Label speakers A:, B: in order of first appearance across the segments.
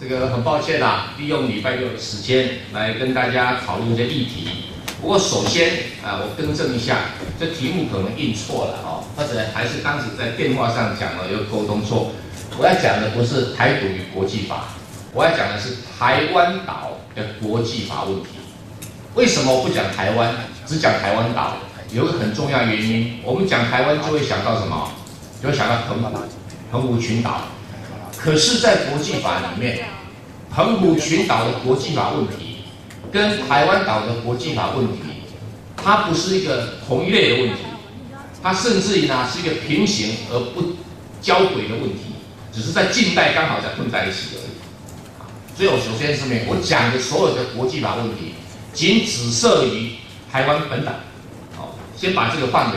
A: 这个很抱歉利用礼拜六的时间来跟大家讨论这议题。不过首先我更正一下，这题目可能印错了或者还是当时在电话上讲了又沟通错。我要讲的不是台独与国际法，我要讲的是台湾岛的国际法问题。为什么我不讲台湾，只讲台湾岛？有一个很重要原因，我们讲台湾就会想到什么？就会想到澎湖群岛。可是，在国际法里面，澎湖群岛的国际法问题跟台湾岛的国际法问题，它不是一个同一类的问题，它甚至于是一个平行而不交轨的问题，只是在近代刚好在混在一起而已。所以我首先声明，我讲的所有的国际法问题，仅只涉于台湾本岛。先把这个范围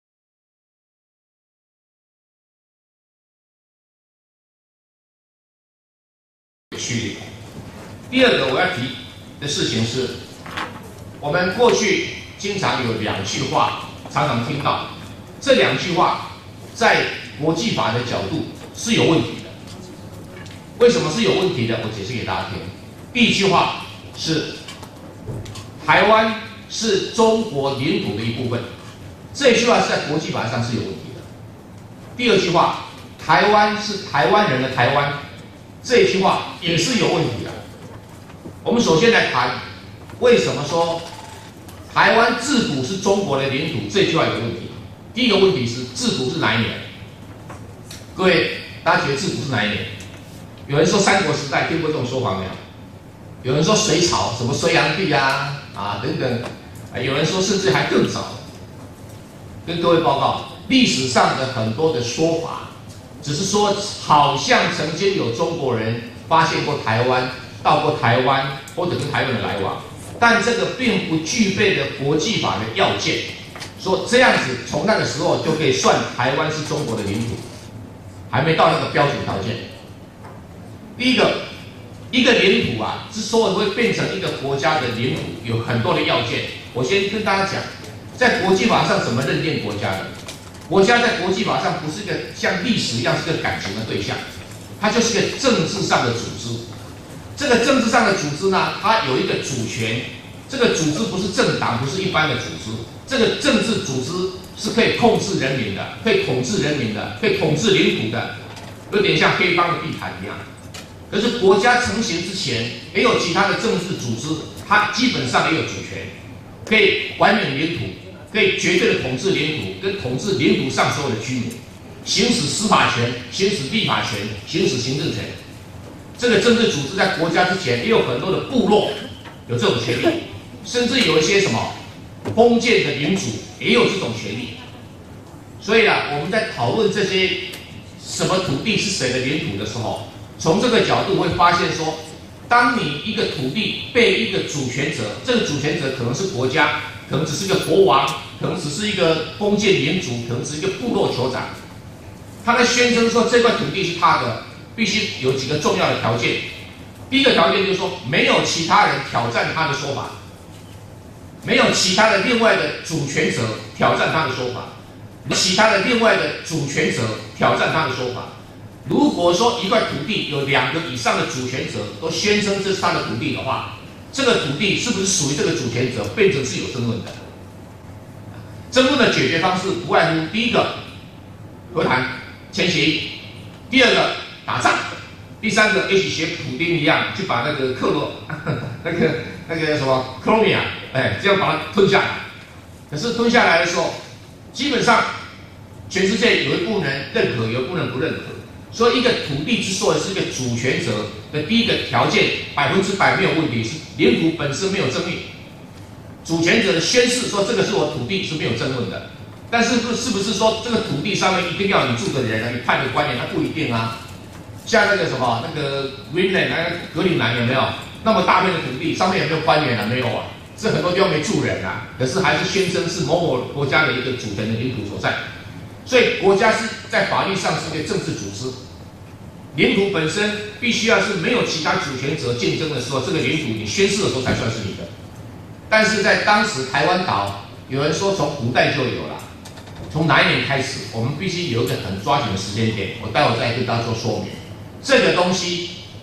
A: 区域。第二个我要提的事情是，我们过去经常有两句话，常常听到，这两句话在国际法的角度是有问题的。为什么是有问题的？我解释给大家听。第一句话是台湾是中国领土的一部分，这一句话是在国际法上是有问题的。第二句话，台湾是台湾人的台湾，这一句话也是有问题的。我们首先来谈为什么说台湾自古是中国的领土，这句话有问题。第一个问题是自古是哪一年？各位，大家觉得自古是哪一年？有人说三国时代，听过这种说法没有？有人说隋朝，什么隋炀帝等等，有人说甚至还更早。跟各位报告，历史上的很多的说法，只是说好像曾经有中国人发现过台湾，到过台湾，或者跟台湾的来往，但这个并不具备的国际法的要件，说这样子从那个时候就可以算台湾是中国的领土，还没到那个标准条件。第一个，一个领土之所以会变成一个国家的领土，有很多的要件。我先跟大家讲，在国际法上怎么认定国家的？国家在国际法上不是一个像历史一样是个感情的对象，它就是个政治上的组织。这个政治上的组织呢，它有一个主权，这个组织不是政党，不是一般的组织，这个政治组织是可以控制人民的，可以统治人民的，可以统治领土的，有点像黑帮的地毯一样。可是国家成型之前，也有其他的政治组织，它基本上也有主权，可以管理领土，可以绝对的统治领土，跟统治领土上所有的居民，行使司法权，行使立法权，行使行政权。这个政治组织在国家之前，也有很多的部落有这种权利，甚至有一些什么封建的领主也有这种权利。所以我们在讨论这些什么土地是谁的领土的时候，从这个角度会发现说，当你一个土地被一个主权者，这个主权者可能是国家，可能只是一个国王，可能只是一个封建领主，可能只是一个部落酋长，他在宣称说这块土地是他的，必须有几个重要的条件。第一个条件就是说，没有其他人挑战他的说法，没有其他的另外的主权者挑战他的说法，其他的另外的主权者挑战他的说法。如果说一块土地有2个以上的主权者都宣称这是他的土地的话，这个土地是不是属于这个主权者，变成是有争论的。争论的解决方式不外乎第一个和谈签协议，第二个打仗，第三个也许学普丁一样去把那个那个什么克罗米亚，这样把它吞下来。可是吞下来的时候，基本上全世界有一部分人认可，有一部分人不认可。所以一个土地之所以是一个主权者的第一个条件100%没有问题，是领土本身没有争议。主权者的宣誓说这个是我土地是没有争论的，但是是不是说这个土地上面一定要你住的人你派的官员，那不一定啊。像那个什么那个 Greenland 格陵兰有没有那么大片的土地，上面有没有官员没有啊，是很多地方没住人可是还是宣称是某某国家的一个主权的领土所在。所以国家是在法律上是一个政治组织，领土本身必须要是没有其他主权者竞争的时候，这个领土你宣誓的时候才算是你的。但是在当时台湾岛，有人说从古代就有了，从哪一年开始，我们必须有一个很抓紧的时间点，我待会再跟大家做说明。这个东西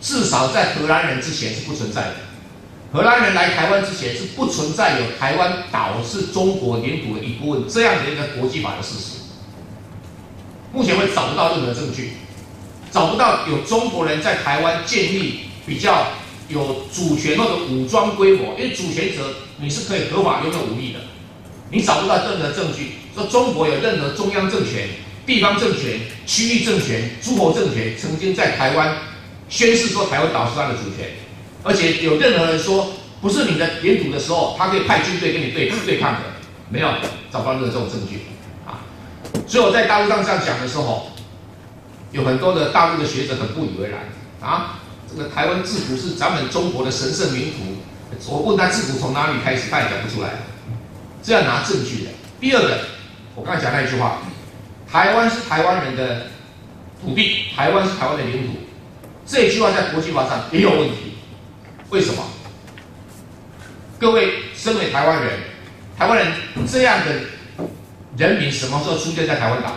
A: 至少在荷兰人之前是不存在的。荷兰人来台湾之前是不存在有台湾岛是中国领土的一部分这样的一个国际法的事实。目前为止找不到任何证据，找不到有中国人在台湾建立比较有主权或者武装规模，因为主权者你是可以合法拥有武力的，你找不到任何证据说中国有任何中央政权、地方政权、区域政权、诸侯政权曾经在台湾宣誓说台湾岛是他的主权，而且有任何人说不是你的领土的时候，他可以派军队跟你对抗的，没有找不到任何这种证据啊。所以我在大陆上这样讲的时候，有很多的大陆的学者很不以为然啊。这个台湾制服是咱们中国的神圣领土，我问他制服从哪里开始，他也讲不出来，这要拿证据的。第二个，我刚才讲那一句话，台湾是台湾人的土地，台湾是台湾的领土，这一句话在国际法上也有问题。为什么？各位身为台湾人，台湾人这样的人民什么时候出现在台湾岛？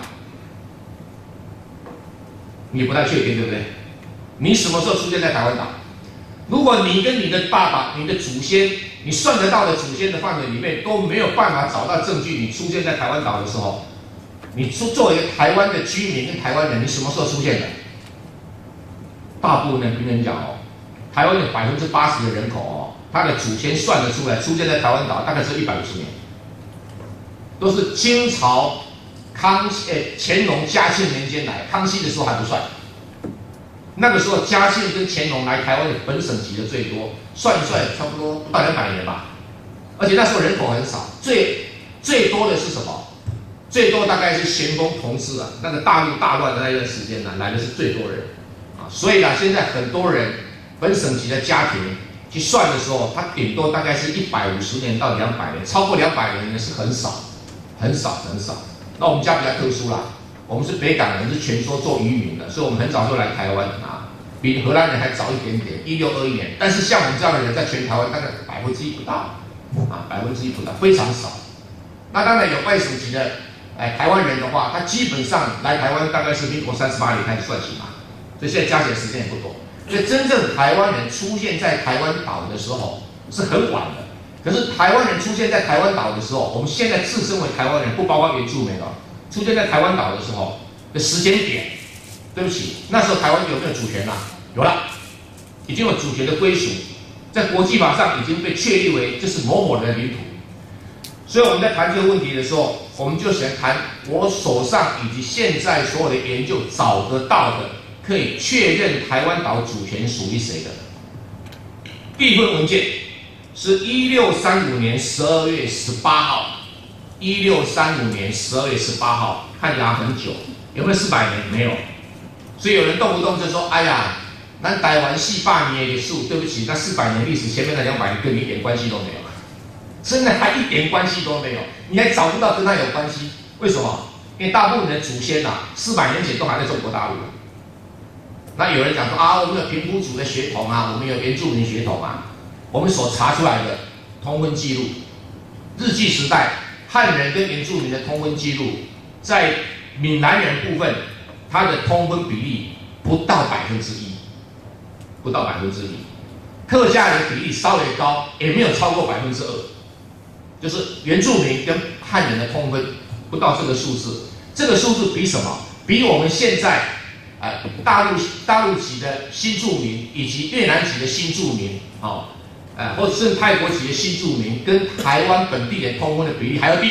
A: 你不太确定，对不对？你什么时候出现在台湾岛？如果你跟你的爸爸、你的祖先，你算得到的祖先的范围里面都没有办法找到证据，你出现在台湾岛的时候，你作为台湾的居民跟台湾人，你什么时候出现的？大部分人讲哦，台湾有80%的人口哦，他的祖先算得出来，出现在台湾岛大概是150年，都是清朝乾隆、嘉庆年间来，康熙的时候还不算。那个时候嘉庆跟乾隆来台湾的本省籍的最多，算一算差不多不到200年吧。而且那时候人口很少，最多的是什么？最多大概是咸丰同治啊，那个大陆大乱的那段时间呢，来的是最多人啊。所以呢，现在很多人本省籍的家庭去算的时候，他顶多大概是150年到200年，超过200年的是很少，很少。那我们家比较特殊啦。我们是北港人，是全说做渔民的，所以我们很早就来台湾啊，比荷兰人还早一点点，1621年。但是像我们这样的人，在全台湾大概1%不到，啊，1%不到，非常少。那当然有外省籍的，台湾人的话，他基本上来台湾大概是民国38年开始算起嘛，所以现在加起来时间也不多。所以真正台湾人出现在台湾岛的时候是很晚的。可是台湾人出现在台湾岛的时候，我们现在自称为台湾人，不包括原住民哦。出现在台湾岛的时候的时间点，对不起，那时候台湾有没有主权啊？有了，已经有主权的归属，在国际法上已经被确立为这是某某人的领土。所以我们在谈这个问题的时候，我们就想谈我手上以及现在所有的研究找得到的，可以确认台湾岛主权属于谁的。第一份文件是1635年12月18号。1635年12月18号，看起来很久，有没有400年？没有，所以有人动不动就说：“哎呀，咱台湾400年的数，对不起，那400年历史前面的200年跟你一点关系都没有，真的还一点关系都没有，你还找不到跟他有关系？为什么？因为大部分人的祖先400年前都还在中国大陆。那有人讲说啊，我们有平埔族的血统啊，我们有原住民血统啊，我们所查出来的通婚记录，日据时代。”汉人跟原住民的通婚记录，在闽南人部分，它的通婚比例不到1%，不到1%。客家人比例稍微高，也没有超过2%，就是原住民跟汉人的通婚不到这个数字。这个数字比什么？比我们现在大陆籍的新住民以及越南籍的新住民或者是泰国籍的新住民跟台湾本地人通婚的比例还要低，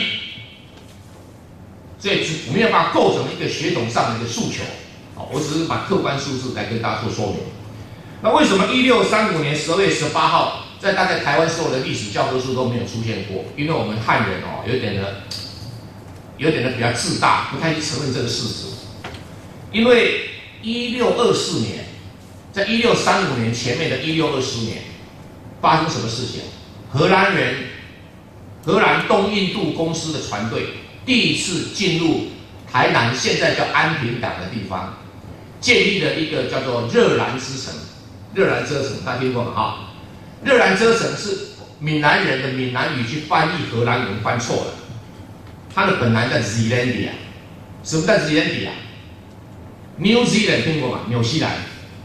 A: 所以没有办法构成一个血统上的一个诉求。我只是把客观数字来跟大家做说明。那为什么1635年12月18号在大概台湾所有的历史教科书都没有出现过？因为我们汉人有点的比较自大，不太去承认这个事实。因为1624年，在1635年前面的1624年。发生什么事情？荷兰东印度公司的船队第一次进入台南，现在叫安平港的地方，建立了一个叫做热兰之城。热兰遮城，大家听过吗？热兰遮城是闽南人的闽南语去翻译荷兰文翻错了，它的本来叫 Zealandia。什么叫 Zealandia？ New Zealand 听过吗？纽西兰。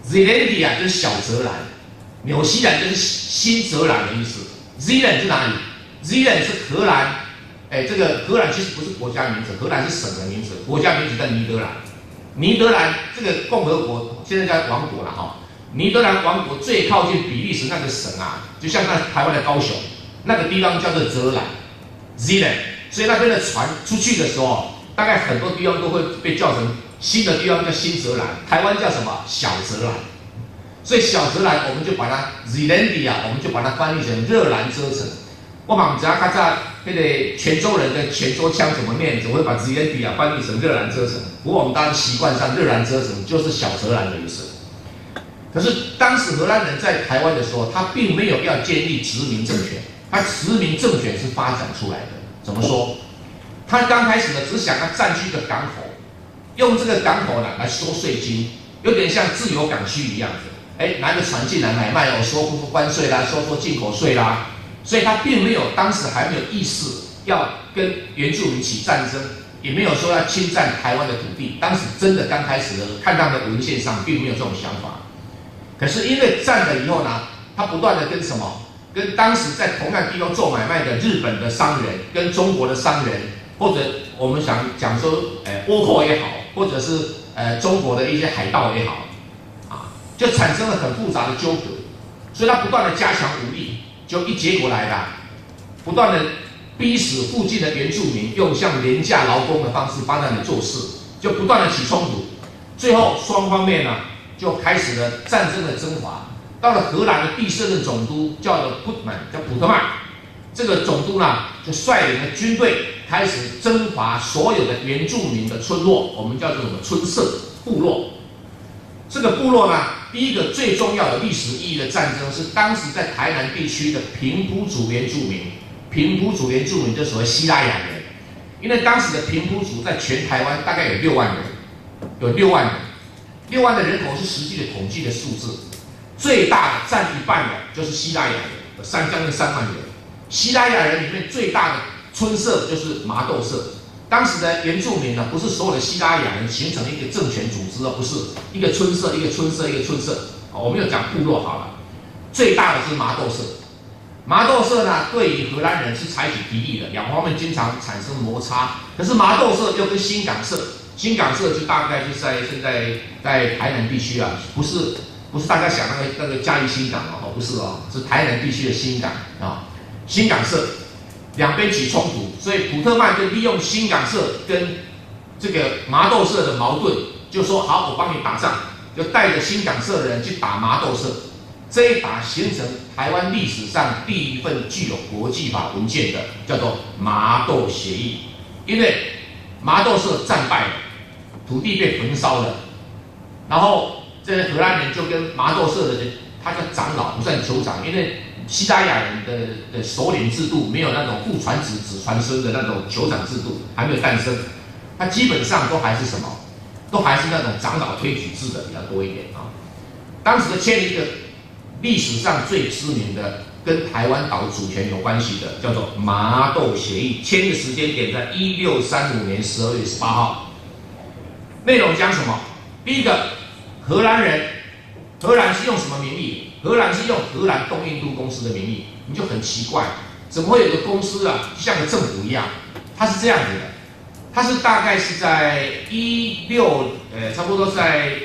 A: Zeelandia 就是小泽兰，纽西兰就是新泽兰的意思。Zeeland 是哪里 ？Zeeland 是荷兰，这个荷兰其实不是国家名字，荷兰是省的名字，国家名字叫尼德兰。尼德兰这个共和国现在叫王国了哈。尼德兰王国最靠近比利时那个省啊，就像那台湾的高雄，那个地方叫做泽兰 （Zeeland）。所以那边的船出去的时候，大概很多地方都会被叫成新的地方叫新泽兰，台湾叫什么小泽兰。所以小泽兰我们就把它 Zeelandia， 我们就把它翻译成热兰遮城。我们只要看在那个泉州人的泉州腔怎么念，怎么会把 Zeelandia 翻译成热兰遮城？不过我们当然习惯上热兰遮城就是小泽兰的意思。可是当时荷兰人在台湾的时候，他并没有要建立殖民政权，他殖民政权是发展出来的。怎么说？他刚开始呢，只想要占据一个港口，用这个港口呢来收税金，有点像自由港区一样的。拿个船进来买卖哦，收关税啦，收进口税啦。所以他并没有，当时还没有意识要跟原住民起战争，也没有说要侵占台湾的土地。当时真的刚开始的，看到的文献上并没有这种想法。可是因为战了以后呢，他不断的跟什么？跟当时在同样地方做买卖的日本的商人，跟中国的商人，或者我们想讲说，倭寇也好，或者是中国的一些海盗也好，啊，就产生了很复杂的纠葛。所以他不断的加强武力，就一结果来了，不断的逼使附近的原住民用像廉价劳工的方式帮他们做事，就不断的起冲突，最后双方面呢就开始了战争的征伐。到了荷兰的第4任总督叫做普特曼，这个总督呢就率领了军队开始征伐所有的原住民的村落，我们叫做什么村社部落。这个部落呢，第一个最重要的历史意义的战争是当时在台南地区的平埔族原住民。平埔族原住民就是所谓西拉雅人，因为当时的平埔族在全台湾大概有6万人，有6万人，6万的人口是实际的统计的数字。最大的占一半的就是西拉雅人，将近3万人。西拉雅人里面最大的村社就是麻豆社。当时的原住民呢，不是所有的西拉雅人形成一个政权组织，而不是一个村社、一个村社、一个村社。我们有讲部落好了，最大的是麻豆社。麻豆社呢，对于荷兰人是采取敌意的，两方面经常产生摩擦。可是麻豆社又跟新港社，新港社就大概就在现在在台南地区啊，不是大家想那个嘉义新港哦，不是哦，是台南地区的新港啊，新港社两边起冲突，所以普特曼就利用新港社跟这个麻豆社的矛盾，就说好，我帮你打仗，就带着新港社的人去打麻豆社。这一打形成台湾历史上第一份具有国际法文件的，叫做麻豆协议。因为麻豆社战败了，土地被焚烧了，然后这些荷兰人就跟麻豆社的人，他叫长老，不算酋长，因为西拉雅人的首领制度没有那种父传子子传孙的那种酋长制度还没有诞生，他基本上都还是什么，都还是那种长老推举制的比较多一点啊。当时的签了一个历史上最知名的跟台湾岛主权有关系的，叫做麻豆协议，签的时间点在1635年12月18号。内容讲什么？第一个，荷兰是用什么名义？荷兰是用荷兰东印度公司的名义，你就很奇怪，怎么会有个公司啊，就像个政府一样？它是这样子的，它是大概是在差不多在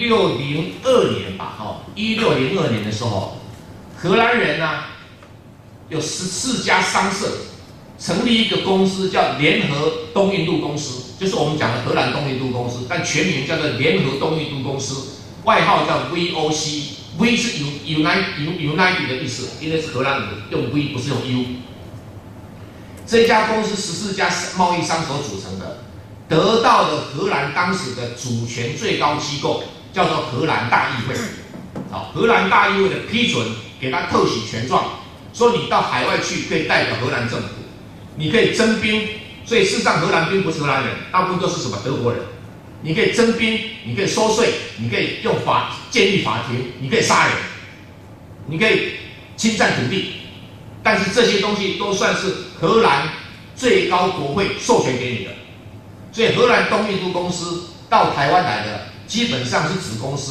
A: 1602年吧，1602年的时候，荷兰人呢有14家商社成立一个公司，叫联合东印度公司，就是我们讲的荷兰东印度公司，但全名叫做联合东印度公司，外号叫 VOC。V 是 United 的意思，因为是荷兰人用 V 不是用 U。这家公司14家贸易商所组成的，得到了荷兰当时的主权最高机构，叫做荷兰大议会。荷兰大议会的批准，给他特许权状，说你到海外去可以代表荷兰政府，你可以征兵。所以事实上，荷兰兵不是荷兰人，大部分都是什么德国人。你可以征兵，你可以收税，你可以用建立法庭，你可以杀人，你可以侵占土地，但是这些东西都算是荷兰最高国会授权给你的。所以荷兰东印度公司到台湾来的，基本上是子公司，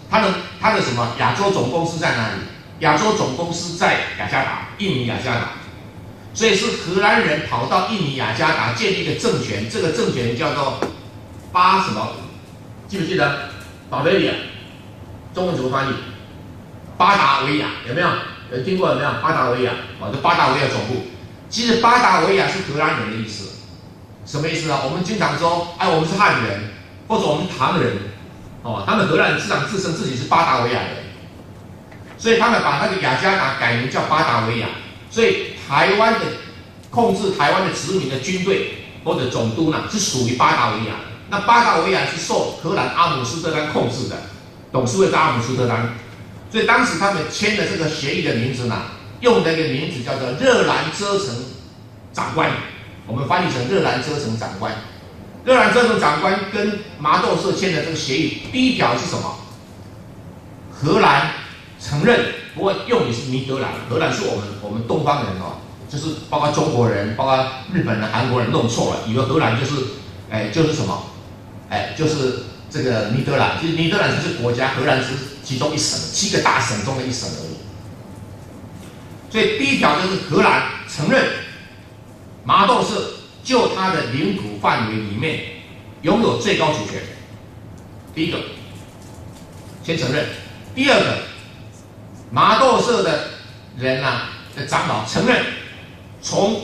A: 它的什么亚洲总公司在哪里？亚洲总公司在雅加达，印尼雅加达。所以是荷兰人跑到印尼雅加达建立一个政权，这个政权叫做巴什么？记不记得？巴维亚，中文怎么翻译？巴达维亚有没有？有听过有没有？巴达维亚，这巴达维亚总部。其实巴达维亚是荷兰人的意思，什么意思啊？我们经常说，我们是汉人，或者我们是唐人，他们荷兰人自称自己是巴达维亚人，所以他们把那个雅加达改名叫巴达维亚。所以台湾的控制台湾的殖民的军队或者总督呢，是属于巴达维亚的。那巴达维亚是受荷兰阿姆斯特丹控制的，董事会在阿姆斯特丹。所以当时他们签的这个协议的名字呢，用的一个名字叫做热兰遮城长官，我们翻译成热兰遮城长官。热兰遮城长官跟麻豆社签的这个协议，第一条是什么？荷兰承认，不过用的是尼德兰，荷兰是我们东方人就是包括中国人、包括日本人、韩国人弄错了，以为荷兰就是什么，就是这个尼德兰，其实尼德兰是国家，荷兰是其中一省，7个大省中的一省而已。所以第一条就是荷兰承认麻豆社就它的领土范围里面拥有最高主权。第一个，先承认；第二个，麻豆社的人的长老承认，从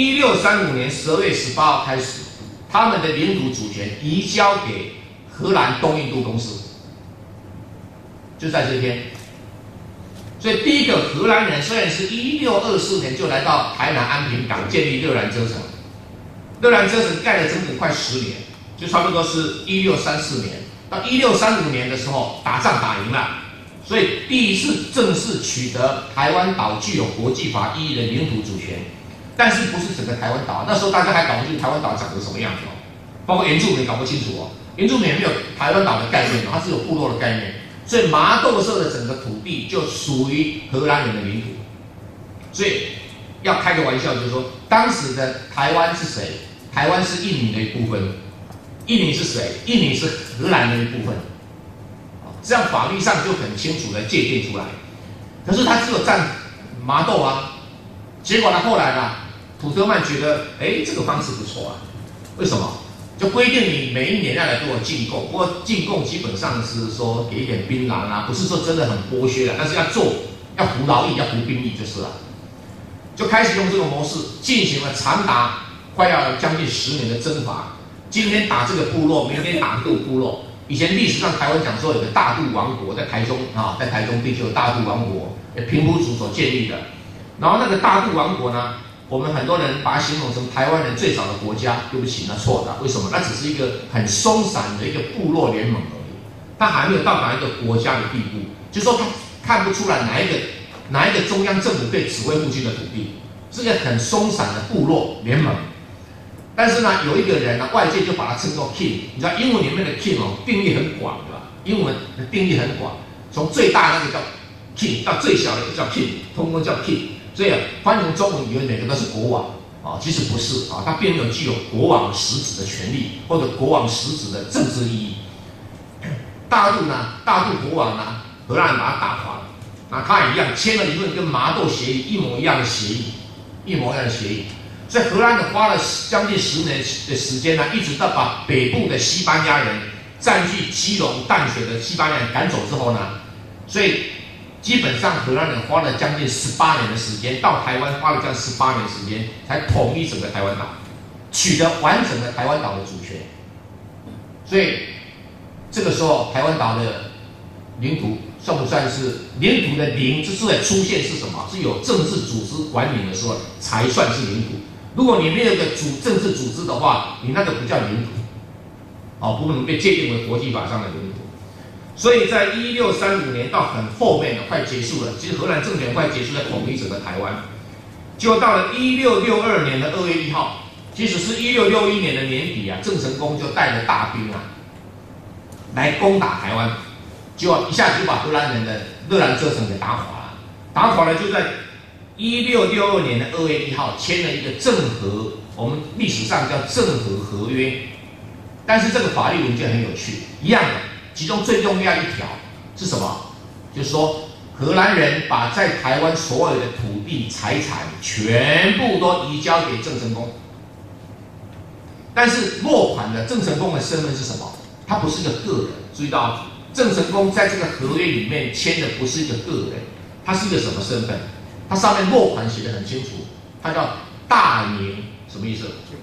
A: 1635年12月18号开始，他们的领土主权移交给荷兰东印度公司，就在这一天。所以第一个荷兰人虽然是1624年就来到台南安平港建立热兰遮城，热兰遮城盖了整整快10年，就差不多是1634年到1635年的时候打仗打赢了，所以第一次正式取得台湾岛具有国际法意义的领土主权，但是不是整个台湾岛，那时候大家还搞不清楚台湾岛长得什么样子包括原住民搞不清楚原住民也没有台湾岛的概念它只有部落的概念。所以麻豆社的整个土地就属于荷兰人的领土，所以要开个玩笑，就是说，当时的台湾是谁？台湾是印尼的一部分，印尼是谁？印尼是荷兰的一部分，这样法律上就很清楚的界定出来。可是他只有占麻豆结果呢，后来普特曼觉得，这个方式不错为什么？就规定你每一年要来给我进贡，不过进贡基本上是说给一点槟榔不是说真的很剥削但是要做，要服劳役，要服兵役就是了。就开始用这个模式进行了长达快要将近10年的征伐。今天打这个部落，明天打这个部落。以前历史上台湾讲说有个大肚王国在台中在台中地区有大肚王国，平埔族所建立的。然后那个大肚王国呢，我们很多人把它形容成台湾人最早的国家，对不起，那错的。为什么？那只是一个很松散的一个部落联盟而已，它还没有到达一个国家的地步。就是说，它看不出来哪一个中央政府可以指挥附近的土地，是一个很松散的部落联盟。但是呢，有一个人外界就把它称作 king。你知道英文里面的 king 定义很广，对吧？英文的定义很广，从最大的那个叫 king 到最小的也叫 king， 通通叫 king。所以翻译成中文以为每个都是国王其实不是它并没有具有国王实质的权利或者国王实质的政治意义。大肚国王荷兰人把他打垮了，那他也一样签了一份跟麻豆协议一模一样的协议，所以荷兰人花了将近10年的时间一直到把北部的西班牙人占据基隆淡水的西班牙人赶走之后所以基本上荷兰人花了将近18年的时间，到台湾花了将近18年的时间，才统一整个台湾岛，取得完整的台湾岛的主权。所以这个时候台湾岛的领土算不算是领土的领之所以出现是什么？是有政治组织管理的时候才算是领土。如果你没有个政治组织的话，你那个不叫领土，不能被界定为国际法上的领土。所以在1635年到很后面快结束了，其实荷兰政权快结束，在统一整个台湾。就到了1662年的2月1号，其实是1661年的年底郑成功就带着大兵来攻打台湾，结果一下子就把荷兰人的热兰遮城给打垮了，就在1662年的2月1号签了一个郑和，我们历史上叫郑和合约。但是这个法律文件很有趣，一样的。其中最重要一条是什么？就是说，荷兰人把在台湾所有的土地财产全部都移交给郑成功。但是落款的郑成功的身份是什么？他不是一个个人。注意到，郑成功在这个合约里面签的不是一个个人，他是一个什么身份？他上面落款写得很清楚，他叫大明，什么意思？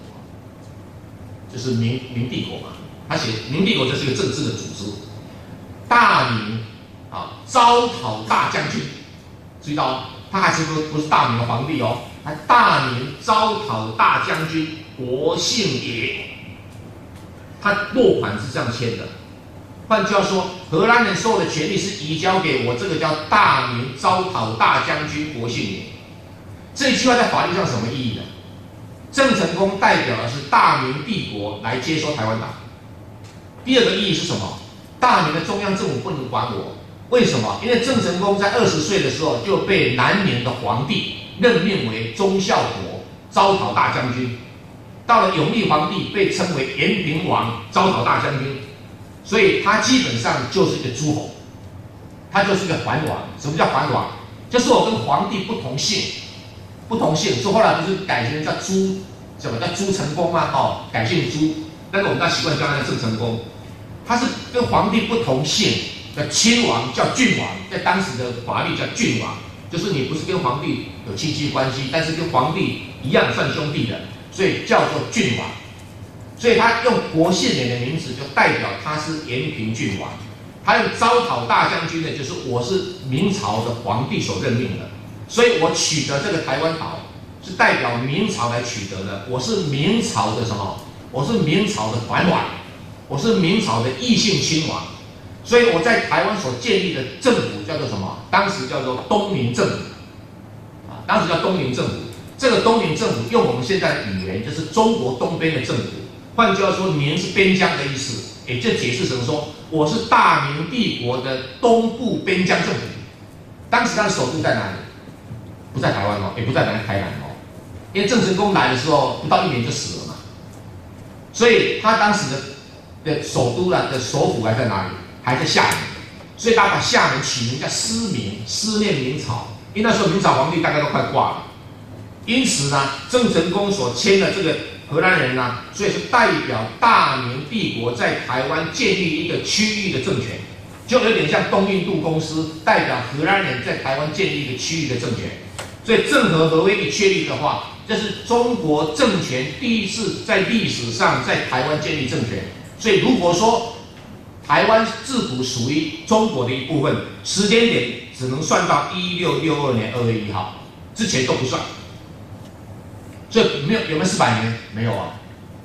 A: 就是明帝国嘛。他写明帝国就是一个政治的组织，大明啊，招讨大将军。注意到，他还是不是大明的皇帝哦，还大明招讨大将军，国姓也。他落款是这样签的。换句话说，荷兰人所有的权利是移交给我这个叫大明招讨大将军国姓也。这一句话在法律上什么意义呢？郑成功代表的是大明帝国来接收台湾岛。第二个意义是什么？大明的中央政府不能管我，为什么？因为郑成功在20岁的时候就被南明的皇帝任命为忠孝国招讨大将军，到了永历皇帝被称为延平王招讨大将军，所以他基本上就是一个诸侯，他就是一个藩王。什么叫藩王？就是我跟皇帝不同姓，所以后来不是改成叫朱，什么叫朱成功吗？哦，改姓朱，但是我们大家习惯叫他郑成功。他是跟皇帝不同姓的亲王，叫郡王，在当时的法律叫郡王，就是你不是跟皇帝有亲戚关系，但是跟皇帝一样算兄弟的，所以叫做郡王。所以他用国姓爷的名字，就代表他是延平郡王。他用招讨大将军呢，就是我是明朝的皇帝所任命的，所以我取得这个台湾岛是代表明朝来取得的。我是明朝的什么？我是明朝的藩王，我是明朝的异姓亲王。所以我在台湾所建立的政府叫做什么？当时叫做东明政府，当时叫东明政府。这个东明政府用我们现在的语言，就是中国东边的政府。换句话说，明是边疆的意思，也就解释成说，我是大明帝国的东部边疆政府。当时他的首都在哪里？不在台湾哦，也不在台南哦，因为郑成功来的时候不到1年就死了嘛，所以他当时的首都的首府还在哪里？还在厦门，所以他把厦门取名叫思明，思念明朝，因为那时候明朝皇帝大概都快挂了。因此呢，郑成功所签的这个荷兰人呢，所以是代表大明帝国在台湾建立一个区域的政权，就有点像东印度公司代表荷兰人在台湾建立一个区域的政权。所以郑和合约一确立的话，这是中国政权第一次在历史上在台湾建立政权。所以如果说台湾自古属于中国的一部分，时间点只能算到1662年2月1号，之前都不算。所以有没有400年？没有啊。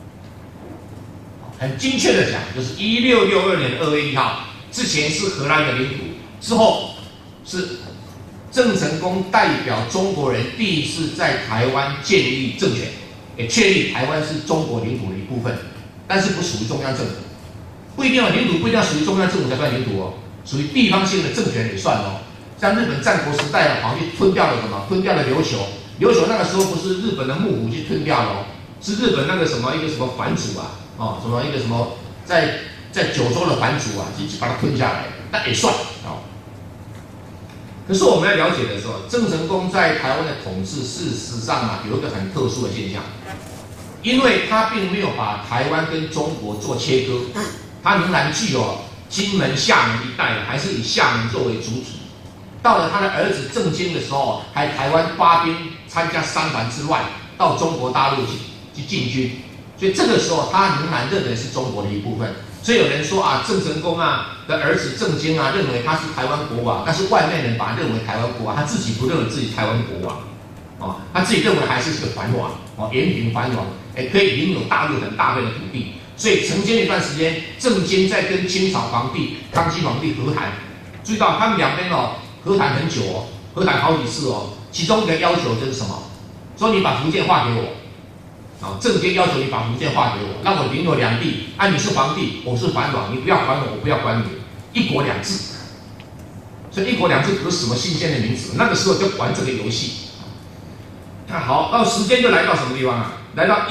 A: 很精确的讲，就是1662年2月1号之前是荷兰的领土，之后是郑成功代表中国人第一次在台湾建立政权，也确立台湾是中国领土的一部分，但是不属于中央政府。不一定领土不一定要属于中央政府才算领土哦，属于地方性的政权也算哦。像日本战国时代跑去吞掉了什么？吞掉了琉球。琉球那个时候不是日本的幕府去吞掉了哦，是日本那个什么一个什么藩主啊，什么一个什么在九州的藩主啊，去把它吞下来，那也算哦。可是我们要了解的时候，郑成功在台湾的统治，事实上啊有一个很特殊的现象，因为他并没有把台湾跟中国做切割。他仍然具有金门、厦门一带，还是以厦门作为主体。到了他的儿子郑经的时候，还台湾发兵参加三藩之乱，到中国大陆去进军。所以这个时候，他仍然认为是中国的一部分。所以有人说啊，郑成功啊的儿子郑经啊，认为他是台湾国王，但是外面人把他认为台湾国王，他自己不认为自己台湾国王，他自己认为还是个藩王，延平藩王，可以领有大陆很大片的土地。所以曾经一段时间，郑经在跟清朝皇帝康熙皇帝和谈，注意到他们两边和谈很久哦，和谈好几次哦。其中一个要求就是什么？说你把福建划给我，郑经要求你把福建划给我，让我领有两地。你是皇帝，我是藩王，你不要管我，我不要管你，一国两制。所以一国两制不是什么新鲜的名词，那个时候就玩这个游戏。好，到时间就来到什么地方啊？来到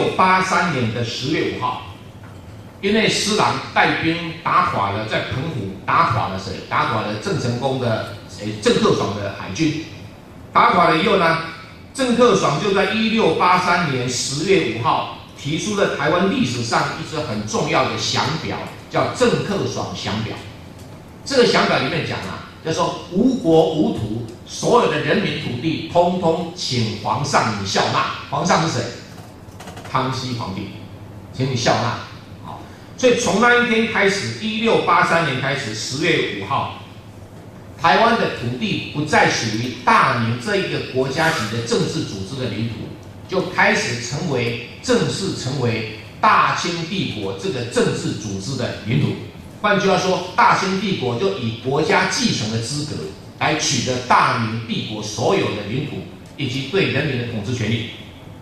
A: 1683年的10月5号。因为施琅带兵打垮了在澎湖打垮了谁？打垮了郑成功的郑克爽的海军。打垮了以后呢，郑克爽就在1683年10月5号提出了台湾历史上一支很重要的详表，叫郑克爽详表。这个详表里面讲啊，就说无国无土，所有的人民土地，通通请皇上你笑纳。皇上是谁？康熙皇帝，请你笑纳。好，所以从那一天开始，1683年开始，10月5号。台湾的土地不再属于大明这一个国家级的政治组织的领土，就开始正式成为大清帝国这个政治组织的领土。换句话说，大清帝国就以国家继承的资格来取得大明帝国所有的领土以及对人民的统治权利。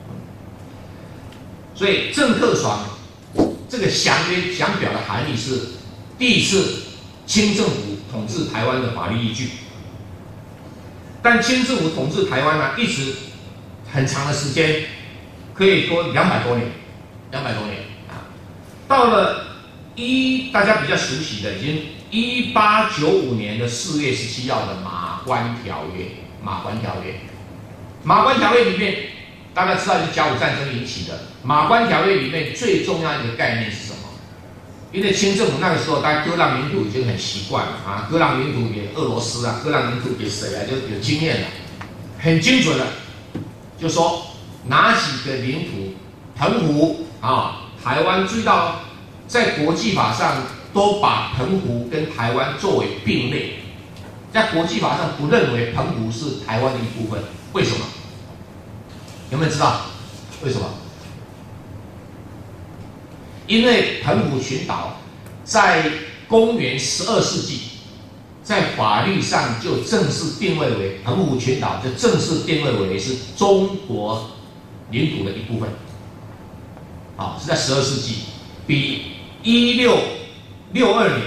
A: 所以郑克爽这个详表的含义是第一次清政府统治台湾的法律依据。但清政府统治台湾呢，一直很长的时间，可以说200多年啊。到了大家比较熟悉的，已经1895年的4月17号的马关条约。马关条约里面，大家知道是甲午战争引起的。马关条约里面最重要一个概念是什么？因为清政府那个时候，大家割让领土已经很习惯了啊，割让领土给俄罗斯啊，割让领土给谁啊，就有经验了，很精准了，就说哪几个领土，澎湖啊，台湾注意到，在国际法上都把澎湖跟台湾作为并列，在国际法上不认为澎湖是台湾的一部分，为什么？有没有知道为什么？因为澎湖群岛在公元12世纪，在法律上就正式定位为澎湖群岛，就正式定位为是中国领土的一部分。好，是在12世纪，比1662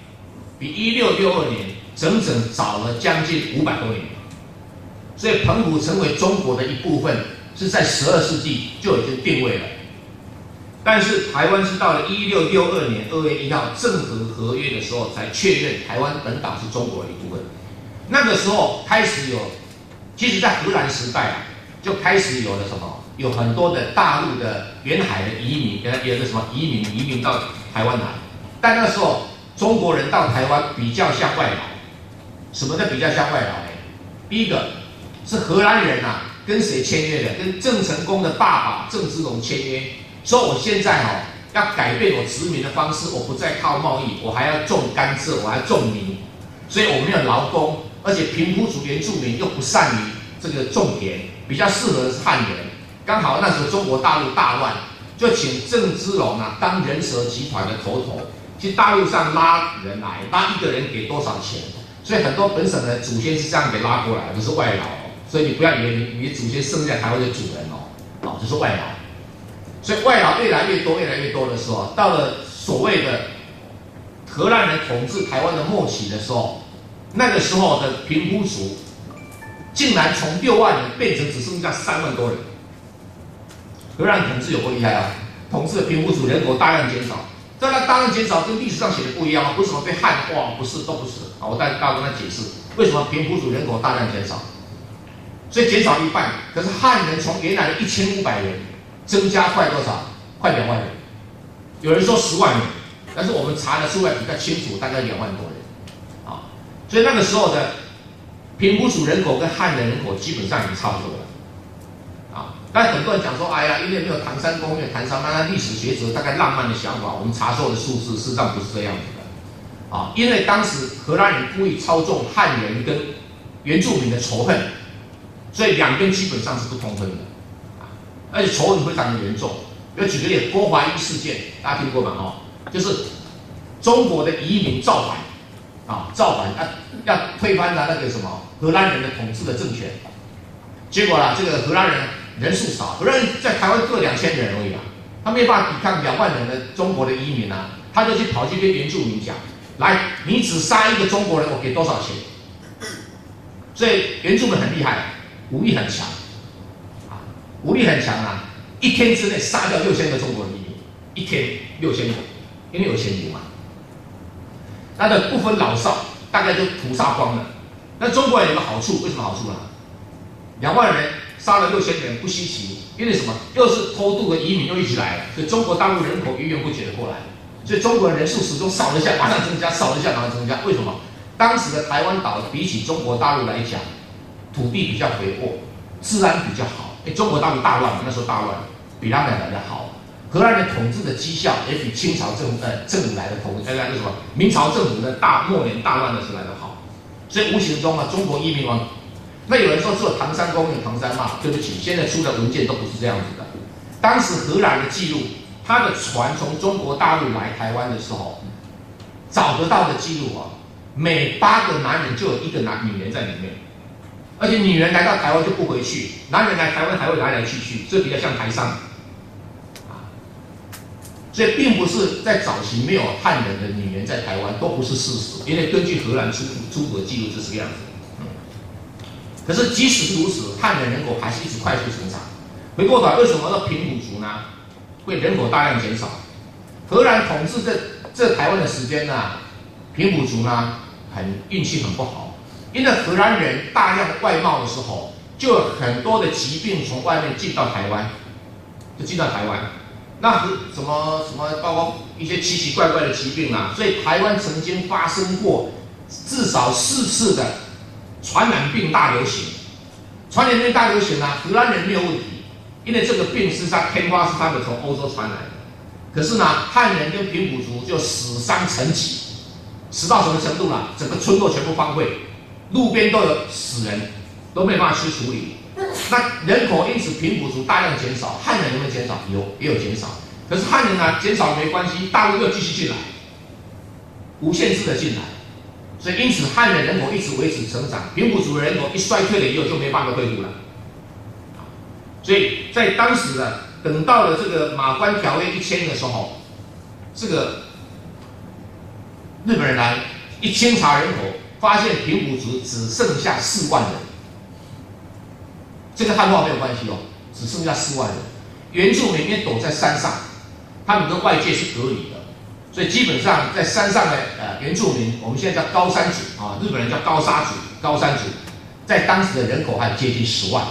A: 年整整早了将近500多年。所以澎湖成为中国的一部分，是在12世纪就已经定位了。但是台湾是到了1662年2月1号郑和合约的时候，才确认台湾本岛是中国的一部分。那个时候开始有，其实在荷兰时代啊，就开始有了什么？有很多的大陆的沿海的移民，有的什么移民到台湾来。但那时候中国人到台湾比较像外劳。什么叫比较像外劳呢？第一个是荷兰人啊，跟谁签约的？跟郑成功的爸爸郑芝龙签约。说我现在要改变我殖民的方式，我不再靠贸易，我还要种甘蔗，我还要种米，所以我没有劳工，而且平埔族原住民又不善于这个种田，比较适合的是汉人。刚好那时候中国大陆大乱，就请郑芝龙啊当人蛇集团的头，去大陆上拉人来，拉一个人给多少钱，所以很多本省的祖先是这样给拉过来的，不是外劳所以你不要以为你祖先生在台湾的主人这是外劳。所以外劳越来越多的时候，到了所谓的荷兰人统治台湾的末期的时候，那个时候的平埔族竟然从6万人变成只剩下3万多人。荷兰统治有多厉害啊？统治的平埔族人口大量减少，但那大量减少跟历史上写的不一样不是什么被汉化，不是，都不是。我再大家跟他解释为什么平埔族人口大量减少。所以减少一半，可是汉人从原来的1500人。增加快多少？快2万人。有人说10万人，但是我们查的出来比较清楚，大概2万多人。所以那个时候的平埔族人口跟汉人人口基本上已经差不多了。但很多人讲说，哎呀，因为没有唐山公，没有唐山，那历史学者大概浪漫的想法，我们查所有的数字，事实上不是这样子的。因为当时荷兰人故意操纵汉人跟原住民的仇恨，所以两边基本上是不通分的。而且仇恨非常的严重。要举个例，郭华一事件，大家听过吗？就是中国的移民造反，要推翻他那个什么荷兰人的统治的政权。结果这个荷兰人人数少，荷兰人在台湾各2000人而已他没办法抵抗2万人的中国的移民他就去跑去跟原住民讲，来，你只杀一个中国人，我给多少钱？所以原住民很厉害，武力很强。一天之内杀掉6000个中国人移民，一天6000个，因为有钱赢嘛。 它的不分老少，大概就屠杀光了。那中国人有个好处，为什么好处呢？2万人杀了6000人不稀奇，因为什么？又是偷渡的移民又一起来了，所以中国大陆人口源源不绝的过来，所以中国人数始终少了一下，马上增加，少了一下，马上增加。为什么？当时的台湾岛比起中国大陆来讲，土地比较肥沃，治安比较好。中国大陆大乱，那时候大乱，比他们来的好。荷兰人统治的绩效也比清朝政府来的那个什么明朝政府的末年大乱的时候来的好。所以无形中啊，中国移民王。那有人说只有唐山公有唐山骂，对不起，现在出的文件都不是这样子的。当时荷兰的记录，他的船从中国大陆来台湾的时候，找得到的记录啊，每8个男人就有1个女人在里面，而且女人来到台湾就不回去，男人来台湾还会来来去去，这比较像台商。所以并不是在早期没有汉人的女人在台湾都不是事实，因为根据荷兰出土的记录就是这个样子。可是即使如此，汉人人口还是一直快速成长。回过头来，为什么到平埔族呢会人口大量减少？荷兰统治这台湾的时间呢，平埔族呢运气很不好，因为荷兰人大量外贸的时候，就有很多的疾病从外面进到台湾，那什么包括一些奇奇怪怪的疾病啊，所以台湾曾经发生过至少4次的传染病大流行。传染病大流行啊，荷兰人没有问题，因为这个病是天花是他们从欧洲传来的。可是呢，汉人跟平埔族就死伤成疾，死到什么程度呢？整个村落全部荒废，路边都有死人，都没办法去处理。那人口因此平埔族大量减少，汉人有没有减少？也有减少。可是汉人呢，减少没关系，大陆又继续进来，无限制的进来，所以因此汉人人口一直维持成长，平埔族的人口一衰退了以后就没办法恢复了。所以在当时呢，等到了这个马关条约一签的时候，这个日本人来一清查人口，发现平埔族只剩下4万人。这个汉化没有关系哦，只剩下4万人。原住民因为躲在山上，他们跟外界是隔离的，所以基本上在山上的原住民，我们现在叫高山族啊，日本人叫高山族，在当时的人口还接近10万，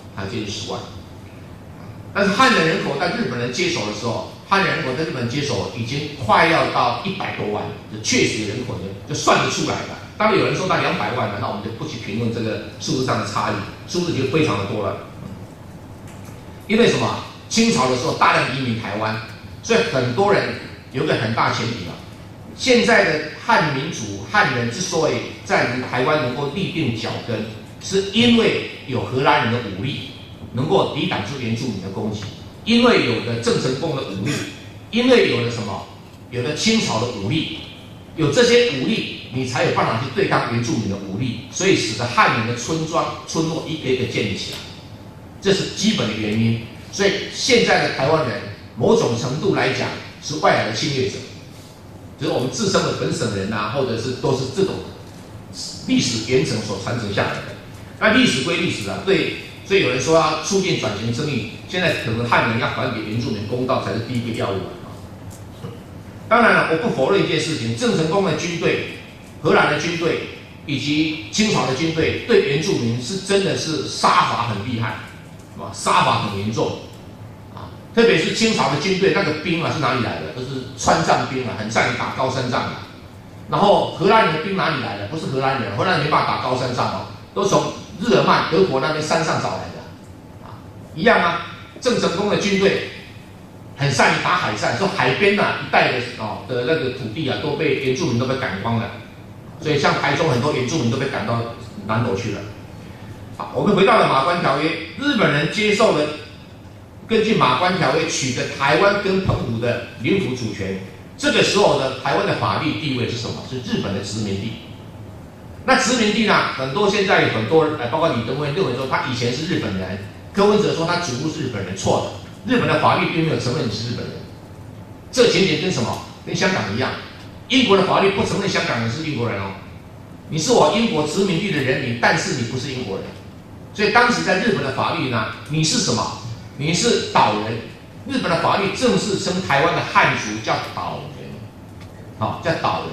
A: 但是汉人人口在日本人接手的时候，汉人人口在日本接手已经快要到100多万，就确实人口就算得出来了。当然有人说到200万了，那我们就不去评论这个数字上的差异，数字就非常的多了。因为什么？清朝的时候大量移民台湾，所以很多人有一个很大前提啊。现在的汉民族汉人之所以在台湾能够立定脚跟，是因为有荷兰人的武力能够抵挡住原住民的攻击，因为有的郑成功的武力，因为有的什么？有的清朝的武力，有这些武力，你才有办法去对抗原住民的武力，所以使得汉人的村落一个一个建立起来，这是基本的原因。所以现在的台湾人，某种程度来讲是外来的侵略者，就是我们自身的本省人啊，或者是都是这种历史原承所传承下来的。那历史归历史啊，对，所以有人说要促进转型正义，现在可能汉人要还给原住民公道才是第一个要务啊。当然了，我不否认一件事情，郑成功的军队、荷兰的军队以及清朝的军队对原住民是真的是杀伐很厉害，杀伐很严重啊！特别是清朝的军队那个兵啊是哪里来的？都是川藏兵啊，很善于打高山仗啊。然后荷兰人的兵哪里来的？不是荷兰人，荷兰人没办法打高山仗哦，都从日耳曼德国那边山上找来的啊，一样啊。郑成功的军队很善于打海战，说海边啊一带的那个土地啊都被原住民都被赶光了，所以像台中很多原住民都被赶到南投去了。好，我们回到了马关条约，日本人接受了根据马关条约取得台湾跟澎湖的领土主权。这个时候的台湾的法律地位是什么？是日本的殖民地。那殖民地呢，很多现在很多人，包括李登辉认为说他以前是日本人，柯文哲说他祖父是日本人，错的。日本的法律并没有承认你是日本人。这情形跟什么？跟香港一样，英国的法律不承认香港人是英国人哦。你是我英国殖民地的人民，但是你不是英国人。所以当时在日本的法律呢，你是什么？你是岛人。日本的法律正式称台湾的汉族叫岛人，好，叫岛人。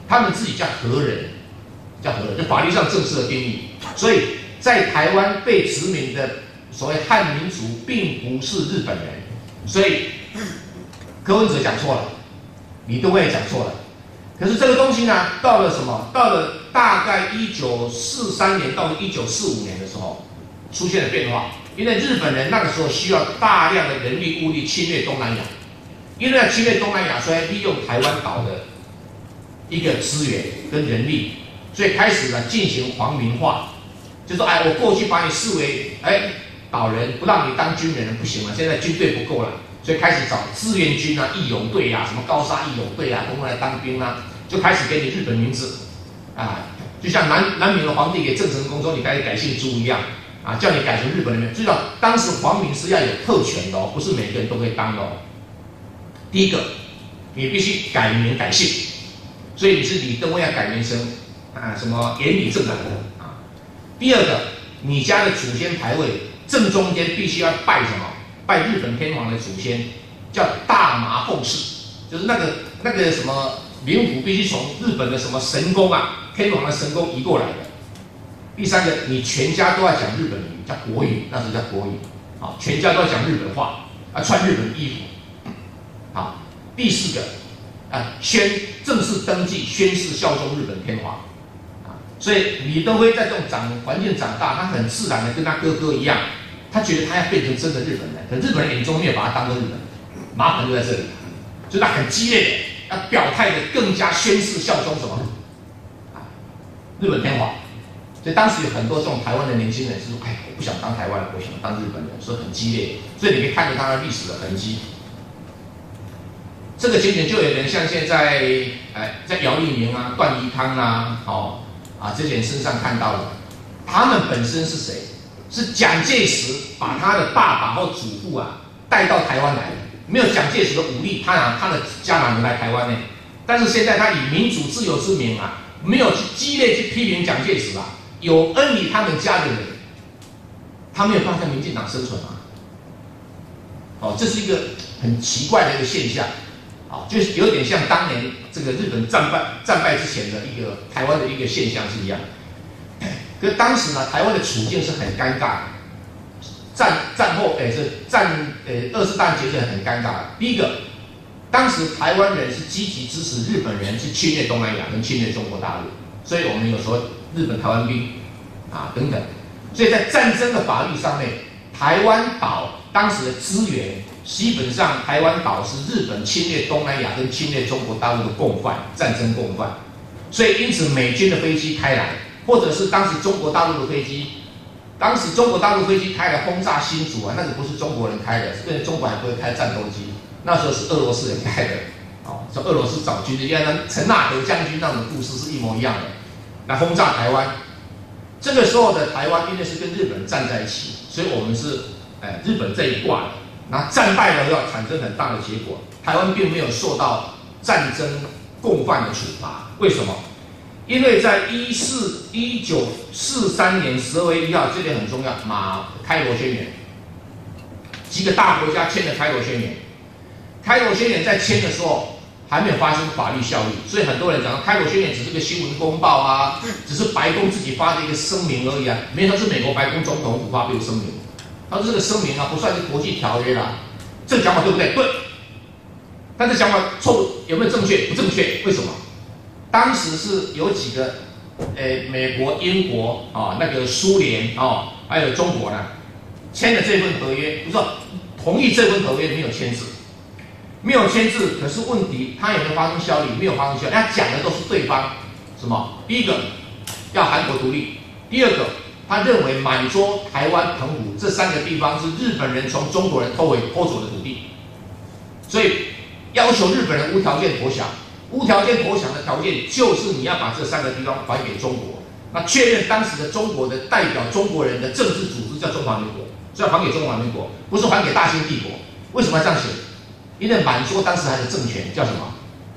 A: 他们自己叫和人，就法律上正式的定义。所以在台湾被殖民的所谓汉民族，并不是日本人。所以柯文哲讲错了，李登辉也讲错了。可是这个东西呢，到了什么？到了大概1943年到1945年的时候，出现了变化。因为日本人那个时候需要大量的人力物力侵略东南亚，因为要侵略东南亚，所以利用台湾岛的一个资源跟人力，所以开始呢进行皇民化，就说我过去把你视为岛人，不让你当军人不行了，现在军队不够了，所以开始找志愿军啊、义勇队啊、什么高沙义勇队啊，通通来当兵啊，就开始给你日本名字啊，就像南明的皇帝给郑成功说你改姓朱一样。叫你改成日本人，知道当时皇民是要有特权的哦，不是每个人都可以当的哦。第一个，你必须改名改姓，所以你是李登辉要改名成什么延礼正男啊。第二个，你家的祖先牌位正中间必须要拜什么？拜日本天皇的祖先，叫大麻奉氏，就是那个什么灵符必须从日本的什么神宫天皇的神宫移过来的。第三个，你全家都要讲日本语，叫国语，那时候叫国语，全家都要讲日本话，穿日本衣服，第四个，正式登记宣誓效忠日本天皇，所以李登辉在这种环境长大，他很自然的跟他哥哥一样，他觉得他要变成真的日本人，可日本人眼中没有把他当做日本人，麻烦就在这里，所以他很激烈的要表态的更加宣誓效忠什么，日本天皇。所以当时有很多这种台湾的年轻人是说，我不想当台湾人，我想当日本人，所以很激烈。所以你可以看到他的历史的痕迹。这个情景就有点像现在，在姚立明啊、段宜康啊、这些人身上看到的。他们本身是谁？是蒋介石把他的爸爸或祖父带到台湾来的。没有蒋介石的武力，他的家哪能来台湾呢？但是现在他以民主自由之名没有去激烈去批评蒋介石有恩于他们家的人，他没有办法在民进党生存这是一个很奇怪的一个现象就是有点像当年这个日本战败之前的一个台湾的一个现象是一样。可是当时呢，台湾的处境是很尴尬的，战后二次大战结束很尴尬的。第一个，当时台湾人是积极支持日本人去侵略东南亚跟侵略中国大陆，所以我们有说日本台湾兵等等，所以在战争的法律上面，台湾岛当时的资源基本上台湾岛是日本侵略东南亚跟侵略中国大陆的共犯，战争共犯，所以因此美军的飞机开来，或者是当时中国大陆的飞机，当时中国大陆飞机开来轰炸新竹那个不是中国人开的，是因为中国还不会开战斗机，那时候是俄罗斯人开的从俄罗斯找军人，像陈纳德将军那种故事是一模一样的。来轰炸台湾，这个时候的台湾因为是跟日本站在一起，所以我们是日本这一挂的。那战败了要产生很大的结果，台湾并没有受到战争共犯的处罚。为什么？因为在1943年12月1号，这点很重要，开罗宣言，几个大国家签了开罗宣言。开罗宣言在签的时候还没有发生法律效力，所以很多人讲开罗宣言只是个新闻公报只是白宫自己发的一个声明而已没有，它是美国白宫总统府发表声明，它这个声明不算是国际条约啦。这个讲法对不对？对。但这讲法错误有没有正确？不正确。为什么？当时是有几个美国、英国那个苏联还有中国呢，签了这份合约，不是同意这份合约没有签字。没有签字，可是问题他有没有发生效力？没有发生效力。他讲的都是对方什么？第一个要韩国独立，第二个他认为满洲、台湾、澎湖这3个地方是日本人从中国人偷走的土地，所以要求日本人无条件投降。无条件投降的条件就是你要把这3个地方还给中国，那确认当时的中国的代表中国人的政治组织叫中华民国，所以要还给中华民国，不是还给大清帝国。为什么要这样写？因为满洲当时还有政权叫什么？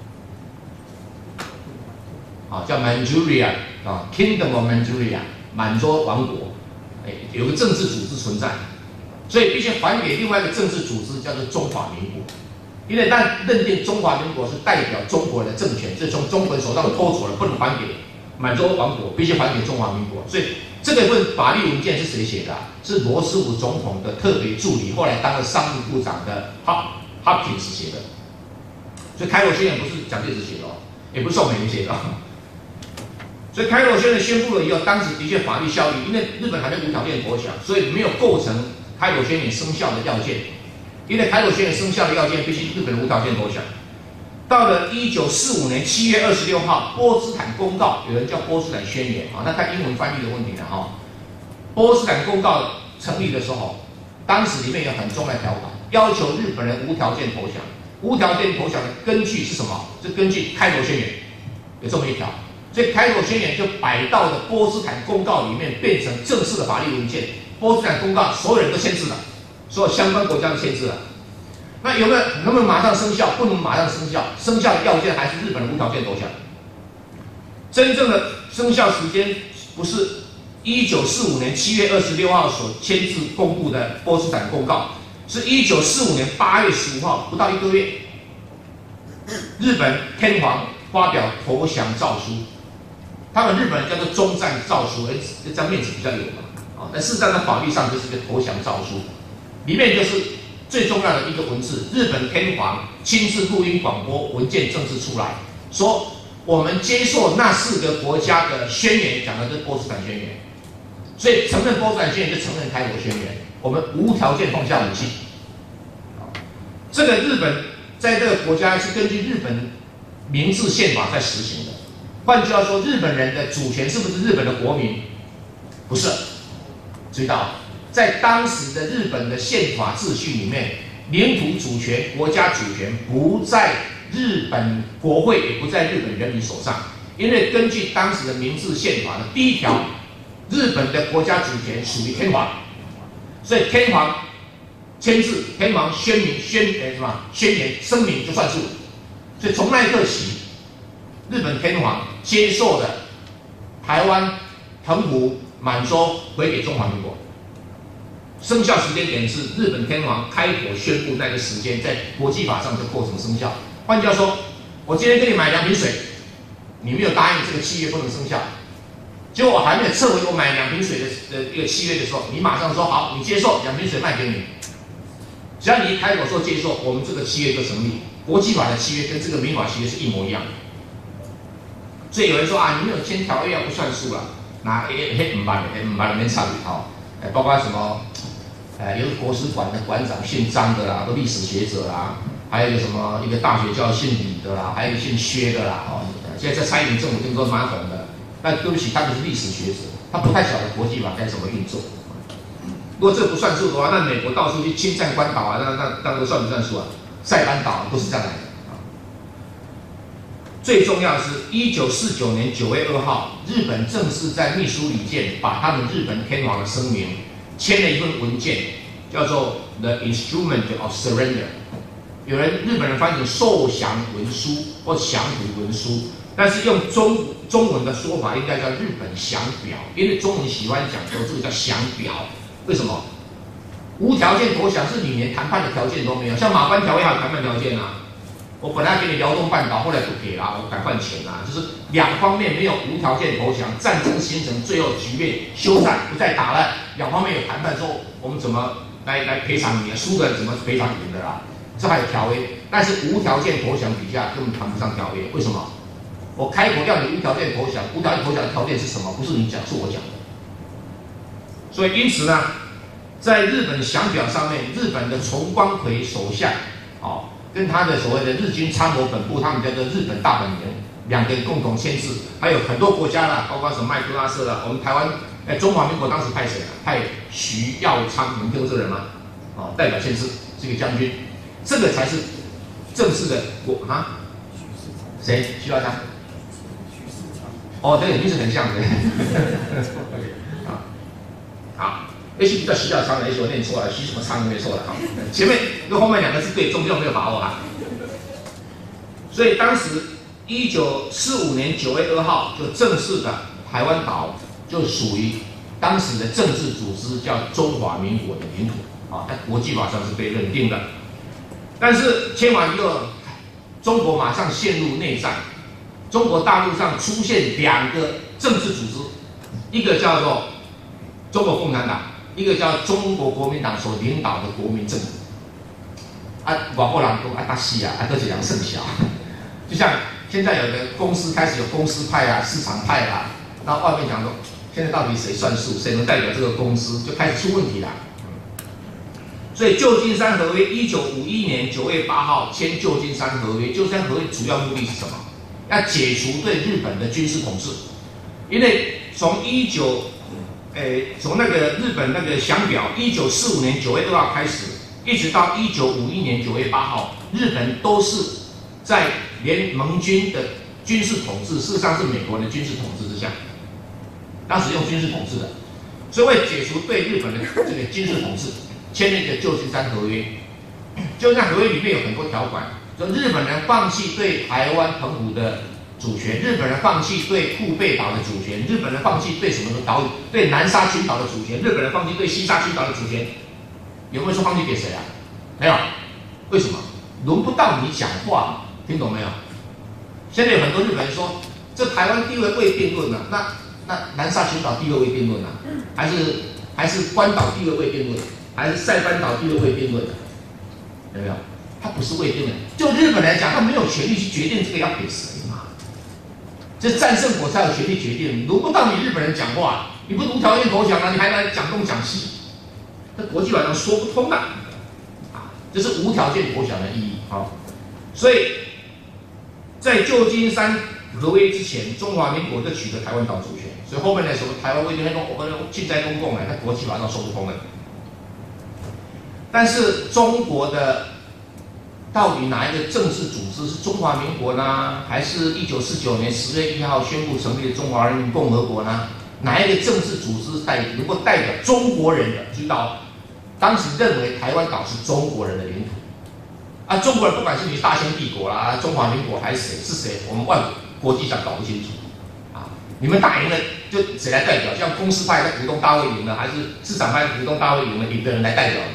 A: 叫 Manchuria Kingdom of Manchuria 满洲王国，有个政治组织存在，所以必须还给另外一个政治组织叫做中华民国。 因为他认定中华民国是代表中国人的政权，是从中国人手上偷走了，不能还给满洲王国，必须还给中华民国。所以这个份法律文件是谁写的是罗斯福总统的特别助理，后来当了商务部长的 Hopkins 写的。所以开罗宣言不是蒋介石写的哦，也不是宋美龄写的哦。所以开罗宣言宣布了以后，当时的确法律效力，因为日本还没无条件投降，所以没有构成开罗宣言生效的要件。因为开罗宣言生效的要件必须日本无条件投降。到了1945年7月26号，波茨坦公告，有人叫波茨坦宣言啊，那看英文翻译的问题了哈。波茨坦公告成立的时候，当时里面有很重要的条款，要求日本人无条件投降。无条件投降的根据是什么？是根据开罗宣言有这么一条，所以开罗宣言就摆到了波茨坦公告里面，变成正式的法律文件。波茨坦公告所有人都签字了。所有相关国家的限制了，那能不能马上生效？不能马上生效，生效的要件还是日本人无条件投降。真正的生效时间不是1945年7月26号所签字公布的波茨坦公告，是1945年8月15号，不到1个月，日本天皇发表投降诏书，他们日本人叫做终战诏书，这张面子比较有嘛，啊，但事实上在法律上就是个投降诏书。里面就是最重要的一个文字，日本天皇亲自录音广播文件正式出来，说我们接受那4个国家的宣言，讲的是波茨坦宣言，所以承认波茨坦宣言就承认开罗宣言，我们无条件放下武器。这个日本在这个国家是根据日本明治宪法在实行的，换句话说，日本人的主权是不是日本的国民？不是，注意到。在当时的日本的宪法秩序里面，领土主权、国家主权不在日本国会，也不在日本人民手上。因为根据当时的明治宪法的第1条，日本的国家主权属于天皇，所以天皇签字，天皇宣言声明就算数。所以从那一刻起，日本天皇接受了台湾、澎湖、满洲回给中华民国。生效时间点是日本天皇开国宣布那个时间，在国际法上就构成生效。换句话说，我今天跟你买2瓶水，你没有答应这个契约不能生效，结果我还没有撤回我买2瓶水的一个契约的时候，你马上说好，你接受2瓶水卖给你。只要你一开口说接受，我们这个契约就成立。国际法的契约跟这个民法契约是一模一样的。所以有人说啊，你没有签条约不算数了，那不办没参与哈，包括什么？有个国史馆的馆长姓张的啦，都历史学者啦，还有一个什么一个大学教姓李的啦，还有一个姓薛的啦，哦，现在在蔡英文政府听说蛮红的，但对不起，他不是历史学者，他不太晓得国际法该怎么运作。如果这个不算数的话，那美国到处去侵占关岛啊，那个算不算数啊？塞班岛都是这样来的。最重要的是，1949年9月2号，日本正式在秘书里见把他们日本天皇的声明签了一份文件，叫做 The Instrument of Surrender。日本人翻译成受降文书或降服文书，但是用中文的说法应该叫日本降表，因为中文喜欢讲说这个叫降表。为什么？无条件投降是你连谈判的条件都没有，像马关条约还有谈判条件啊。我本来给你辽东半岛，后来不给啦，我改换钱啦，就是两方面没有无条件投降，战争形成，最后局面休战，不再打了，两方面有谈判说我们怎么来赔偿你啊，输的人怎么赔偿赢的啦，这还有条约，但是无条件投降底下根本谈不上条约，为什么？我开口要你无条件投降，无条件投降的条件是什么？不是你讲，是我讲的。所以因此呢，在日本降表上面，日本的重光葵首相，跟他的所谓的日军参谋本部，他们叫做日本大本营，两个人共同签字，还有很多国家啦，包括什么麦克阿瑟啦，我们台湾，中华民国当时派谁啊？派徐耀昌，你们听过这个人吗？代表签字，是一个将军，这个才是正式的谁？徐耀昌？这个名字很像的。好。也许比较徐耀昌的，也许我念错了，徐什么昌没错了哈。前面跟后面两个字对，中间没有把握啊。所以当时1945年9月2号就正式的台湾岛就属于当时的政治组织叫中华民国的领土啊，在国际法上是被认定的。 但是签完以后，中国马上陷入内战。中国大陆上出现2个政治组织，一个叫做中国共产党，一个叫中国国民党所领导的国民政府。外国人讲大西啊，都是两胜小。就像现在有的公司开始有公司派啊、市场派啊，然后外面讲说，现在到底谁算数，谁能代表这个公司，就开始出问题了。所以旧金山合约，1951年9月8号签旧金山合约。旧金山合约主要目的是什么？要解除对日本的军事统治。因为从那个日本那个详表，1945年9月2号开始，一直到1951年9月8号，日本都是在联盟军的军事统治，事实上是美国的军事统治之下，当时用军事统治的，所以为解除对日本的这个军事统治，签了一个旧金山合约。旧金山合约里面有很多条款，说日本人放弃对台湾澎湖的主权，日本人放弃对库贝岛的主权，日本人放弃对什么的岛屿，对南沙群岛的主权，日本人放弃对西沙群岛的主权。有没有说放弃给谁啊？没有。为什么？轮不到你讲话，听懂没有？现在有很多日本人说，这台湾地位未定论啊，那南沙群岛地位未定论啊，还是关岛地位未定论，还是塞班岛地位未定论啊？有没有？它不是未定论。就日本来讲，他没有权利去决定这个要给谁嘛。这战胜国才有权利决定，轮不到你日本人讲话，你不无条件投降了，你还来讲东讲西，这国际法上说不通的啊！这是无条件投降的意义。好，所以在旧金山合约之前，中华民国就取得台湾岛主权，所以后面的什么台湾未定论、近代公共呢，那国际法上说不通的。但是中国的到底哪一个政治组织是中华民国呢？还是1949年10月1号宣布成立的中华人民共和国呢？哪一个政治组织能够代表中国人的？知道，当时认为台湾岛是中国人的领土啊，中国人不管是你大清帝国啦、中华民国还是谁，我们国际上搞不清楚啊。你们打赢了，就谁来代表？像公司派的股东大会赢了，还是市场派的股东大会赢了，赢的人来代表嘛？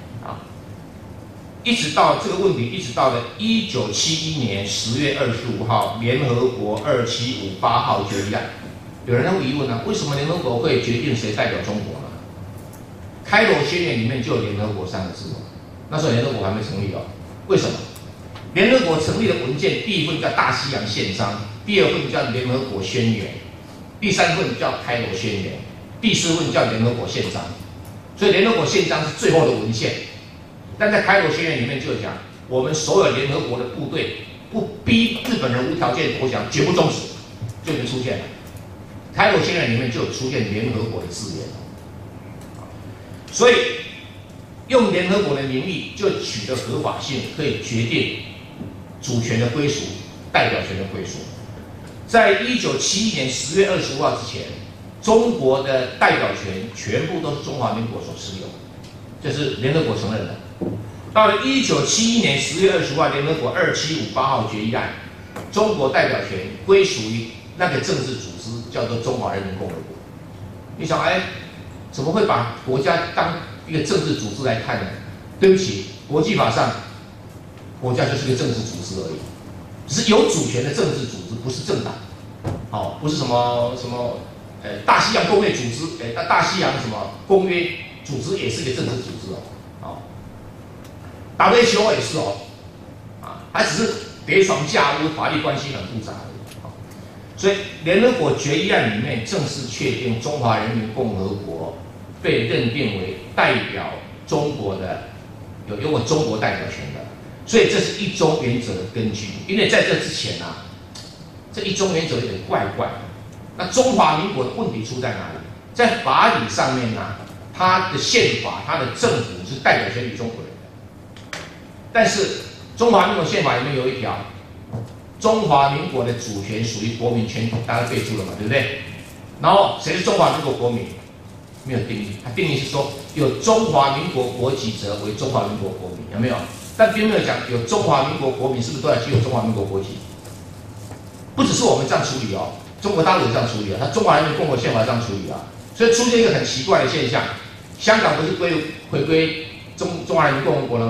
A: 一直到这个问题，一直到了1971年10月25号，联合国2758号决议案。有人会疑问呢，为什么联合国会决定谁代表中国呢？开罗宣言里面就有联合国3个字，那时候联合国还没成立哦。为什么？联合国成立的文件，第一份叫大西洋宪章，第二份叫联合国宣言，第三份叫开罗宣言，第四份叫联合国宪章。所以联合国宪章是最后的文献。但在开罗宣言里面就讲，我们所有联合国的部队不逼日本人无条件投降，绝不终止，就已经出现了。开罗宣言里面就有出现联合国的字眼，所以用联合国的名义就取得合法性，可以决定主权的归属、代表权的归属。在1971年10月25号之前，中国的代表权全部都是中华民国所持有，这是联合国承认的。到了1971年10月25号，联合国2758号决议案，中国代表权归属于那个政治组织，叫做中华人民共和国。你想，怎么会把国家当一个政治组织来看呢？对不起，国际法上，国家就是个政治组织而已，只是有主权的政治组织，不是政党。好，不是什么大西洋公约组织，大西洋什么公约组织也是个政治组织哦。WHO 也是哦，还只是叠床架屋，法律关系很复杂而已。所以联合国决议案里面正式确定中华人民共和国被认定为代表中国的，有我中国代表权的，所以这是一中原则的根据。因为在这之前这一中原则有点怪怪的。那中华民国的问题出在哪里？在法理上面它的宪法、它的政府是代表权于中国人的。但是中华民国宪法里面有一条，中华民国的主权属于国民全体，大家背出了嘛，对不对？然后谁是中华民国国民？没有定义，它定义是说有中华民国国籍者为中华民国国民，有没有？但并没有讲有中华民国国民是不是都要具有中华民国国籍？不只是我们这样处理哦，中国大陆也这样处理啊，它中华人民共和国宪法这样处理啊，所以出现一个很奇怪的现象：香港不是回归中华人民共和国了吗？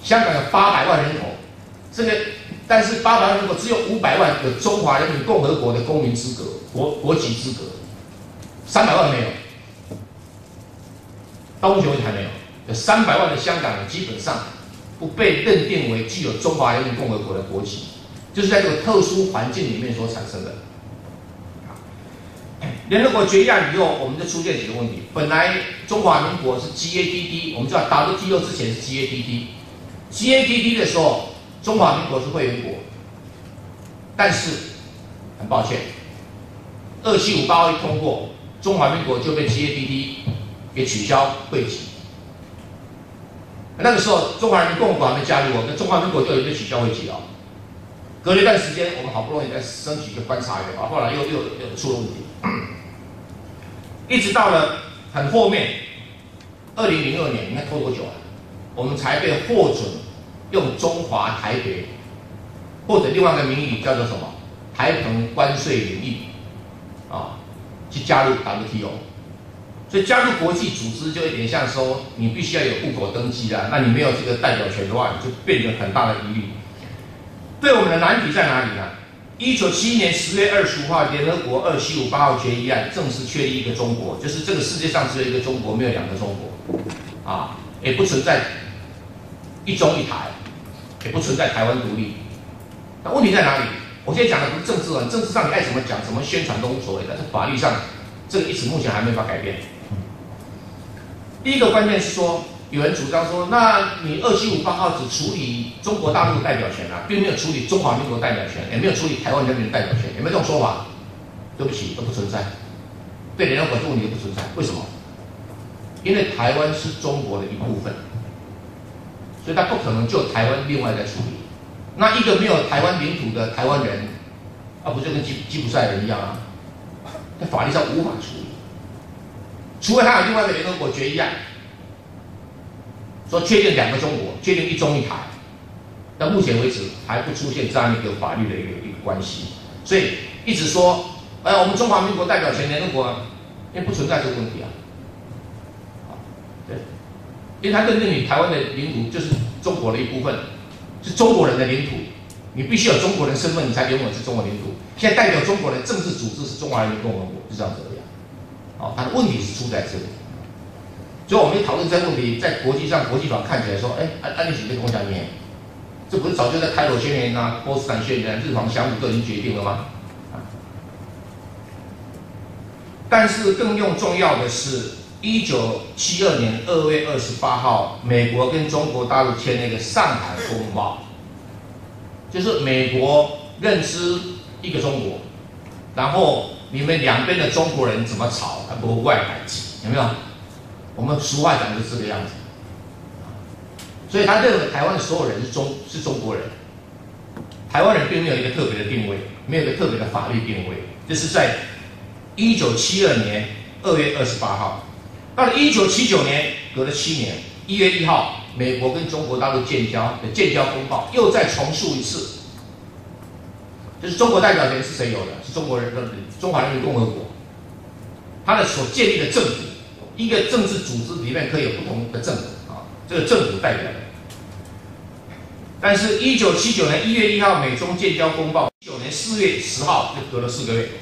A: 香港有800万人口，但是800万人口只有500万有中华人民共和国的公民资格、国籍资格，300万没有，到目前为止还没有。有300万的香港人基本上不被认定为具有中华人民共和国的国籍，就是在这个特殊环境里面所产生的。联合国决议案以后，我们就出现几个问题。本来中华民国是 GATT， 我们知道 WTO 之前是 GATT 的时候，中华民国是会员国，但是很抱歉，2758号一通过，中华民国就被 GATT 给取消会籍。那个时候中华人民共和国还没加入那中华民国就已经被取消会籍了。隔了一段时间，我们好不容易再升级一个观察员后来又出了问题。一直到了很后面，2002年，你看拖多久啊？我们才被获准用中华台北，或者另外一个名义叫做什么台澎关税领域去加入 WTO。所以加入国际组织就有点像说，你必须要有户口登记啦，那你没有这个代表权的话，你就变成很大的疑虑。对我们的难题在哪里呢？1971年10月25号，联合国2758号决议案正式确立一个中国，就是这个世界上只有一个中国，没有2个中国，也不存在一中一台，也不存在台湾独立。那问题在哪里？我现在讲的不是政治啊，政治上你爱怎么讲、怎么宣传都无所谓，但是法律上这个一直目前还没法改变。第一个关键是说，有人主张说，那你2758号只处理中国大陆代表权并没有处理中华民国代表权，也没有处理台湾人民的代表权，有没有这种说法？对不起，都不存在。对联合国这个问题不存在，为什么？因为台湾是中国的一部分，所以他不可能就台湾另外再处理。那一个没有台湾领土的台湾人，不就跟吉普赛人一样在法律上无法处理。除非他有另外一个联合国决议案，说确定2个中国，确定一中一台，到目前为止还不出现这样一个法律的一个关系，所以一直说，我们中华民国代表权联合国，因为不存在这个问题对，因为他认定你台湾的领土就是中国的一部分，是中国人的领土，你必须有中国人身份，你才拥有是中国领土。现在代表中国的政治组织是中华人民共和国，就这样子而已。它的问题是出在这里，所以我们讨论这个问题，在国际上国际法看起来说，安理会跟我讲你，这不是早就在开罗宣言波茨坦宣言、日防降武都已经决定了吗？但是更重要的是，1972年2月28号，美国跟中国大陆签那个上海公报，就是美国认知一个中国，然后你们两边的中国人怎么吵，不外改进，有没有？我们俗话讲就是这个样子。所以他认为台湾的所有人是中国人，台湾人并没有一个特别的定位，没有一个特别的法律定位。这是在1972年2月28号，到了1979年，隔了7年，1月1号，美国跟中国大陆建交的建交公报又再重述一次。就是中国代表权是谁有的？是中华人民共和国，它的所建立的政府，一个政治组织里面可以有不同的政府这个政府代表的。但是1979年1月1号美中建交公报，19年4月10号就隔了4个月，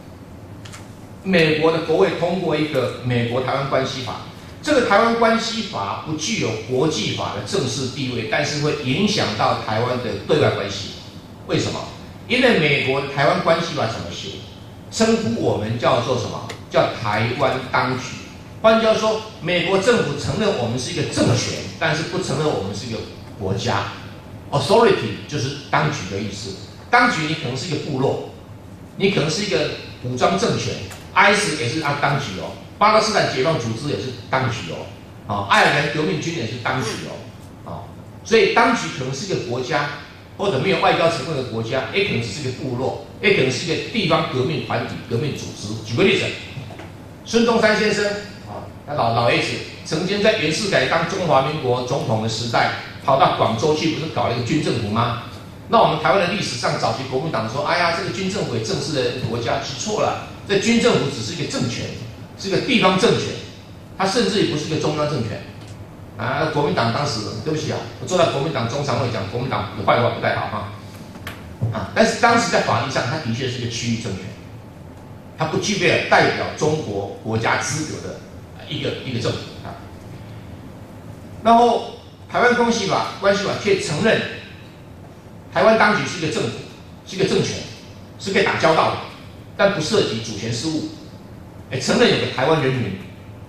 A: 美国的国会通过一个美国台湾关系法。这个台湾关系法不具有国际法的正式地位，但是会影响到台湾的对外关系。为什么？因为美国台湾关系法怎么写？称呼我们叫做什么？叫台湾当局。换句话说，美国政府承认我们是一个政权，但是不承认我们是一个国家。Authority 就是当局的意思。当局你可能是一个部落，你可能是一个武装政权 ，IS 也是当局巴勒斯坦解放组织也是当局爱尔兰革命军也是当局所以当局可能是一个国家。或者没有外交成分的国家，也可能只是一个部落，也可能是一个地方革命团体、革命组织。举个例子，孙中山先生他老爷子曾经在袁世凯当中华民国总统的时代，跑到广州去，不是搞了一个军政府吗？那我们台湾的历史上，早期国民党说，这个军政府也正式的国家，其实错了，这军政府只是一个政权，是一个地方政权，它甚至也不是一个中央政权。 啊，国民党当时对不起啊，我坐在国民党中常会讲国民党的坏话不太好哈。啊，但是当时在法律上，它的确是一个区域政权，它不具备了代表中国国家资格的一个政府啊。然后台湾关系法却承认台湾当局是一个政府，是一个政权，是可以打交道的，但不涉及主权事务。承认有个台湾人民，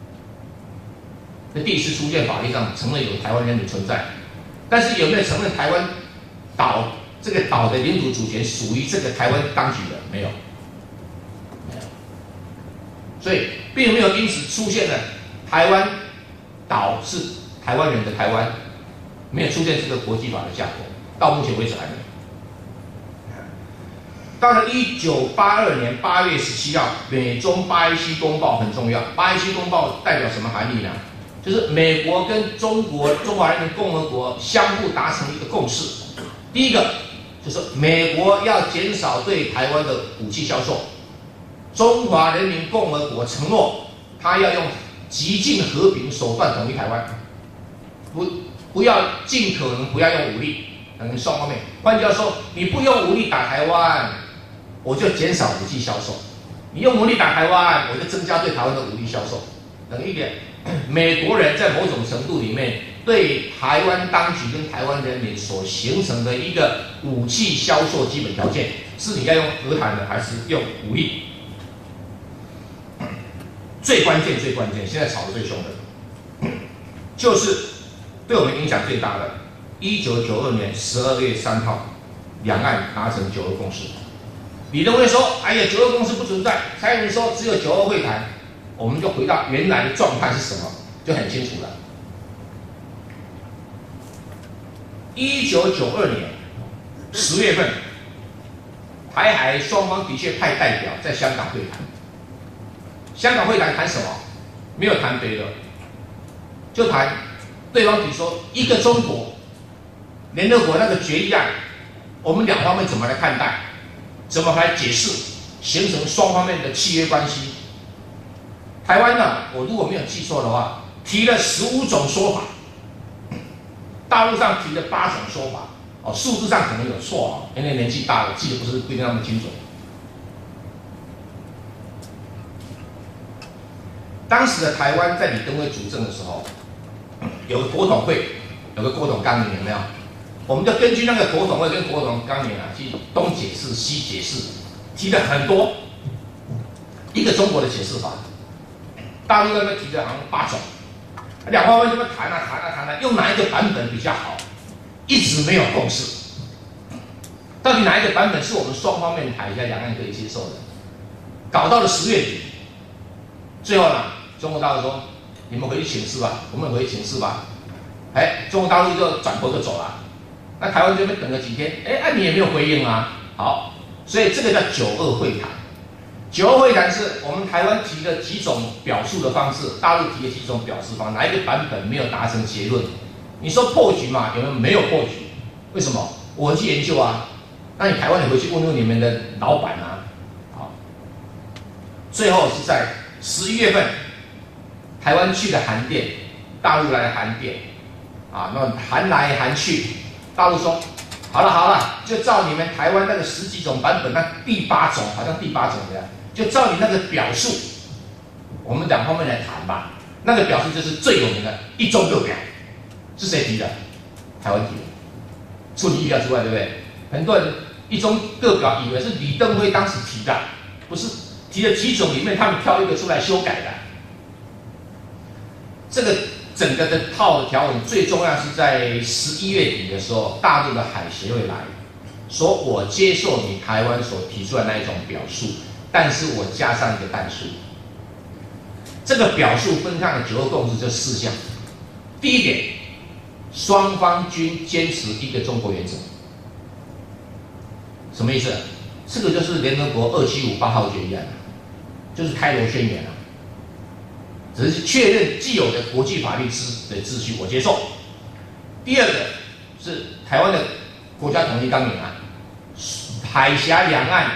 A: 这第一次出现法律上承认有台湾人民存在，但是有没有承认台湾岛这个岛的领土主权属于这个台湾当局的？没有，没有，所以并没有因此出现了台湾岛是台湾人的台湾，没有出现这个国际法的架构，到目前为止还没有。到了1982年8月17号，美中巴伊西公报很重要。巴伊西公报代表什么含义呢？就是美国跟中华人民共和国相互达成一个共识。第一个就是美国要减少对台湾的武器销售，中华人民共和国承诺他要用极尽和平手段统一台湾，不要尽可能不要用武力，等于双方面。换句话说，你不用武力打台湾，我就减少武器销售；你用武力打台湾，我就增加对台湾的武力销售。等于一点，美国人在某种程度里面对台湾当局跟台湾人民所形成的一个武器销售基本条件，是你要用和谈的，还是用武力？最关键，现在吵得最凶的，就是对我们影响最大的1992年12月3号，两岸达成9·2共识。李登辉说：“哎呀，9·2共识不存在。”蔡英文说：“只有9·2会谈。”我们就回到原来的状态是什么，就很清楚了。1992年10月份，台海双方的确派代表在香港会谈。香港会谈谈什么？没有谈别的，就谈对方比如说一个中国，联合国那个决议案，我们两方面怎么来看待，怎么来解释，形成双方面的契约关系。台湾呢，我如果没有记错的话，提了15种说法，大陆上提了8种说法，数字上可能有错因为年纪大了，记得不是规定那么清楚。当时的台湾在李登辉主政的时候，有个国统会，有个国统纲领，有没有？我们就根据那个国统会跟国统纲领去东解释西解释，提了很多一个中国的解释法。大陆那边提的好像8种，两方面这么谈啊，用哪一个版本比较好，一直没有共识。到底哪一个版本是我们双方面谈一下，两岸可以接受的？搞到了10月底，最后呢，中国大陆说：“你们回去请示吧，我们回去请示吧。”中国大陆就转头就走了。那台湾这边等了几天，你也没有回应啊。好，所以这个叫9·2会谈。9·2会谈是我们台湾提的几种表述的方式，大陆提的几种表示方式，哪一个版本没有达成结论？你说破局嘛？有没有破局？为什么？我去研究啊。那你台湾你回去问问你们的老板啊。好，最后是在11月份，台湾去了函电，大陆来函电，那函来函去，大陆说。好了，就照你们台湾那个10几种版本，那第8种好像第8种的呀，就照你那个表述，我们两方面来谈吧。那个表述就是最有名的“一中各表”，是谁提的？台湾提的，出你意料之外，对不对？很多人“一中各表”以为是李登辉当时提的，不是提了几种里面他们挑一个出来修改的。这个。整个的套条文最重要是在11月底的时候，大陆的海协会来说，我接受你台湾所提出的那一种表述，但是我加上一个但书。这个表述分上的9·2共识这4项。第一点，双方均坚持一个中国原则。什么意思？这个就是联合国2758号决议案，就是开罗宣言。只是确认既有的国际法律的秩序，我接受。第二个是台湾的国家统一纲领案，海峡两岸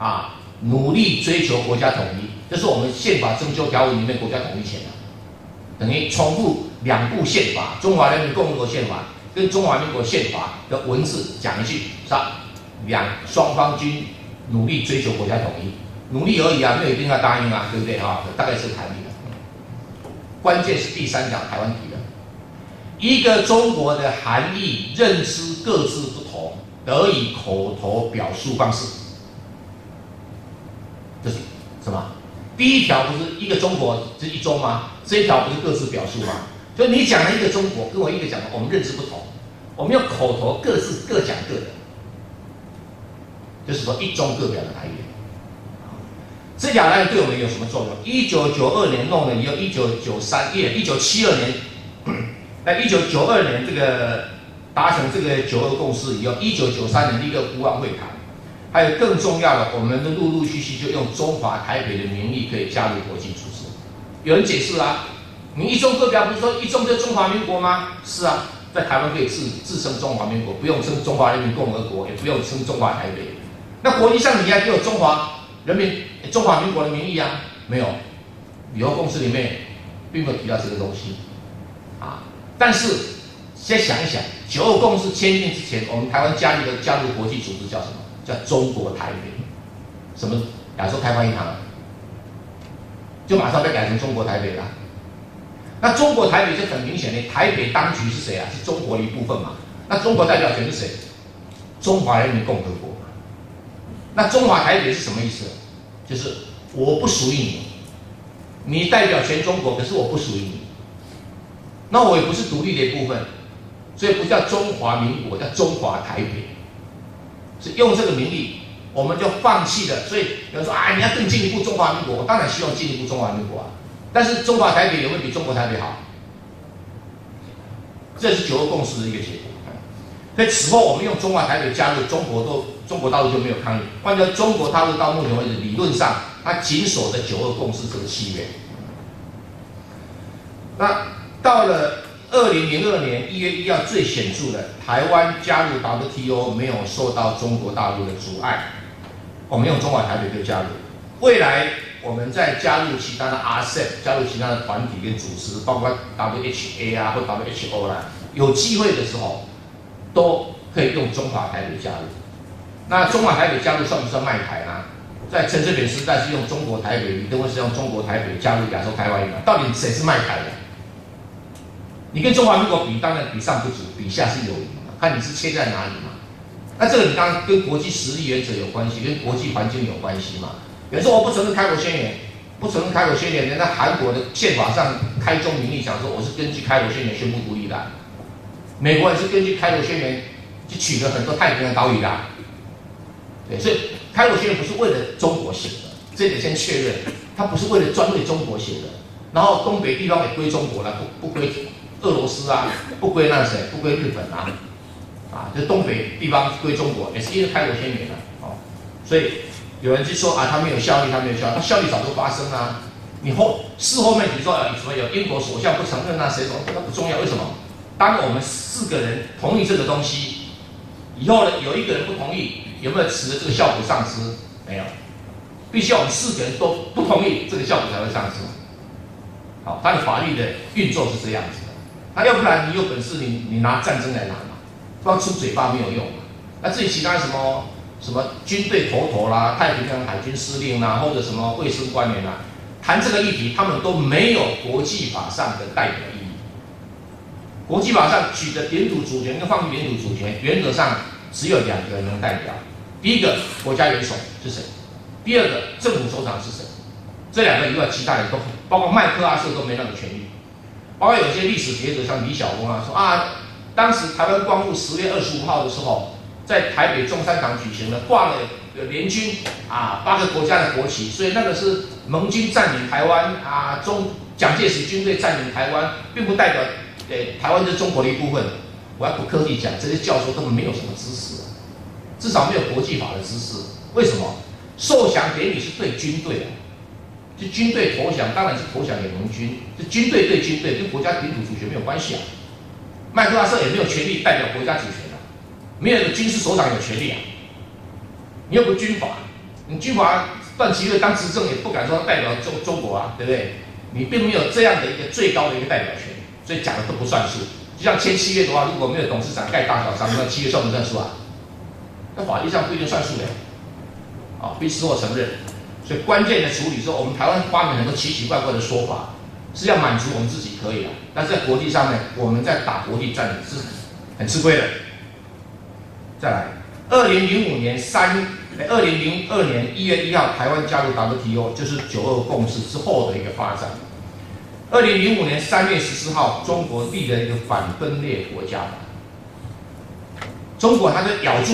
A: 努力追求国家统一，这是我们宪法增修条文里面国家统一权等于重复2部宪法，中华人民共和国宪法跟中华民国宪法的文字讲一句，是吧？双方均努力追求国家统一，努力而已啊，没有一定要答应啊，对不对啊？大概是谈理的。关键是第3条台湾提的，一个中国的含义认知各自不同，得以口头表述方式。这是什么？第1条不是一个中国是一中吗？这1条不是各自表述吗？所以你讲了一个中国，跟我一个讲的，我们认知不同，我们用口头各讲各的，就是说一中各表的来源。这条来源对我们有什么作用？1992年弄了以后，1972年，在1992年这个达成这个9·2共识以后，1993年立个湖湾会谈，还有更重要的，我们的陆续就用中华台北的名义可以加入国际组织。有人解释啊，你一中各表不是说一中就是中华民国吗？是啊，在台湾可以自称中华民国，不用称中华人民共和国，也不用称中华台北。那国际上你还给我中华民国的名义啊？没有，以后共识里面并没有提到这个东西啊。但是先想一想，9·2共识签订之前，我们台湾加入国际组织叫什么？叫中国台北，什么亚洲开发银行，就马上被改成中国台北了。那中国台北就很明显的，台北当局是谁啊？是中国的一部分嘛。那中国代表权是谁？中华人民共和国。那中华台北是什么意思？就是我不属于你，你代表全中国，可是我不属于你。那我也不是独立的一部分，所以不叫中华民国，叫中华台北。是用这个名义，我们就放弃了。所以有人说啊，你要更进一步中华民国，我当然希望进一步中华民国啊。但是中华台北有没有比中国台北好？这是9·2共识的一个结果。所以此后我们用中华台北加入中国大陆就没有抗议。换句话说，中国大陆到目前为止理论上它紧守着9·2共识这个契约。那到了2002年1月1号，最显著的，台湾加入 WTO 没有受到中国大陆的阻碍，我们用中华台北就加入。未来我们再加入其他的 RCEP， 加入其他的团体跟组织，包括 WHA 啊或 WHO 啦，有机会的时候都可以用中华台北加入。那中华台北加入算不算卖台呢？在陈水扁时代是用中国台北，李登辉是用中国台北加入亚洲开发银行，到底谁是卖台的？你跟中华民国比，当然比上不足，比下是有余嘛，看你是切在哪里嘛。那这个你当然跟国际实力原则有关系，跟国际环境有关系嘛。有人说我不承认开罗宣言，不承认开罗宣言，人家韩国的宪法上开宗明义讲说我是根据开罗宣言宣布独立的，美国也是根据开罗宣言去取得很多太平洋岛屿的。对，所以开罗宣言不是为了中国写的，这点先确认，它不是为了专为中国写的。然后东北地方也归中国了，不归俄罗斯啊，不归那谁，不归日本啊，就东北地方归中国，也是因为开罗宣言啊，所以有人就说啊，它没有效力，它没有效力，它效力早就发生啦。你事后面比如说什么有英国首相不承认啊，谁什么那不重要，为什么？当我们4个人同意这个东西以后呢，有1个人不同意，有没有使得这个效果丧失？没有，必须要我们4个人都不同意，这个效果才会丧失。好，它的法律的运作是这样子的。那要不然你有本事你拿战争来拿嘛，光出嘴巴没有用嘛。那至于其他什么军队头头啦、太平洋海军司令啦，或者什么卫生官员啦，谈这个议题，他们都没有国际法上的代表意义。国际法上取得领土主权跟放弃领土主权，原则上只有2个人能代表。第一个国家元首是谁？第2个政府首长是谁？这2个以外，其他人都包括麦克阿瑟都没那个权利。包括有些历史学者像李小龙啊说啊，当时台湾光复10月25号的时候，在台北中山堂举行了，挂了联军8个国家的国旗，所以那个是盟军占领台湾啊，蒋介石军队占领台湾，并不代表台湾是中国的一部分。我要不客气讲，这些教授根本没有什么知识至少没有国际法的知识。为什么？受降典礼是对军队的。就军队投降，当然是投降给盟军。就军队对军队，跟国家领土主权没有关系啊。麦克阿瑟也没有权利代表国家主权啊，没有一个军事首长有权利啊。你又不军阀，你军阀段祺瑞当执政也不敢说代表中国啊，对不对？ 你并没有这样的一个最高的一个代表权，所以讲的都不算数。就像签契约的话，如果没有董事长盖大小章，那契约算不算数啊？那法律上不一定算数的，必事后承认。所以关键的处理说，我们台湾发明很多奇奇怪怪的说法，是要满足我们自己可以的，但是在国际上呢，我们在打国际战是很吃亏的。再来，2002年1月1号，台湾加入 WTO， 就是9·2共识之后的一个发展。2005年3月14号，中国立了一个反分裂国家法。中国它就咬住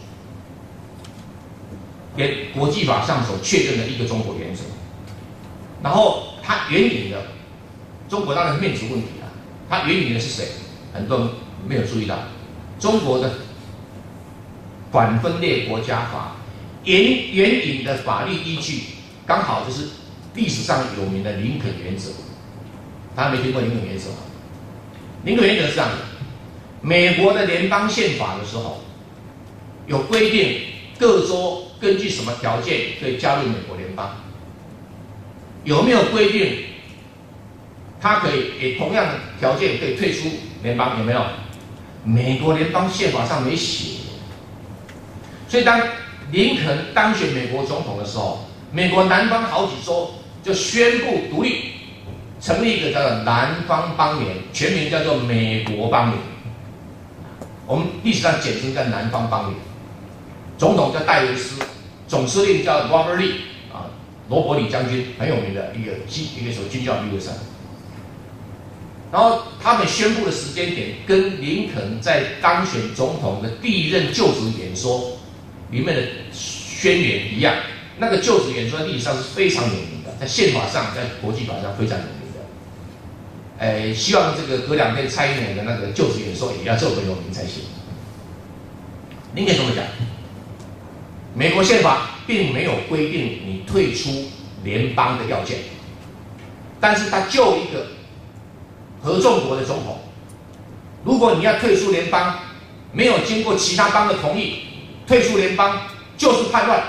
A: 给国际法上所确认的一个中国原则，然后它援引的中国当然面子问题啊，它援引的是谁？很多人没有注意到，中国的反分裂国家法援引的法律依据，刚好就是历史上有名的林肯原则。大家没听过林肯原则吗？林肯原则是这样的：美国的联邦宪法的时候，有规定各州根据什么条件可以加入美国联邦？有没有规定他可以给同样的条件可以退出联邦？有没有？美国联邦宪法上没写。所以当林肯当选美国总统的时候，美国南方好几州就宣布独立，成立一个叫做南方邦联，全名叫做美国邦联。我们历史上简称叫南方邦联。总统叫戴维斯，总司令叫 Robert Lee 罗伯里将军，很有名的一个什么军教毕业生。然后他们宣布的时间点跟林肯在当选总统的第一任就职演说里面的宣言一样。那个就职演说在历史上是非常有名的，在宪法上、在国际法上非常有名的。希望这个隔2天蔡英文的那个就职演说也要这么有名才行。林肯怎么讲？美国宪法并没有规定你退出联邦的要件，但是他就一个合众国的总统，如果你要退出联邦，没有经过其他邦的同意，退出联邦就是叛乱。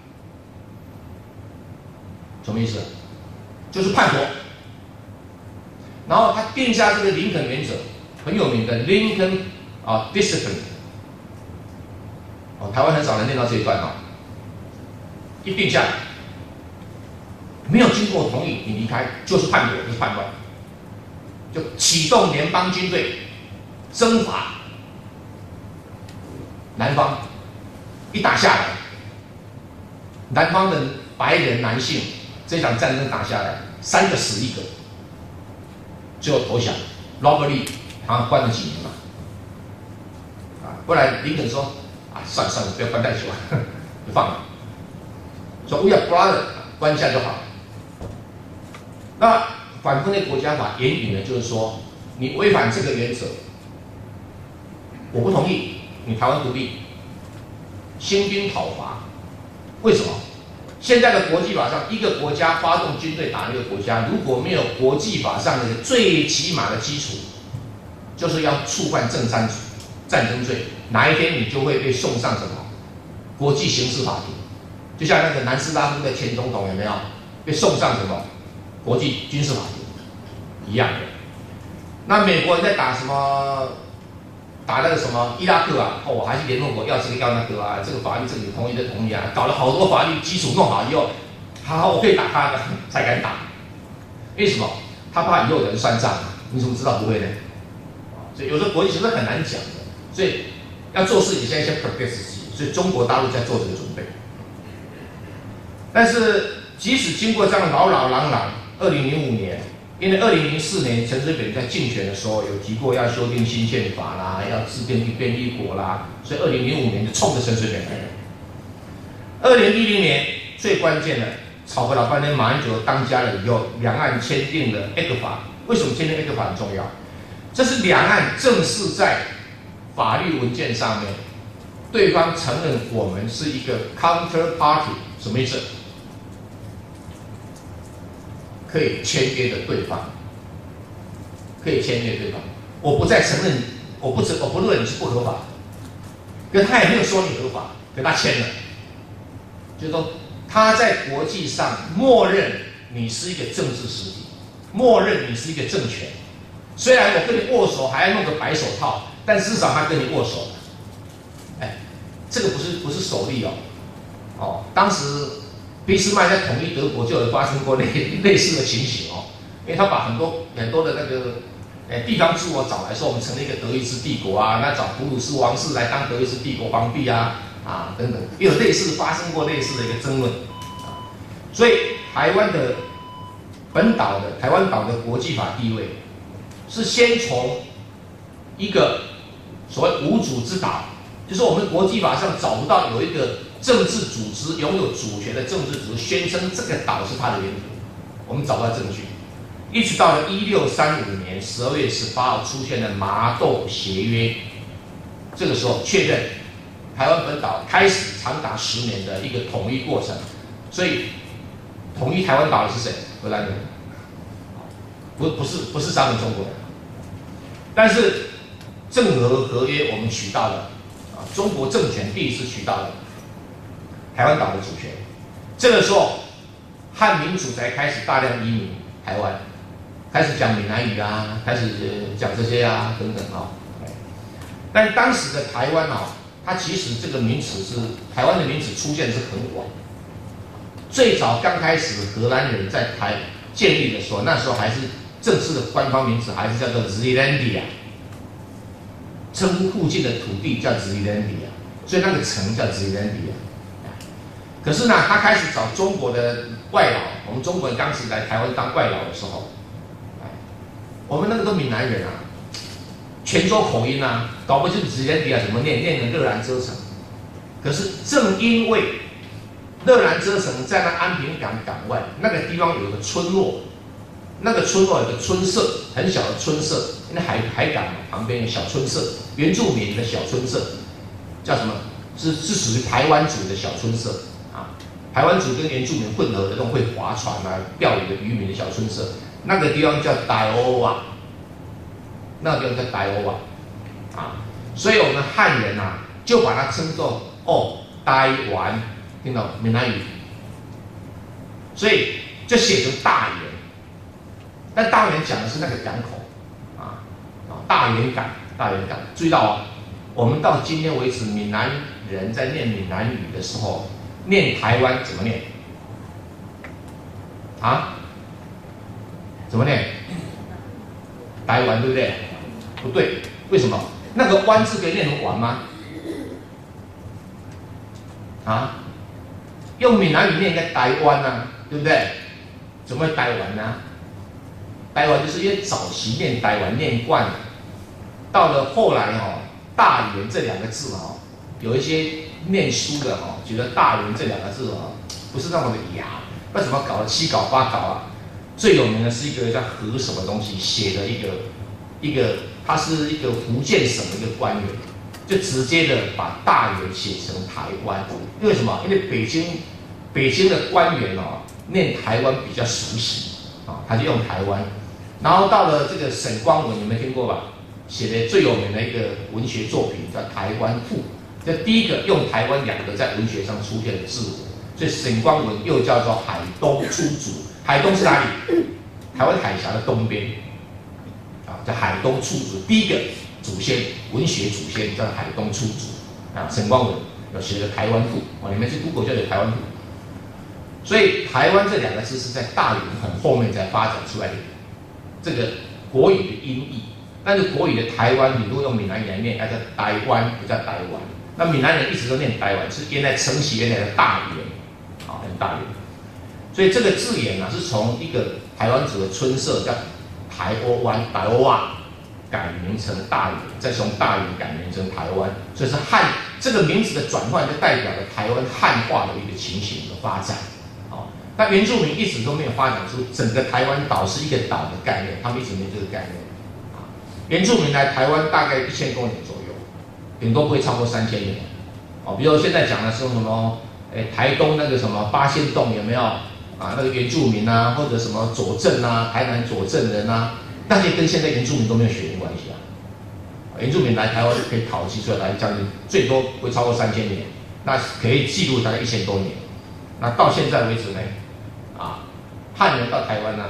A: 什么意思？就是叛国。然后他定下这个林肯原则，很有名的 Lincoln Discipline。台湾很少人念到这一段一定下来，没有经过我同意，你离开就是叛国，就是叛乱，就启动联邦军队征伐南方，一打下来，南方的白人男性这场战争打下来，3个死1个，最后投降。Robert Lee 好像关了几年嘛，后来林肯说算了，不要关太久，就放了。说 We are brother， 关一下就好。那反分裂国家法援引的就是说，你违反这个原则，我不同意你台湾独立，兴兵讨伐。为什么？现在的国际法上，一个国家发动军队打那个国家，如果没有国际法上的最起码的基础，就是要触犯战争罪，哪一天你就会被送上什么国际刑事法庭。就像那个南斯拉夫的前总统有没有被送上什么国际军事法庭一样的？那美国人在打什么？打那个什么伊拉克还是联合国要这个要那个这个法律这里同意的同意搞了好多法律基础弄好以后，好我可以打他的才敢打。为什么？他怕以后有人算账，你怎么知道不会呢？所以有时候国际形势很难讲的，所以要做事情现在先 prepare 自己，所以中国大陆在做这个准备。但是即使经过这样朗朗，2005年，因为2004年陈水扁在竞选的时候有提过要修订新宪法啦，要制定一边一国啦，所以2005年就冲着陈水扁来了。2010年最关键的，吵个老半天，马英九当家了以后，两岸签订了 ECFA。为什么签订 ECFA 很重要？这是两岸正式在法律文件上面，对方承认我们是一个 counterparty， 什么意思？可以签约的对方，可以签约对方。我不再承认，我不认为你是不合法，可他也没有说你合法，可他签了，就是说他在国际上默认你是一个政治实体， 默认你是一个政权。虽然我跟你握手还要弄个白手套，但至少他跟你握手了。哎，这个不是首例哦。哦，当时俾斯麦在统一德国就有发生过类似的情形哦，因为他把很多的那个地方诸国找来说，我们成立一个德意志帝国啊，那找普鲁士王室来当德意志帝国皇帝啊等等，也有发生过类似的一个争论啊。所以台湾岛的国际法地位，是先从一个所谓无主之岛，就是我们国际法上找不到有一个政治组织拥有主权的政治组织宣称这个岛是它的领土，我们找不到证据。一直到了1635年12月18号出现了麻豆协约，这个时候确认台湾本岛开始长达10年的一个统一过程。所以统一台湾岛的是谁？荷兰人，不是咱们中国人。但是郑和合约我们取到了中国政权第一次取到了台湾岛的主权。这个时候汉民族才开始大量移民台湾，开始讲闽南语啊，开始讲这些啊等等啊。但当时的台湾它其实这个名词是台湾的名词出现是很晚。最早刚开始荷兰人在台建立的时候，那时候还是正式的官方名词还是叫做 Zealandia， 称呼附近的土地叫 Zealandia， 所以那个城叫 Zealandia。可是呢，他开始找中国的外劳，我们中国人当时来台湾当外劳的时候，我们那个都闽南人啊，泉州口音啊，搞不清楚 Zealandia 怎么念成热兰遮城。可是正因为热兰遮城在那安平港外那个地方有一个村落，那个村落有个村社，很小的村社，因为海港旁边有小村社，原住民的小村社，叫什么？是属于排湾族的小村社啊。排湾族跟原住民混合的那种会划船啊、钓鱼的渔民的小村社，那个地方叫台欧瓦，那个地方叫台欧瓦啊。所以我们汉人就把它称作台湾。听到闽南语，所以就写成大园。但大园讲的是那个港口大园港。注意到我们到今天为止，闽南人在念闽南语的时候，念台湾怎么念？怎么念？台湾对不对？不对，为什么？那个湾字可以念成丸吗？用闽南语念应该台湾对不对？怎么会台湾呢？台湾就是因为早期念台湾念惯了，到了后来大元这两个字有一些念书的觉得大元这两个字不是那么的雅，为什么搞了7稿8稿最有名的是一个叫何什么东西写的一个，他是一个福建省的一个官员，就直接的把大元写成台湾。因为什么？因为北京的官员念台湾比较熟悉他就用台湾。然后到了这个沈光文，你们听过吧？写的最有名的一个文学作品叫《台湾赋》，这第一个用台湾2个在文学上出现的字。所以沈光文又叫做海东出主。海东是哪里？台湾海峡的东边叫海东出主。第一个祖先，文学祖先叫海东出主沈光文有写的《台湾赋》你们去 Google 就有《台湾赋》。所以台湾这2个字是在大元很后面才发展出来的这个国语的音译。但是国语的台湾，你如果用闽南语来念，叫台湾，不叫台湾。那闽南人一直都念台湾，是原来承袭原来的大元很大元。所以这个字眼是从一个台湾族的村社叫台欧湾、台欧瓦改名成大元，再从大元改名成台湾，所以是汉这个名字的转换，就代表了台湾汉化的一个情形的发展。那原住民一直都没有发展出整个台湾岛是一个岛的概念，他们一直没有这个概念。原住民来台湾大概1000多年左右，顶多不会超过3000年。比如现在讲的是什么？台东那个什么八仙洞有没有那个原住民或者什么左镇台南左镇人那些跟现在原住民都没有血缘关系原住民来台湾可以考期出来将近最多不会超过3000年，那可以记录大概1000多年。那到现在为止呢，汉人到台湾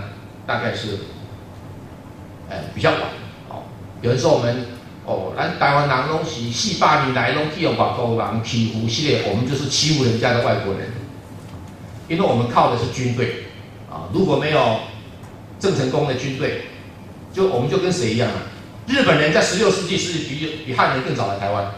A: 大概是，比较晚。哦，有人说我们咱台湾人拢是400年来拢去用外国人欺负系列，我们就是欺负人家的外国人，因为我们靠的是军队啊，如果没有郑成功的军队，我们就跟谁一样啊？日本人在16世纪是比汉人更早来台湾，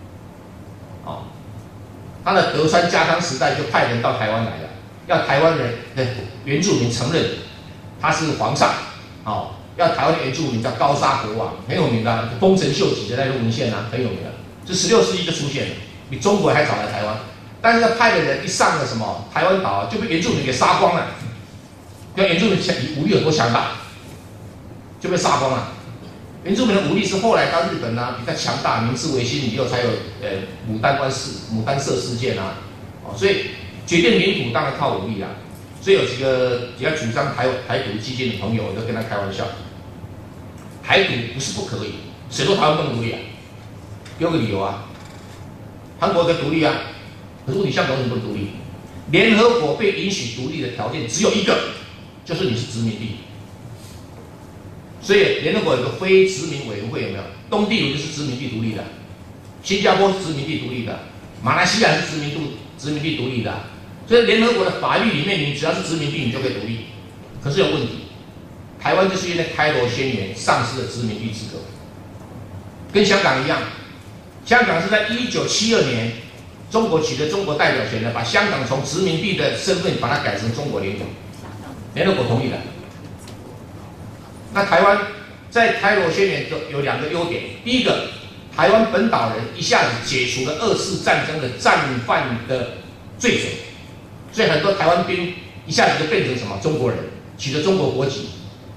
A: 他的德川家康时代就派人到台湾来了，要台湾人的原住民承认他是皇上，要台湾的原住民叫高沙国王，很有名的，丰臣秀吉的那个文献啊，很有名的，就16世纪就出现了，比中国还早来台湾。但是他派的人一上了什么台湾岛，就被原住民给杀光了，因为原住民武力有多强大，就被杀光了。原住民的武力是后来到日本比较强大，明治维新以后才有牡丹社事件啊，所以决定领土当然靠武力啦。所以有几个主张台独激进的朋友，我就跟他开玩笑，台独不是不可以，谁说台湾不能独立啊？有个理由啊，韩国可以独立啊，可是问题香港为什么不能独立？联合国被允许独立的条件只有一个，就是你是殖民地。所以联合国有个非殖民委员会，有没有？东帝汶就是殖民地独立的，新加坡是殖民地独立的，马来西亚是殖民地独立的。所以联合国的法律里面，你只要是殖民地，你就可以独立。可是有问题，台湾就是因为开罗宣言丧失了殖民地资格，跟香港一样。香港是在1972年，中国取得中国代表权的，把香港从殖民地的身份把它改成中国领土，联合国同意的。那台湾在开罗宣言有2个优点，第一个，台湾本岛人一下子解除了2次战争的战犯的罪责，所以很多台湾兵一下子就变成什么中国人，取得中国国籍。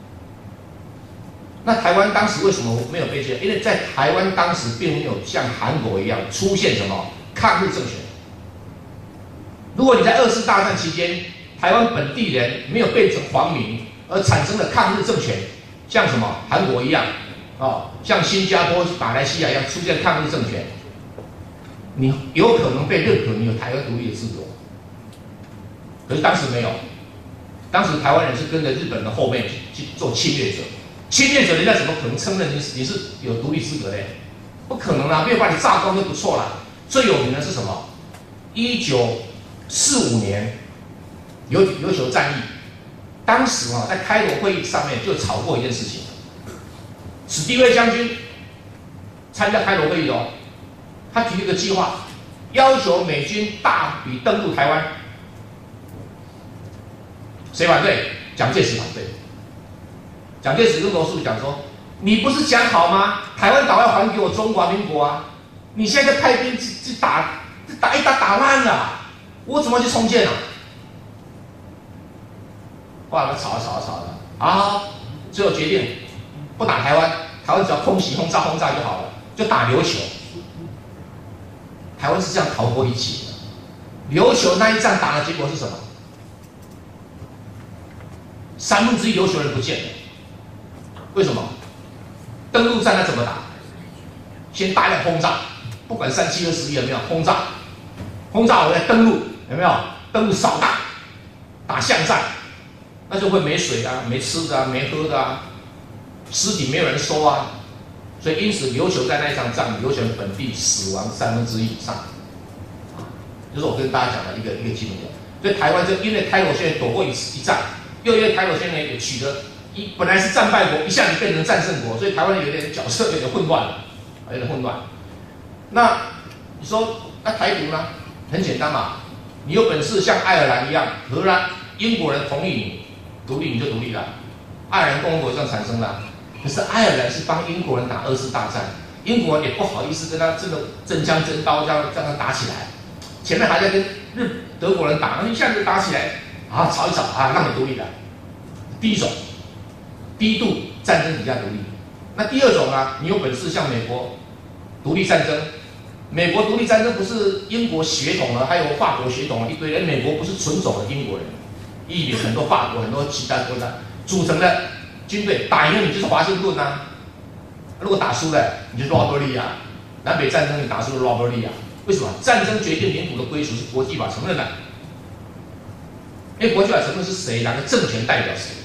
A: 那台湾当时为什么没有被接？因为在台湾当时并没有像韩国一样出现什么抗日政权。如果你在2次大战期间，台湾本地人没有变成皇民，而产生了抗日政权，像什么韩国一样，像新加坡、马来西亚一样出现抗日政权，你有可能被认可你有台湾独立的资格。可是当时没有，当时台湾人是跟着日本的后面去做侵略者，侵略者人家怎么可能承认你是有独立资格的？不可能啦，没有把你炸光就不错啦。最有名的是什么？1945年琉球战役。当时在开罗会议上面就吵过一件事情，史迪威将军参加开罗会议他提了一个计划，要求美军大举登陆台湾。谁反对？蒋介石反对。蒋介石跟罗素讲说：“你不是讲好吗？台湾岛要还给我中华民国啊！你现在派兵去打烂了，我怎么去重建啊？”后来吵的，最后决定不打台湾，台湾只要空袭轰炸就好了，就打琉球。台湾是这样逃过一劫的。琉球那一战打的结果是什么？1/3琉球人不见了。为什么？登陆战他怎么打？先大量轰炸，不管37、21有没有轰炸完再登陆，有没有？登陆扫荡，打巷战。那就会没水啊，没吃的啊，没喝的啊，尸体没有人收啊，所以因此琉球在那一场仗，琉球人本地死亡1/3以上，就是我跟大家讲的一个基本点。所以台湾就因为开罗宣言躲过一战，又因为开罗宣言也取得本来是战败国，一下子变成战胜国，所以台湾有点角色有点混乱了，那你说那台独呢？很简单嘛，你有本事像爱尔兰一样，荷兰、英国人同意你独立，你就独立了。爱尔兰共和国这样产生的，可是爱尔兰是帮英国人打2次大战，英国人也不好意思跟他真的真枪真刀这样打起来，前面还在跟德国人打，一下子打起来吵一吵让你独立了。第一种，低度战争底下独立。那第二种呢？你有本事像美国独立战争，美国独立战争不是英国血统了，还有法国血统了一堆人，美国不是纯种的英国人。意比很多法国很多其他国家组成的军队，打赢了你就是华盛顿啊，如果打输了你就是罗伯利亚。南北战争你打输了罗伯利亚，为什么？战争决定领土的归属是国际法承认的，因为国际法承认是谁，哪个政权代表谁。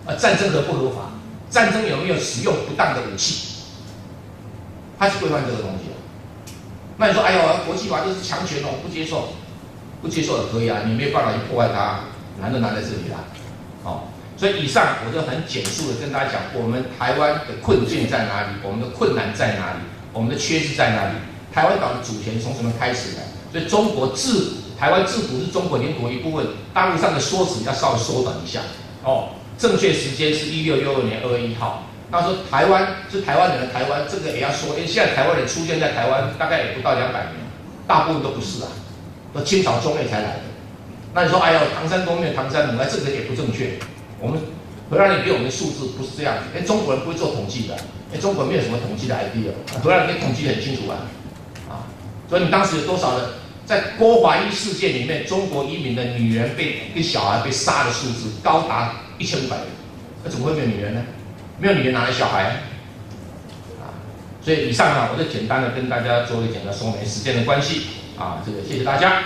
A: 战争合不合法？战争有没有使用不当的武器？它是规范这个东西的。那你说，哎呦，国际法就是强权哦，不接受，不接受也可以啊，你没有办法去破坏它，难就难在这里啦。哦，所以以上我就很简述的跟大家讲，我们台湾的困境在哪里，我们的困难在哪里，我们的缺失在哪里，台湾岛的主权从什么开始的？所以台湾自古是中国领土一部分，大陆上的说辞要稍微缩短一下。哦，正确时间是1662年2月1号。那说台湾是台湾人的台湾，这个也要说，因为现在台湾人出现在台湾大概也不到200年，大部分都不是啊，都清朝中叶才来的。那你说，哎呦，唐山公灭唐山母，这个也不正确。我们荷兰人给我们的数字不是这样子，因为中国人不会做统计的，因为中国人没有什么统计的 idea， 荷兰人可以统计得很清楚啊。所以你当时有多少的在郭华一事件里面，中国移民的女人跟小孩被杀的数字高达1500人，那怎么会没有女人呢？没有女人哪来小孩啊？所以以上呢，我就简单的跟大家做一个简单说明，时间的关系啊，这个谢谢大家。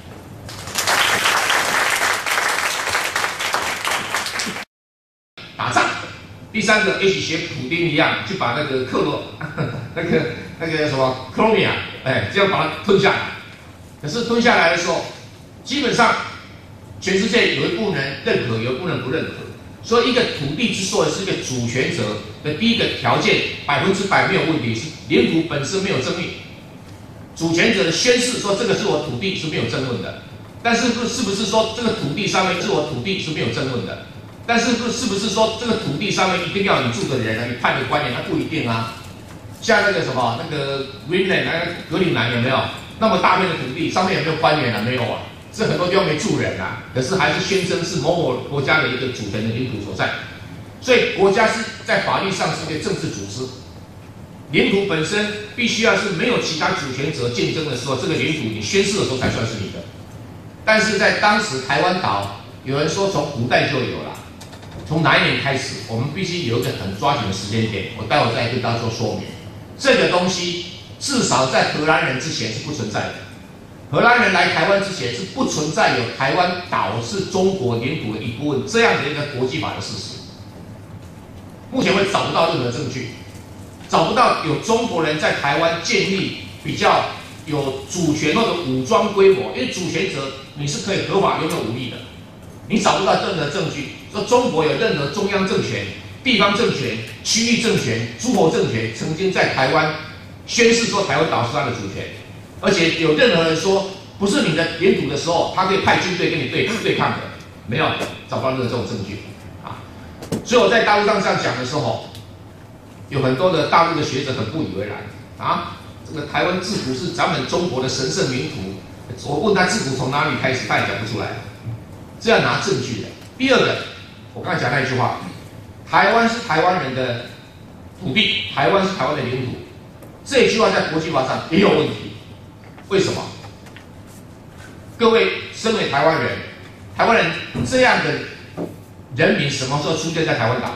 A: 打仗，第三个也许学普丁一样，去把那个那个什么克罗米亚，这样把它吞下来。可是吞下来的时候，基本上全世界有一部分人认可，有一部分人不认可。所以，一个土地之所以是一个主权者的第一个条件，100%没有问题，是领土本身没有争议。主权者的宣誓说这个是我土地是没有争论的，但是是不是说这个土地上面是我土地是没有争论的？但是是不是说这个土地上面一定要你住的人呢？你判的官员，他不一定啊。像那个什么那个 Greenland 那个格陵兰有没有那么大片的土地，上面有没有官员啊？没有啊。是很多地方没住人啊，可是还是宣称是某某国家的一个主权的领土所在，所以国家是在法律上是一个政治组织，领土本身必须要是没有其他主权者竞争的时候，这个领土你宣誓的时候才算是你的。但是在当时台湾岛，有人说从古代就有了，从哪一年开始，我们必须有一个很抓紧的时间点，我待会再跟大家做说明。这个东西至少在荷兰人之前是不存在的。荷兰人来台湾之前是不存在有台湾岛是中国领土的一部分这样的一个国际法的事实。目前为止找不到任何证据，找不到有中国人在台湾建立比较有主权或者武装规模，因为主权者你是可以合法拥有武力的，你找不到任何证据说中国有任何中央政权、地方政权、区域政权、诸侯政权曾经在台湾宣誓说台湾岛是他的主权。而且有任何人说不是你的领土的时候，他可以派军队跟你对抗的，没有找不到任何这种证据啊。所以我在大陆上这样讲的时候，有很多的大陆的学者很不以为然啊。这个台湾自古是咱们中国的神圣领土，我问他自古从哪里开始，他也讲不出来，这要拿证据的。第二个，我刚才讲那一句话，台湾是台湾人的土地，台湾是台湾的领土，这句话在国际法上也有问题。为什么？各位身为台湾人，台湾人这样的人民什么时候出现在台湾岛？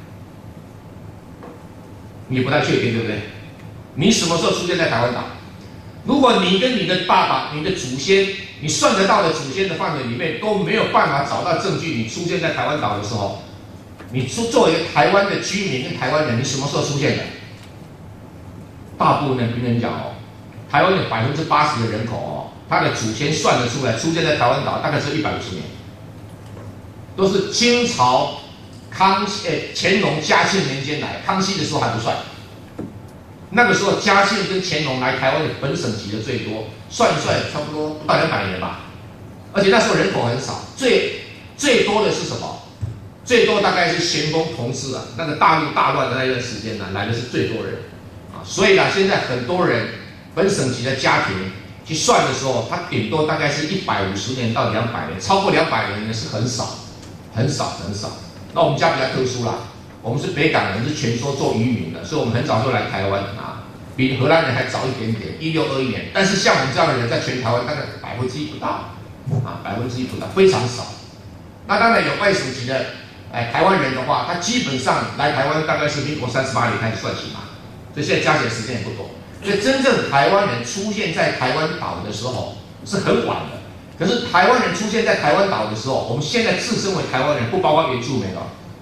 A: 你不太确定，对不对？你什么时候出现在台湾岛？如果你跟你的爸爸、你的祖先，你算得到的祖先的范围里面都没有办法找到证据，你出现在台湾岛的时候，你作为台湾的居民跟台湾人，你什么时候出现的？大部分人跟人讲哦。台湾有80%的人口哦，他的祖先算得出来，出现在台湾岛大概是150年，都是清朝、乾隆、嘉庆年间来，康熙的时候还不算。那个时候嘉庆跟乾隆来台湾的本省籍的最多，算一算差不多不到200年吧。而且那时候人口很少，最多的是什么？最多大概是咸丰同治啊，那个大陆大乱的那段时间呢，来的是最多人啊。所以呢，现在很多人。本省级的家庭去算的时候，它顶多大概是150年到200年，超过200年的是很少，很少很少。那我们家比较特殊啦，我们是北港人，是全说做渔民的，所以我们很早就来台湾啊，比荷兰人还早一点点，1621年。但是像我们这样的人，在全台湾大概1%不到啊，1%不到，非常少。那当然有外省籍的台湾人的话，他基本上来台湾大概是民国38年开始算起嘛，所以现在加起来时间也不多。所以真正台湾人出现在台湾岛的时候是很晚的。可是台湾人出现在台湾岛的时候，我们现在自称为台湾人，不包括原住民哦。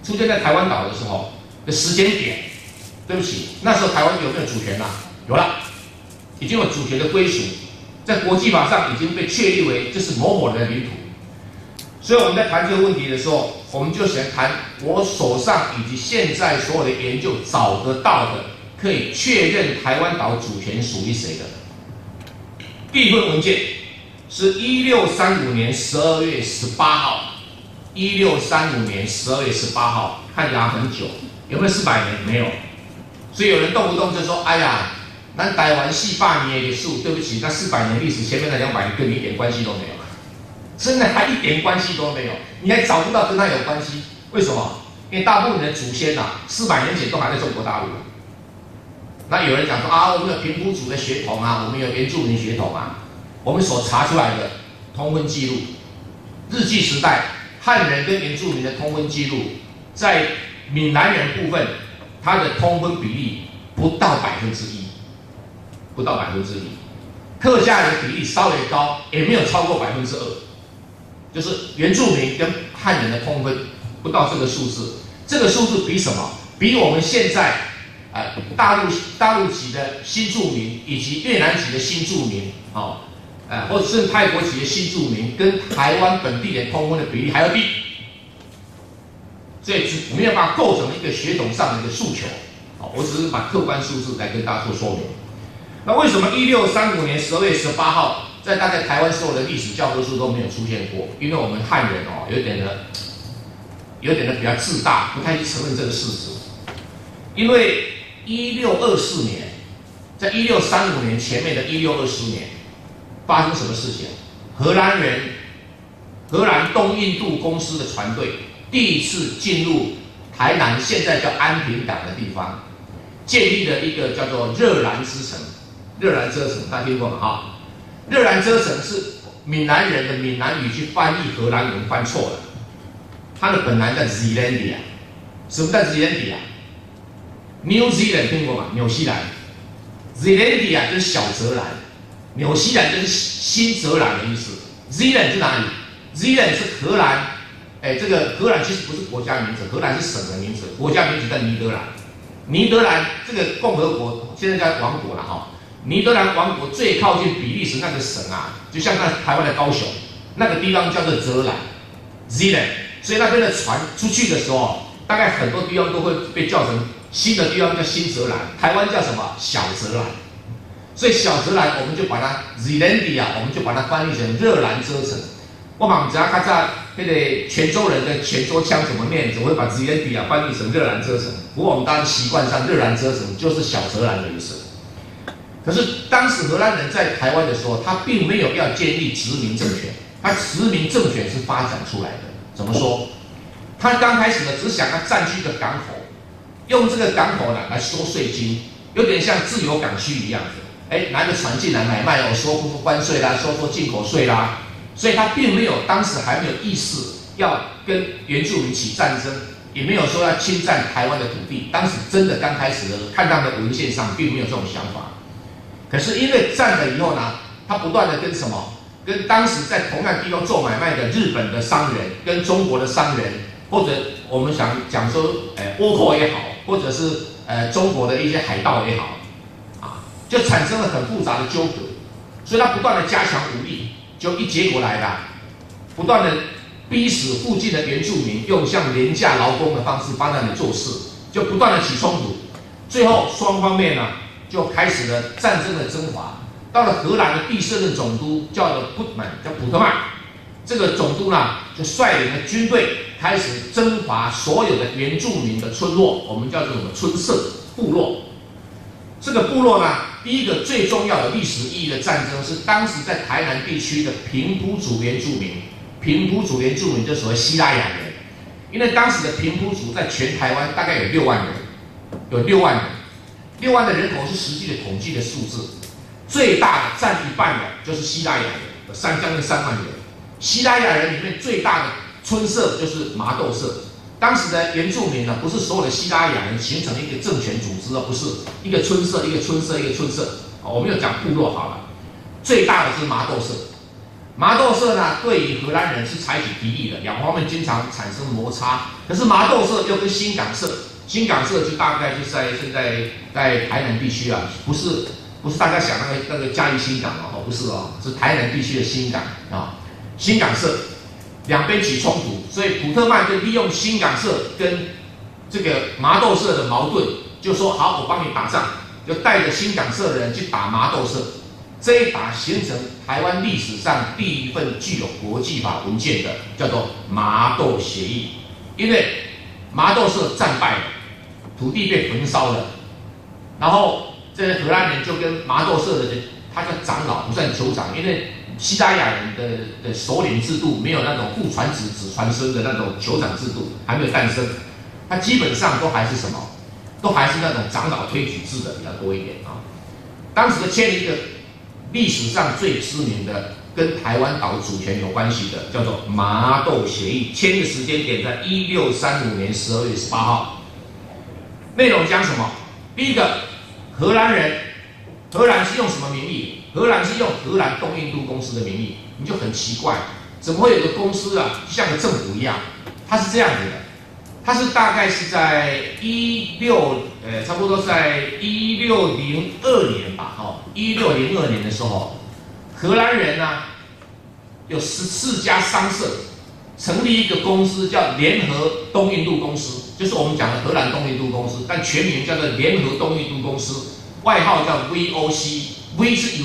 A: 出现在台湾岛的时候的时间点，对不起，那时候台湾有没有主权啦？有了，已经有主权的归属，在国际法上已经被确立为这是某某人的领土。所以我们在谈这个问题的时候，我们就想谈我手上以及现在所有的研究找得到的，可以确认台湾岛主权属于谁的。第一份文件是1635年12月18号，1635年12月18号，看起来很久，有没有400年？没有。所以有人动不动就说：“哎呀，咱台湾400年的历史，对不起，那400年历史前面的200年跟你一点关系都没有。”真的还一点关系都没有，你还找不到跟他有关系，为什么？因为大部分的祖先400年前都还在中国大陆。那有人讲说啊，我们有平埔族的血统啊，我们有原住民血统啊，我们所查出来的通婚记录，日据时代汉人跟原住民的通婚记录，在闽南人部分，他的通婚比例不到1%，不到1%，客家人比例稍微高，也没有超过2%。就是原住民跟汉人的通婚不到这个数字，这个数字比什么？比我们现在大陆籍的新住民以及越南籍的新住民或者是泰国籍的新住民跟台湾本地人通婚的比例还要低，所以没有办法构成一个血统上的一个诉求。我只是把客观数字来跟大家做说明。那为什么1635年12月18号？在大概台湾所有的历史教科书都没有出现过，因为我们汉人有点的比较自大，不太去承认这个事实。因为1624年，在1635年前面的1620年，发生什么事情？荷兰东印度公司的船队第一次进入台南现在叫安平港的地方，建立了一个叫做热兰之城。热兰遮城，大家听过吗？热兰遮城是闽南人的闽南语去翻译荷兰文翻错了，它的本来叫 Zealandia。什么叫 Zealandia？New Zealand 听过吗？纽西兰。Zealandia 就是小泽兰，纽西兰就是新泽兰的意思。Zealand 是哪里 ？Zealand 是荷兰，这个荷兰其实不是国家名字，荷兰是省的名字，国家名字叫尼德兰。尼德兰这个共和国现在叫王国了哈。尼德兰王国最靠近比利时那个省就像台湾的高雄，那个地方叫做泽兰 （Zealand）， 所以那边的船出去的时候，大概很多地方都会被叫成新的地方叫新泽兰，台湾叫什么小泽兰，所以小泽兰我们就把它 Zealandia， 我们就把它翻译成热兰遮城。我们只要看在那个泉州人的泉州腔怎么念，怎么会把 Zealandia 翻译成热兰遮城？不过我们当然习惯上热兰遮城就是小泽兰的意思。可是当时荷兰人在台湾的时候，他并没有要建立殖民政权，他殖民政权是发展出来的。怎么说？他刚开始呢，只想要占据一个港口，用这个港口呢来收税金，有点像自由港区一样的。拿个船进来买卖收关税啦，收进口税啦，所以他并没有当时还没有意识要跟原住民起战争，也没有说要侵占台湾的土地。当时真的刚开始的看到的文献上并没有这种想法。可是因为战了以后呢，他不断的跟什么？跟当时在同样地方做买卖的日本的商人，跟中国的商人，或者我们想讲说，倭寇也好，或者是中国的一些海盗也好，就产生了很复杂的纠葛。所以他不断的加强武力，就结果来了，不断的逼使附近的原住民用像廉价劳工的方式帮他们做事，就不断的起冲突，最后双方面呢，就开始了战争的征伐。到了荷兰的第4任总督叫做普特曼，这个总督呢就率领了军队开始征伐所有的原住民的村落，我们叫做什么村社部落。这个部落呢，第一个最重要的历史意义的战争是当时在台南地区的平埔族原住民。平埔族原住民就所谓西拉雅人，因为当时的平埔族在全台湾大概有6万人，有6万人，6万的人口是实际的统计的数字。最大的占1半的就是西拉雅人，有将近3万人。西拉雅人里面最大的村社就是麻豆社。当时的原住民呢，不是所有的西拉雅人形成一个政权组织，不是一个村社一个村社一个村社。我们要讲部落好了，最大的是麻豆社。 麻豆社呢，对于荷兰人是采取敌意的，两方面经常产生摩擦。可是麻豆社又跟新港社，新港社就大概就是在现在在台南地区啊，不是大家想那个嘉义新港哦，不是哦，是台南地区的新港啊，新港社两边起冲突，所以普特曼就利用新港社跟这个麻豆社的矛盾，就说好，我帮你打仗，就带着新港社的人去打麻豆社。这一打形成台湾历史上第一份具有国际法文件的，叫做麻豆协议。因为麻豆社战败了，土地被焚烧了，然后这些荷兰人就跟麻豆社的人，他叫长老，不算酋长，因为西拉雅人的首领制度没有那种父传子、子传孙的那种酋长制度还没有诞生，他基本上都还是什么，都还是那种长老推举制的比较多一点啊。当时签了一个历史上最知名的跟台湾岛主权有关系的，叫做麻豆协议，签的时间点在1635年12月18号。内容讲什么？第一个，荷兰是用什么名义？荷兰是用荷兰东印度公司的名义，你就很奇怪，怎么会有个公司啊，就像个政府一样？它是这样子的，它是大概是在差不多在1602年吧，1602年的时候，荷兰人呢有14家商社成立一个公司，叫联合东印度公司，就是我们讲的荷兰东印度公司，但全名叫做联合东印度公司，外号叫 VOC，V 是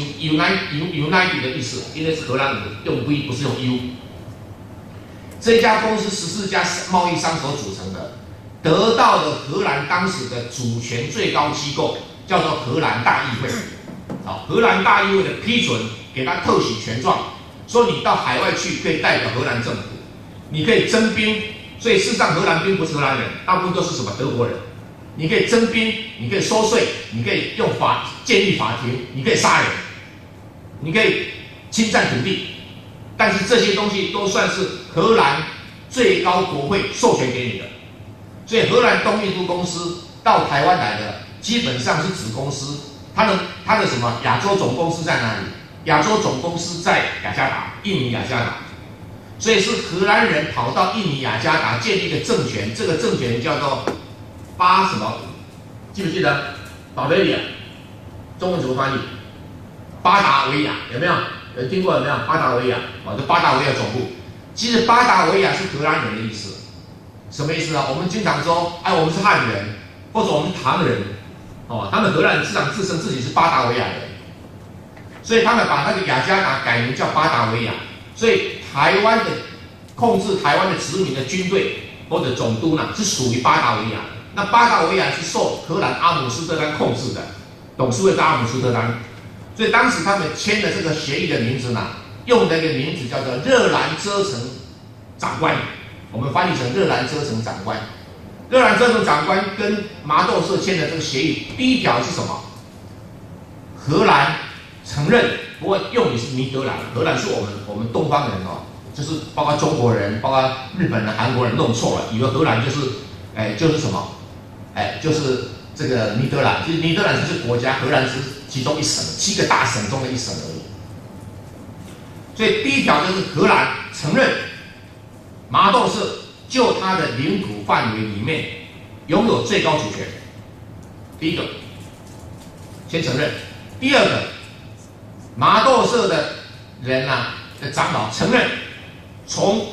A: United 的意思，因为是荷兰人用 V 不是用 U。这家公司14家贸易商所组成的，得到了荷兰当时的主权最高机构，叫做荷兰大议会。好，荷兰大议会的批准，给他特许权状，说你到海外去可以代表荷兰政府，你可以征兵。所以事实上，荷兰兵不是荷兰人，大部分都是什么德国人。你可以征兵，你可以收税，你可以用建立法庭，你可以杀人，你可以侵占土地。但是这些东西都算是荷兰最高国会授权给你的，所以荷兰东印度公司到台湾来的基本上是子公司，它的什么亚洲总公司在哪里？亚洲总公司在雅加达，印尼雅加达，所以是荷兰人跑到印尼雅加达建立一个政权，这个政权叫做巴什么？记不记得？巴维亚，中文怎么翻译？巴达维亚有没有？有听过有没有？巴达维亚，这巴达维亚总部。其实巴达维亚是荷兰人的意思，什么意思啊？我们经常说，我们是汉人，或者我们是唐人，他们荷兰人自称自己是巴达维亚人，所以他们把那个雅加达改名叫巴达维亚。所以台湾的控制台湾的殖民的军队或者总督呢，是属于巴达维亚的。那巴达维亚是受荷兰阿姆斯特丹控制的，董事会在阿姆斯特丹。所以当时他们签的这个协议的名字呢，用的一个名字叫做热兰遮城长官，我们翻译成热兰遮城长官。热兰遮城长官跟麻豆社签的这个协议，第一条是什么？荷兰承认，不过用语是尼德兰，荷兰是我们东方人就是包括中国人、包括日本人、韩国人弄错了，以为荷兰就是什么，就是这个尼德兰，其实尼德兰是国家，荷兰是其中一省，7个大省中的一省而已。所以第一条就是荷兰承认麻豆社就它的领土范围里面拥有最高主权。第一个，先承认；第二个，麻豆社的人的长老承认，从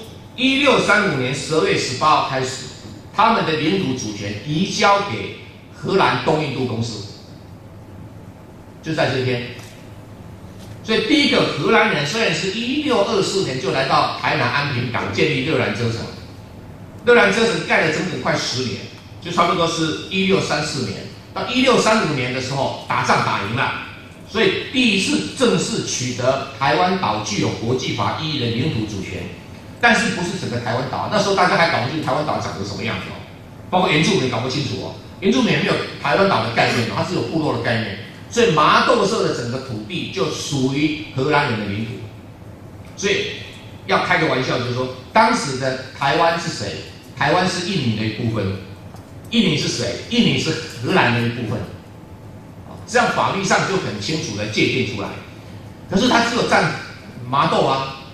A: 1635年12月18号开始，他们的领土主权移交给荷兰东印度公司，就在这天。所以第一个荷兰人虽然是1624年就来到台南安平港建立热兰遮城，热兰遮城盖了整整快10年，就差不多是1634年到1635年的时候打仗打赢了，所以第一次正式取得台湾岛具有国际法意义的领土主权，但是不是整个台湾岛，那时候大家还搞不清楚台湾岛长得什么样子包括原住民搞不清楚原住民也没有台湾岛的概念它是有部落的概念。所以麻豆社的整个土地就属于荷兰人的领土，所以要开个玩笑，就是说，当时的台湾是谁？台湾是印尼的一部分，印尼是谁？印尼是荷兰的一部分，这样法律上就很清楚的界定出来。可是他只有占麻豆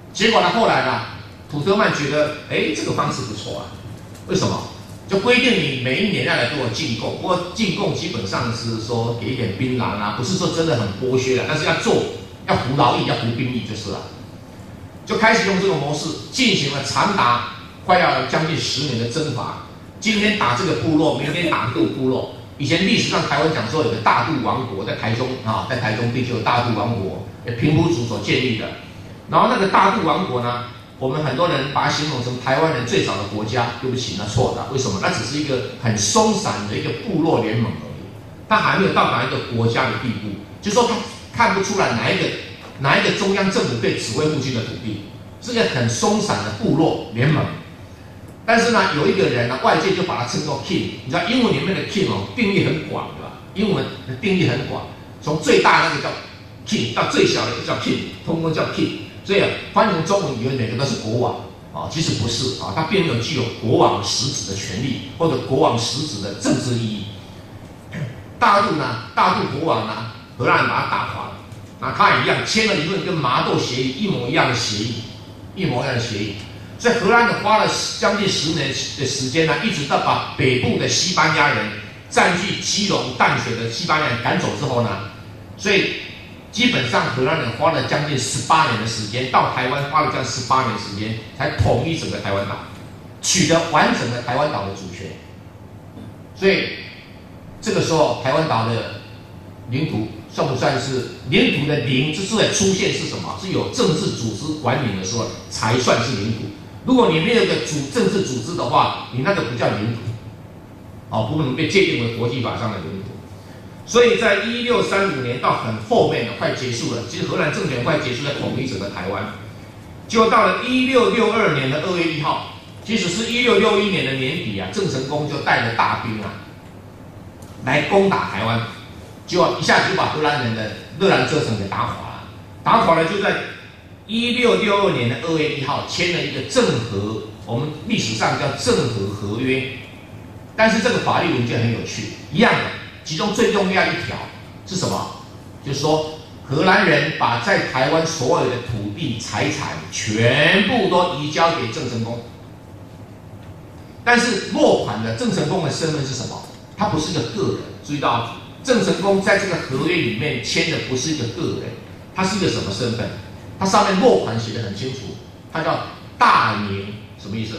A: 结果呢，后来呢，普特曼觉得，这个方式不错啊。为什么？就规定你每一年要来给我进贡，不过进贡基本上是说给一点槟榔啊，不是说真的很剥削的，但是要做，要服劳役，要服兵役就是了。就开始用这个模式进行了长达快要将近10年的征伐。今天打这个部落，明天打这个部落。以前历史上台湾讲说有个大肚王国在台中啊，在台中地区有大肚王国，平埔族所建立的。然后那个大肚王国呢，我们很多人把它形容成台湾人最早的国家，对不起，那错的。为什么？那只是一个很松散的一个部落联盟而已，它还没有到达一个国家的地步。就是说，它看不出来哪一个中央政府可以指挥附近的土地，是个很松散的部落联盟。但是呢，有一个人呢，外界就把它称作 king。你知道英文里面的 king 定义很广，对吧？英文的定义很广，从最大那个叫 king 到最小的就叫 king， 通通叫 king。所以翻译成中文以为每个都是国王啊，其实不是啊，它并没有具有国王实质的权利或者国王实质的政治意义。大肚国王呢，荷兰人把他打垮了，那他也一样签了一份跟麻豆协议一模一样的协议，所以荷兰人花了将近10年的时间呢，一直到把北部的西班牙人占据基隆、淡水的西班牙人赶走之后呢，所以基本上荷兰人花了将近18年的时间，到台湾花了将近18年的时间，才统一整个台湾岛，取得完整的台湾岛的主权。所以这个时候，台湾岛的领土算不算是领土的领之所以出现是什么？是有政治组织管理的时候才算是领土。如果你没有个政治组织的话，你那个不叫领土，不能被界定为国际法上的领土。所以在1635年到很后面的快结束了，其实荷兰政权快结束，在统一整个台湾。就到了1662年的2月1号，其实是1661年的年底啊，郑成功就带着大兵啊来攻打台湾，结果一下子就把荷兰人的热兰遮城给打垮了。打垮了就在1662年的2月1号签了一个郑和，我们历史上叫郑和合约。但是这个法律文件很有趣，一样的，其中最重要一条是什么？就是说荷兰人把在台湾所有的土地财产全部都移交给郑成功。但是落款的郑成功的身份是什么？他不是一个个人，注意到郑成功在这个合约里面签的不是一个个人，他是一个什么身份？他上面落款写得很清楚，他叫大明，什么意思？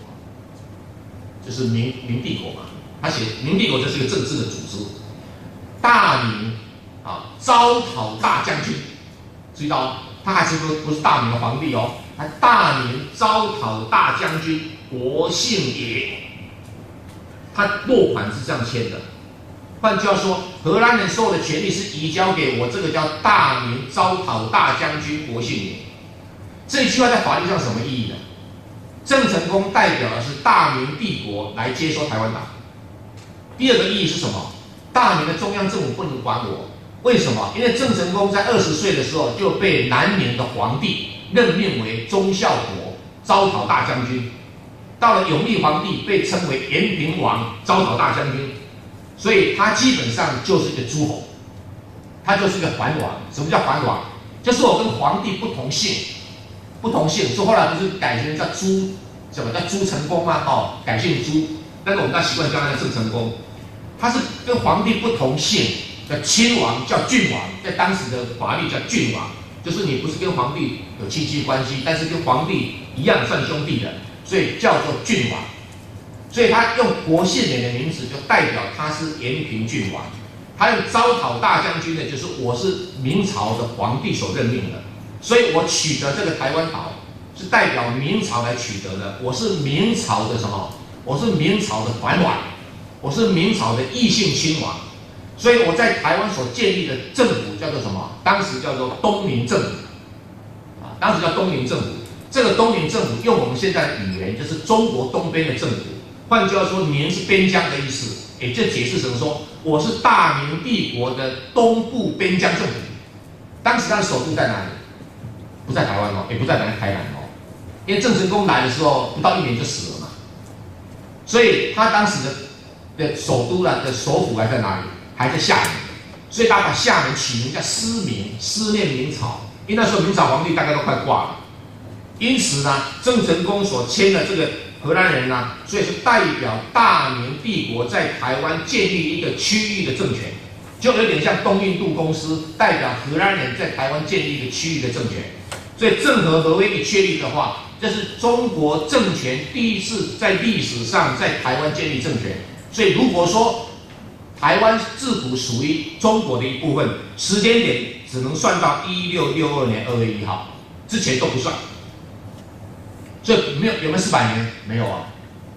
A: 就是明帝国嘛。他写明帝国就是一个政治的组织，大明招讨大将军，注意到他还是不是大明的皇帝哦，他大明招讨大将军国姓也。他落款是这样签的，换句话说，荷兰人所有的权利是移交给我这个叫大明招讨大将军国姓也。这一句话在法律上什么意义呢？郑成功代表的是大明帝国来接收台湾岛。第二个意义是什么？大明的中央政府不能管我，为什么？因为郑成功在20岁的时候就被南明的皇帝任命为忠孝国招讨大将军。到了永历皇帝被称为延平王招讨大将军，所以他基本上就是一个诸侯，他就是一个藩王。什么叫藩王？就是我跟皇帝不同姓，所以后来不是改成叫朱，什么叫朱成功吗？改姓朱，但是我们大家习惯叫他郑成功。他是跟皇帝不同姓的亲王，叫郡王，在当时的法律叫郡王，就是你不是跟皇帝有亲戚关系，但是跟皇帝一样算兄弟的。所以叫做郡王，所以他用国姓爷的名字就代表他是延平郡王。他用招讨大将军的，就是我是明朝的皇帝所任命的，所以我取得这个台湾岛是代表明朝来取得的。我是明朝的什么？我是明朝的藩王，我是明朝的异姓亲王。所以我在台湾所建立的政府叫做什么？当时叫做东明政府当时叫东明政府。这个东明政府用我们现在的语言就是中国东边的政府，换句话说，明是边疆的意思，也就解释成说我是大明帝国的东部边疆政府。当时他的首都在哪里？不在台湾也不在台南因为郑成功来的时候不到1年就死了嘛，所以他当时的首都的首府还在哪里？还在厦门，所以他把厦门取名叫思明，思念明朝，因为那时候明朝皇帝大概都快挂了。 因此呢，郑成功所签的这个荷兰人呢，所以是代表大明帝国在台湾建立一个区域的政权，就有点像东印度公司代表荷兰人在台湾建立一个区域的政权。所以郑和合约一确立的话，这是中国政权第一次在历史上在台湾建立政权。所以如果说台湾自古属于中国的一部分，时间点只能算到1662年2月1号，之前都不算。所以有没有400年？没有啊。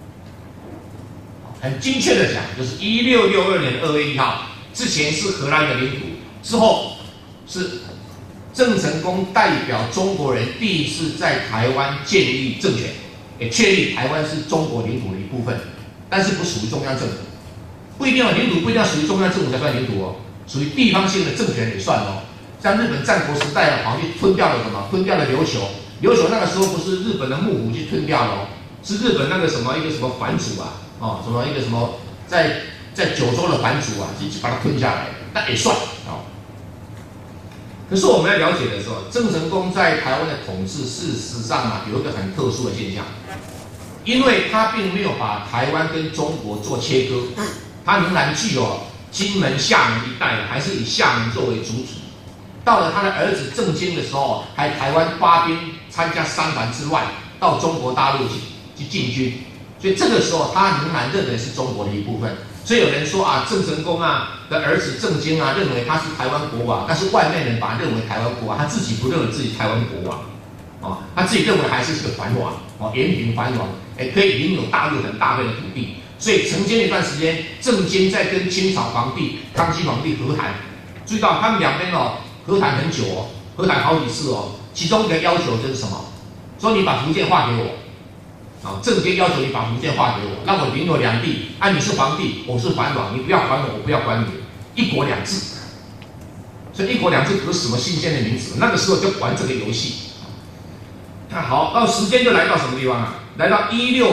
A: 很精确的讲，就是1662年2月1号之前是荷兰的领土，之后是郑成功代表中国人第一次在台湾建立政权，也确立台湾是中国领土的一部分，但是不属于中央政府。不一定领土不一定要属于中央政府才算领土哦，属于地方性的政权也算哦。像日本战国时代跑去吞掉了什么？吞掉了琉球。琉球那个时候不是日本的幕府去吞掉了哦，是日本那个什么一个什么藩主啊，什么一个什么在九州的藩主啊，去把它吞下来，那也算哦。可是我们要了解的时候，郑成功在台湾的统治，事实上有一个很特殊的现象，因为他并没有把台湾跟中国做切割，他仍然具有金门、厦门一带，还是以厦门作为主体。到了他的儿子郑经的时候，还台湾发兵参加三藩之乱，到中国大陆去进军，所以这个时候他仍然认为是中国的一部分。所以有人说郑成功的儿子郑经认为他是台湾国王，但是外面人把他认为台湾国王，他自己不认为自己台湾国王，他自己认为还是个藩王，延平藩王，可以领有大陆很大片的土地。所以曾经一段时间，郑经在跟清朝皇帝康熙皇帝和谈，注意到他们两边和谈很久哦，和谈好几次哦。其中一个要求就是什么？说你把福建划给我，郑经要求你把福建划给我，让我领有两地。你是皇帝，我是藩王，你不要管我，我不要管你，一国两制。所以一国两制不是什么新鲜的名词，那个时候就玩这个游戏。好，到时间就来到什么地方啊？来到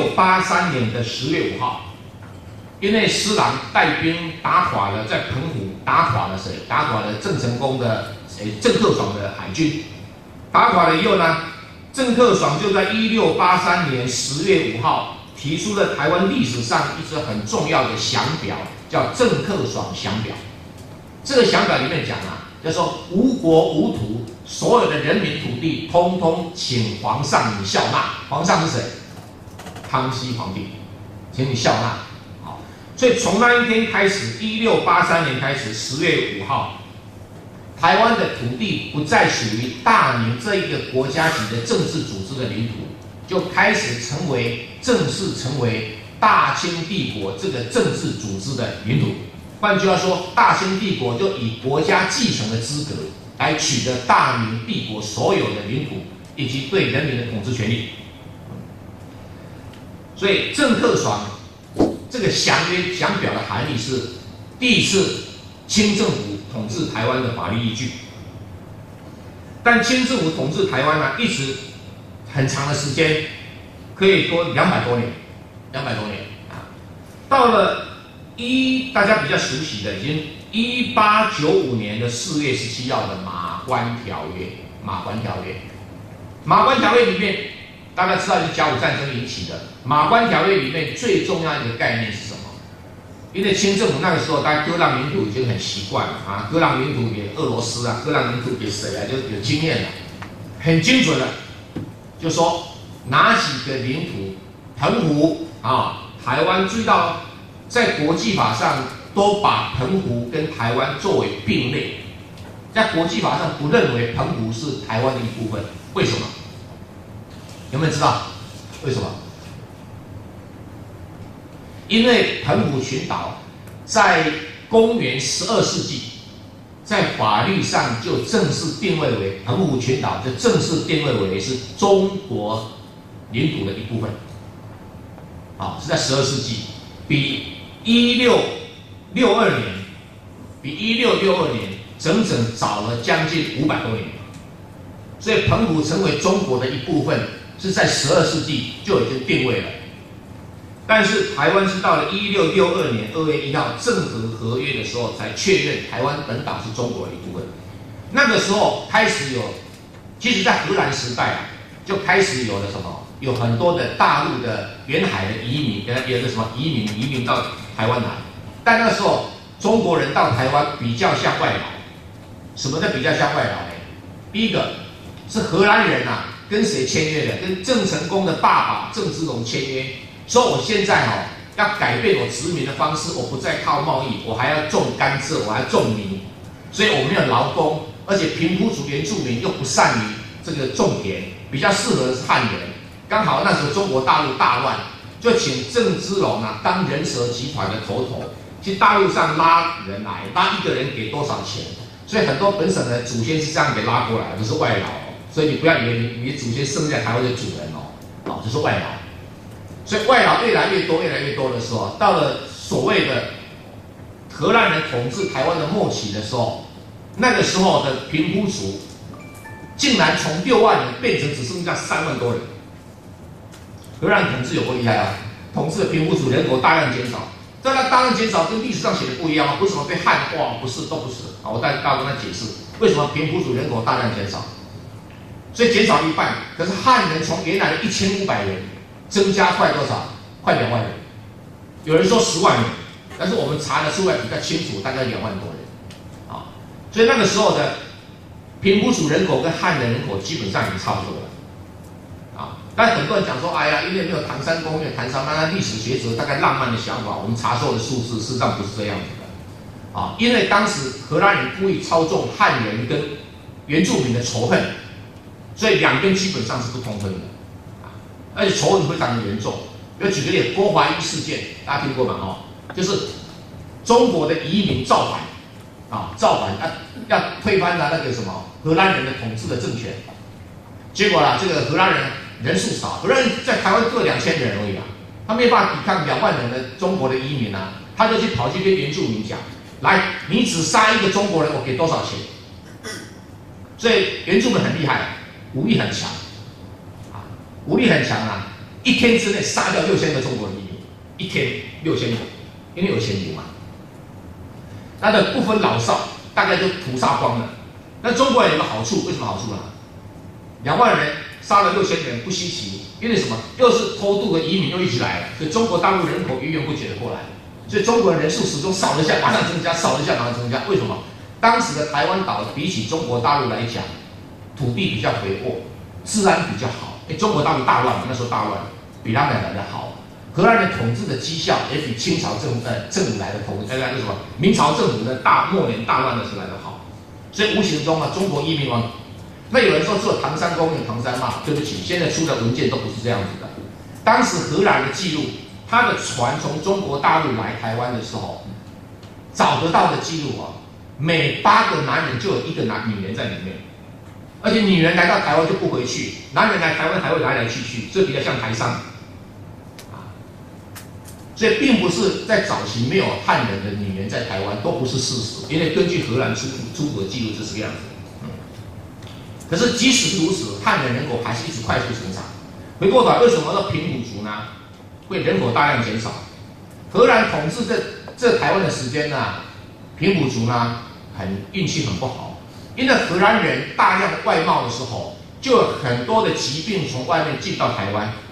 A: 1683年的10月5号。因为施琅带兵打垮了在澎湖打垮了谁？打垮了郑成功的郑克爽的海军。打垮了以后呢，郑克爽就在1683年10月5号提出了台湾历史上一支很重要的详表，叫郑克爽详表。这个详表里面讲就说无国无土，所有的人民土地通通请皇上你笑纳。皇上是谁？康熙皇帝，请你笑纳。所以从那一天开始，1683年开始，10月5号，台湾的土地不再属于大明这一个国家级的政治组织的领土，就开始正式成为大清帝国这个政治组织的领土。换句话说，大清帝国就以国家继承的资格来取得大明帝国所有的领土以及对人民的统治权利。所以郑克爽这个详表的含义是第一次清政府统治台湾的法律依据。但清政府统治台湾一直很长的时间，可以说200多年到了大家比较熟悉的，已经1895年的4月17号的马关条约。马关条约里面，大家知道是甲午战争引起的。马关条约里面最重要的一个概念是什么？因为清政府那个时候，大家割让领土已经很习惯了割让领土给俄罗斯割让领土给谁就有经验了，很精准的，就说哪几个领土，澎湖台湾，注意到在国际法上都把澎湖跟台湾作为并类，在国际法上不认为澎湖是台湾的一部分，为什么？有没有知道为什么？因为澎湖群岛在公元12世纪，在法律上就正式定位为澎湖群岛，就正式定位为是中国领土的一部分。是在12世纪，比1662年整整早了将近500多年。所以澎湖成为中国的一部分，是在12世纪就已经定位了。但是台湾是到了1662年2月1号郑和合约的时候，才确认台湾本岛是中国的一部分。那个时候开始有，其实在荷兰时代就开始有了什么？有很多的大陆的沿海的移民，有的什么移民到台湾来。但那时候中国人到台湾比较像外劳。什么叫比较像外劳呢？第一个是荷兰人啊，跟谁签约的？跟郑成功的爸爸郑芝龙签约，说我现在要改变我殖民的方式，我不再靠贸易，我还要种甘蔗，我还要种米，所以我没有劳工，而且平埔族原住民又不善于这个种田，比较适合的是汉人。刚好那时候中国大陆大乱，就请郑芝龙啊当人蛇集团的头，去大陆上拉人来，拉一个人给多少钱？所以很多本省的祖先是这样给拉过来的，不是外劳哦。所以你不要以为你祖先生在台湾的主人哦，这是外劳。所以外劳越来越多的时候，到了所谓的荷兰人统治台湾的末期的时候，那个时候的平埔族竟然从6万人变成只剩下3万多人。荷兰统治有多厉害啊！统治的平埔族人口大量减少，但那大量减少跟历史上写的不一样啊，不是什么被汉化，不是，都不是啊。我再跟他解释为什么平埔族人口大量减少，所以减少一半。可是汉人从原来的1500人增加快多少？快2万人。有人说10万人，但是我们查的出来比较清楚，大概2万多人啊。所以那个时候的平埔族人口跟汉人人口基本上已经差不多了。但很多人讲说，哎呀，因为没有唐山公园、唐山那历史学者大概浪漫的想法，我们查出的数字事实上不是这样子的啊。因为当时荷兰人故意操纵汉人跟原住民的仇恨，所以两边基本上是不通风的啊，而且仇恨非常的严重。比如举个例，郭华一事件，大家听过吗？就是中国的移民造反啊，要推翻他那个什么荷兰人的统治的政权，结果这个荷兰人人数少，荷兰人在台湾各2000人而已啊，他没办法抵抗2万人的中国的移民啊，他就去跑去跟原住民讲，来，你只杀一个中国人，我给多少钱？所以原住民很厉害，武力很强，一天之内杀掉6000个中国人移民，一天6000个，因为有钱赢嘛，那的不分老少，大概就屠杀光了。那中国人有个好处，为什么好处呢？2万人杀了6000人不稀奇，因为什么？又是偷渡的移民又一起来了，所以中国大陆人口源源不绝的过来，所以中国人人数始终少了一下，马上增加，少了一下，马上增加。为什么？当时的台湾岛比起中国大陆来讲，土地比较肥沃，治安比较好。中国大陆大乱嘛，那时候大乱比他们来的好。荷兰人统治的绩效也比清朝政府来的那个什么明朝政府的末年大乱的时候来的好。所以无形中中国移民王。那有人说只有唐山公有唐山嘛？对不起，现在出的文件都不是这样子的。当时荷兰的记录，他的船从中国大陆来台湾的时候，找得到的记录每8个男人就有1个女人在里面，而且女人来到台湾就不回去，男人来台湾还会来去，这比较像台商所以并不是在早期没有汉人的女人在台湾都不是事实，因为根据荷兰出土的记录就是这个样子。可是即使如此，汉人人口还是一直快速成长。回过头来，为什么平埔族呢会人口大量减少？荷兰统治这台湾的时间呢，平埔族呢运气很不好，因为荷兰人大量外贸的时候，就有很多的疾病从外面进到台湾，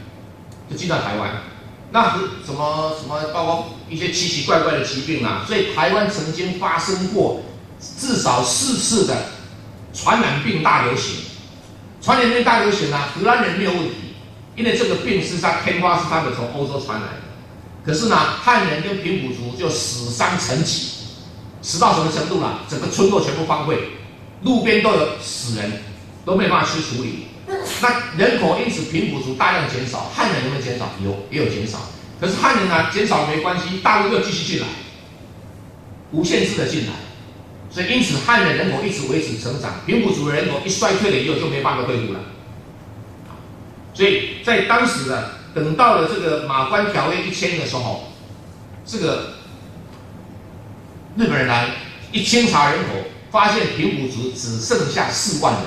A: 那什么包括一些奇奇怪怪的疾病所以台湾曾经发生过至少4次的传染病大流行。传染病大流行荷兰人没有问题，因为这个病是天花是他们从欧洲传来的。可是汉人跟平埔族就死伤成疾，死到什么程度呢？整个村落全部荒废，路边都有死人，都没办法去处理。那人口因此平埔族大量减少，汉人有没有减少？也有减少。可是汉人减少没关系，大陆又继续进来，无限制的进来，所以因此汉人人口一直维持成长，平埔族的人口一衰退了以后就没办法恢复了。所以在当时等到了这个马关条约一签的时候，这个日本人来一清查人口，发现平埔族只剩下4万人。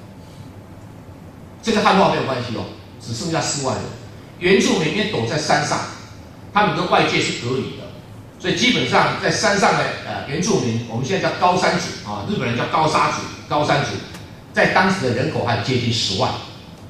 A: 这个汉化没有关系只剩下4万人。原住民因为躲在山上，他们跟外界是隔离的，所以基本上在山上的原住民，我们现在叫高山族日本人叫高山族，在当时的人口还接近10万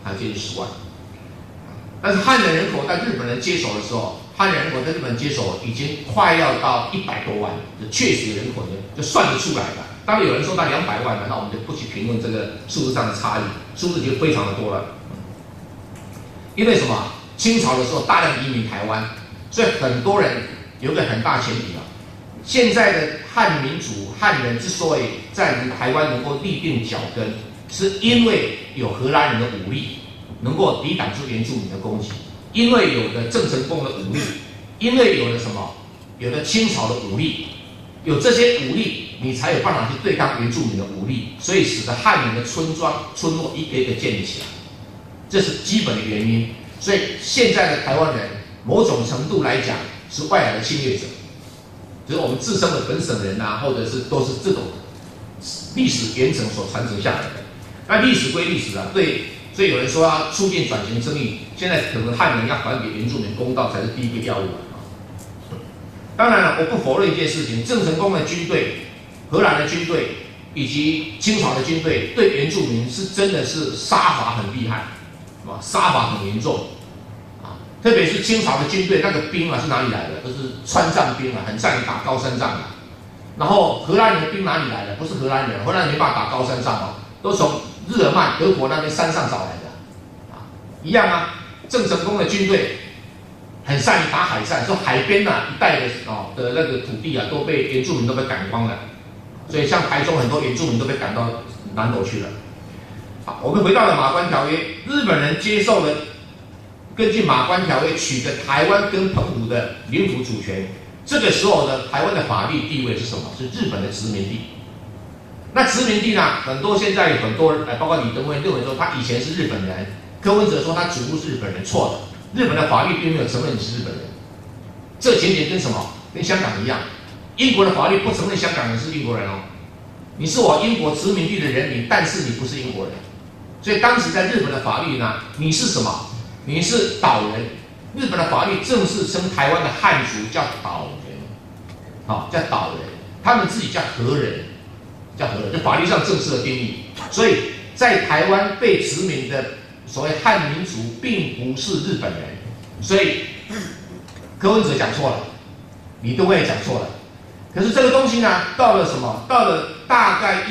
A: 还接近10万。但是汉人人口在日本人接手的时候，汉人人口在日本人接手已经快要到100多万，就确实人口呢就算得出来了。当然有人说到200万了，那我们就不去评论这个数字上的差异，数字就非常的多了。因为什么？清朝的时候大量移民台湾，所以很多人有一个很大前提啊。现在的汉民族汉人之所以在台湾能够立定脚跟，是因为有荷兰人的武力能够抵挡住原住民的攻击，因为有了郑成功的武力，因为有了什么？有了清朝的武力，有这些武力，你才有办法去对抗原住民的武力，所以使得汉人的村庄、村落一个一个建立起来，这是基本的原因。所以现在的台湾人，某种程度来讲是外来的侵略者，就是我们自身的本省人啊，或者是都是这种历史原承所传承下来的。那历史归历史啊，对，所以有人说要促进转型正义，现在可能汉人要还给原住民公道才是第一个要务啊。当然了，我不否认一件事情，郑成功的军队、荷兰的军队以及清朝的军队对原住民是真的是杀伐很厉害，杀伐很严重啊！特别是清朝的军队那个兵啊是哪里来的？都是川藏兵啊，很善于打高山仗啊。然后荷兰人的兵哪里来的？不是荷兰人，荷兰人没办法打高山仗哦，都从日耳曼德国那边山上找来的啊，一样啊。郑成功的军队很善于打海战，说海边啊一带的的那个土地啊都被原住民都被赶光了，所以像台中很多原住民都被赶到南投去了。好，我们回到了马关条约，日本人接受了根据马关条约取得台湾跟澎湖的领土主权。这个时候呢，台湾的法律地位是什么？是日本的殖民地。那殖民地呢，很多现在很多人，包括李登辉认为说他以前是日本人，柯文哲说他祖父是日本人，错的。日本的法律并没有承认你是日本人。这个情形跟什么？跟香港一样，英国的法律不承认香港人是英国人哦。你是我英国殖民地的人民，但是你不是英国人。所以当时在日本的法律呢，你是什么？你是岛人。日本的法律正式称台湾的汉族叫岛人，好，叫岛人，他们自己叫和人，叫和人，就法律上正式的定义。所以在台湾被殖民的所谓汉民族，并不是日本人。所以柯文哲讲错了，李登辉也讲错了。可是这个东西呢，到了什么？到了大概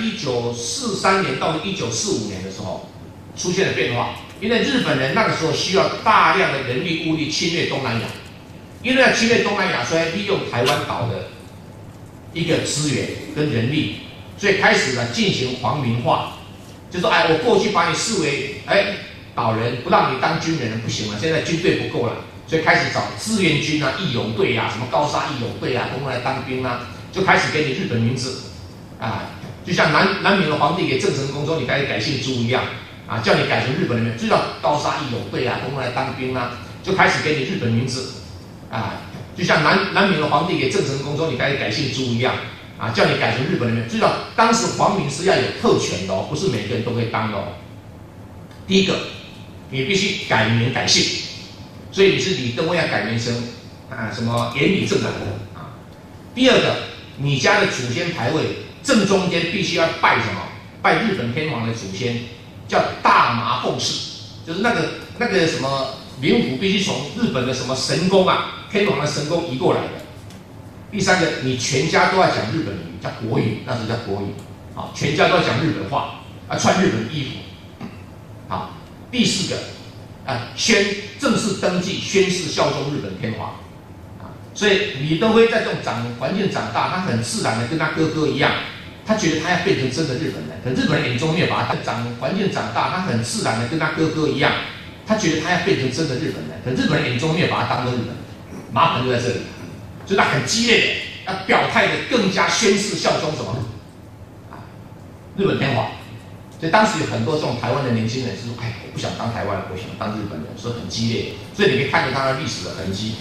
A: 1943年到1945年的时候，出现了变化。因为日本人那个时候需要大量的人力物力侵略东南亚，因为要侵略东南亚，所以利用台湾岛的一个资源跟人力，所以开始呢进行皇民化，就说我过去把你视为岛人，不让你当军人不行了，现在军队不够了，所以开始找志愿军啊、义勇队啊、什么高沙义勇队啊，通通来当兵啊，就开始给你日本名字啊，就像南明的皇帝给郑成功说你改姓朱一样。叫你改成日本人名，就叫高沙义勇队啊，通通来当兵啊，就开始给你日本名字就像南明的皇帝给郑成功说你改姓朱一样叫你改成日本人名，就叫当时皇民是要有特权的哦，不是每个人都可以当的哦。第一个，你必须改名改姓，所以你是李登辉要改名成什么延礼正男第二个，你家的祖先牌位正中间必须要拜什么？拜日本天皇的祖先。叫大麻奉氏，就是那个什么灵符必须从日本的什么神宫天皇的神宫移过来的。第三个，你全家都要讲日本语，叫国语，那是叫国语。全家都要讲日本话，穿日本衣服。第四个，正式登记宣誓效忠日本天皇。所以李登辉在这种环境长大，他很自然的跟他哥哥一样。他觉得他要变成真的日本人，可日本人眼中没有把他环境长大，他很自然的跟他哥哥一样，他觉得他要变成真的日本人，可日本人眼中没有把他当做日本人，麻烦就在这里，所以他很激烈的要表态的更加宣誓效忠什么日本天皇。所以当时有很多这种台湾的年轻人是说，我不想当台湾人，我想当日本人，所以很激烈。所以你可以看着他的历史的痕迹。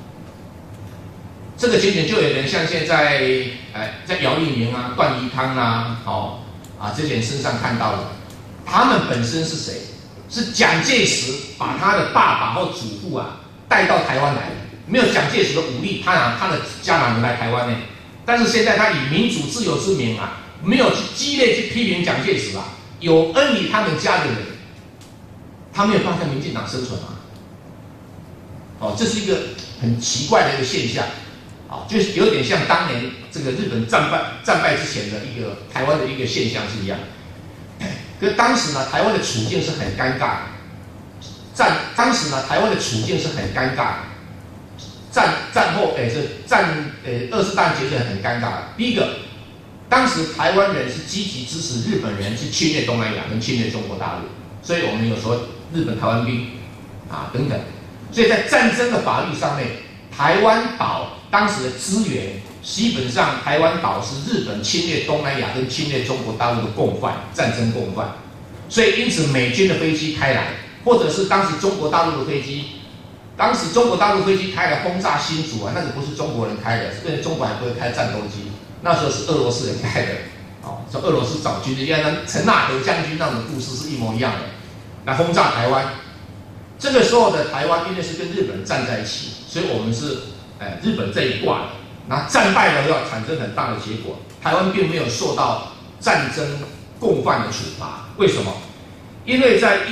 A: 这个情景就有点像现在，在姚立明段宜康这些人身上看到的，他们本身是谁？是蒋介石把他的爸爸或祖父带到台湾来的，没有蒋介石的武力，他的家哪能来台湾呢？但是现在他以民主自由之名没有去激烈去批评蒋介石有恩于他们家的人， 他没有办法在民进党生存啊。哦，这是一个很奇怪的一个现象，啊，就是有点像当年这个日本战败之前的一个台湾的一个现象是一样。可是当时呢，台湾的处境是很尴尬的。当时呢，台湾的处境是很尴尬的。战后，二次大战结束很尴尬的。第一个，当时台湾人是积极支持日本人去侵略东南亚跟侵略中国大陆，所以我们有说日本台湾兵啊等等。所以在战争的法律上面，台湾岛当时的资源，基本上台湾岛是日本侵略东南亚跟侵略中国大陆的共犯，战争共犯。所以因此美军的飞机开来，或者是当时中国大陆的飞机，当时中国大陆飞机开来轰炸新竹啊，那个不是中国人开的，是因为中国还不会开战斗机，那时候是俄罗斯人开的。哦，说俄罗斯找军人，像陈纳德将军那种故事是一模一样的，来轰炸台湾。这个时候的台湾因为是跟日本站在一起，所以我们是日本这一挂的。那战败了要产生很大的结果，台湾并没有受到战争共犯的处罚。为什么？因为在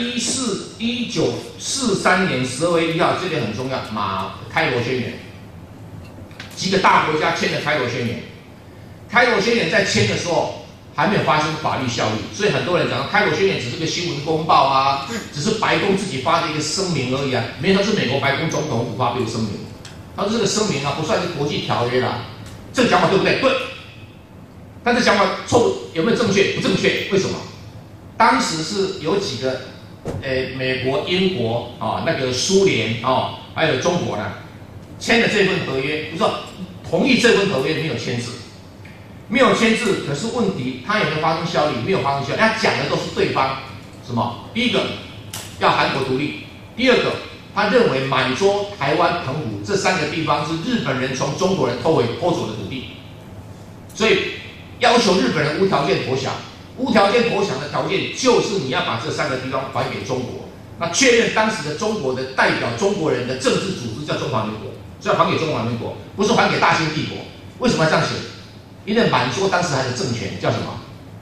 A: 1943年12月1号，这点很重要，开罗宣言，几个大国家签了开罗宣言。开罗宣言在签的时候还没有发生法律效力，所以很多人讲开罗宣言只是个新闻公报啊，只是白宫自己发的一个声明而已啊，没有，它是美国白宫总统府发表声明，它这个声明啊不算是国际条约啦。这个讲法对不对？对。但是讲法错误，有没有正确？不正确。为什么？当时是有几个美国、英国啊，那个苏联啊，还有中国呢，签了这份合约，不是同意这份合约没有签字。没有签字，可是问题他有没有发生效力？没有发生效力。他讲的都是对方什么？第一个要韩国独立，第二个他认为满洲、台湾、澎湖这3个地方是日本人从中国人偷走的土地，所以要求日本人无条件投降。无条件投降的条件就是你要把这3个地方还给中国，那确认当时的中国的代表中国人的政治组织叫中华民国，所以要还给中华民国，不是还给大清帝国。为什么要这样写？因为满洲当时还有政权叫什么？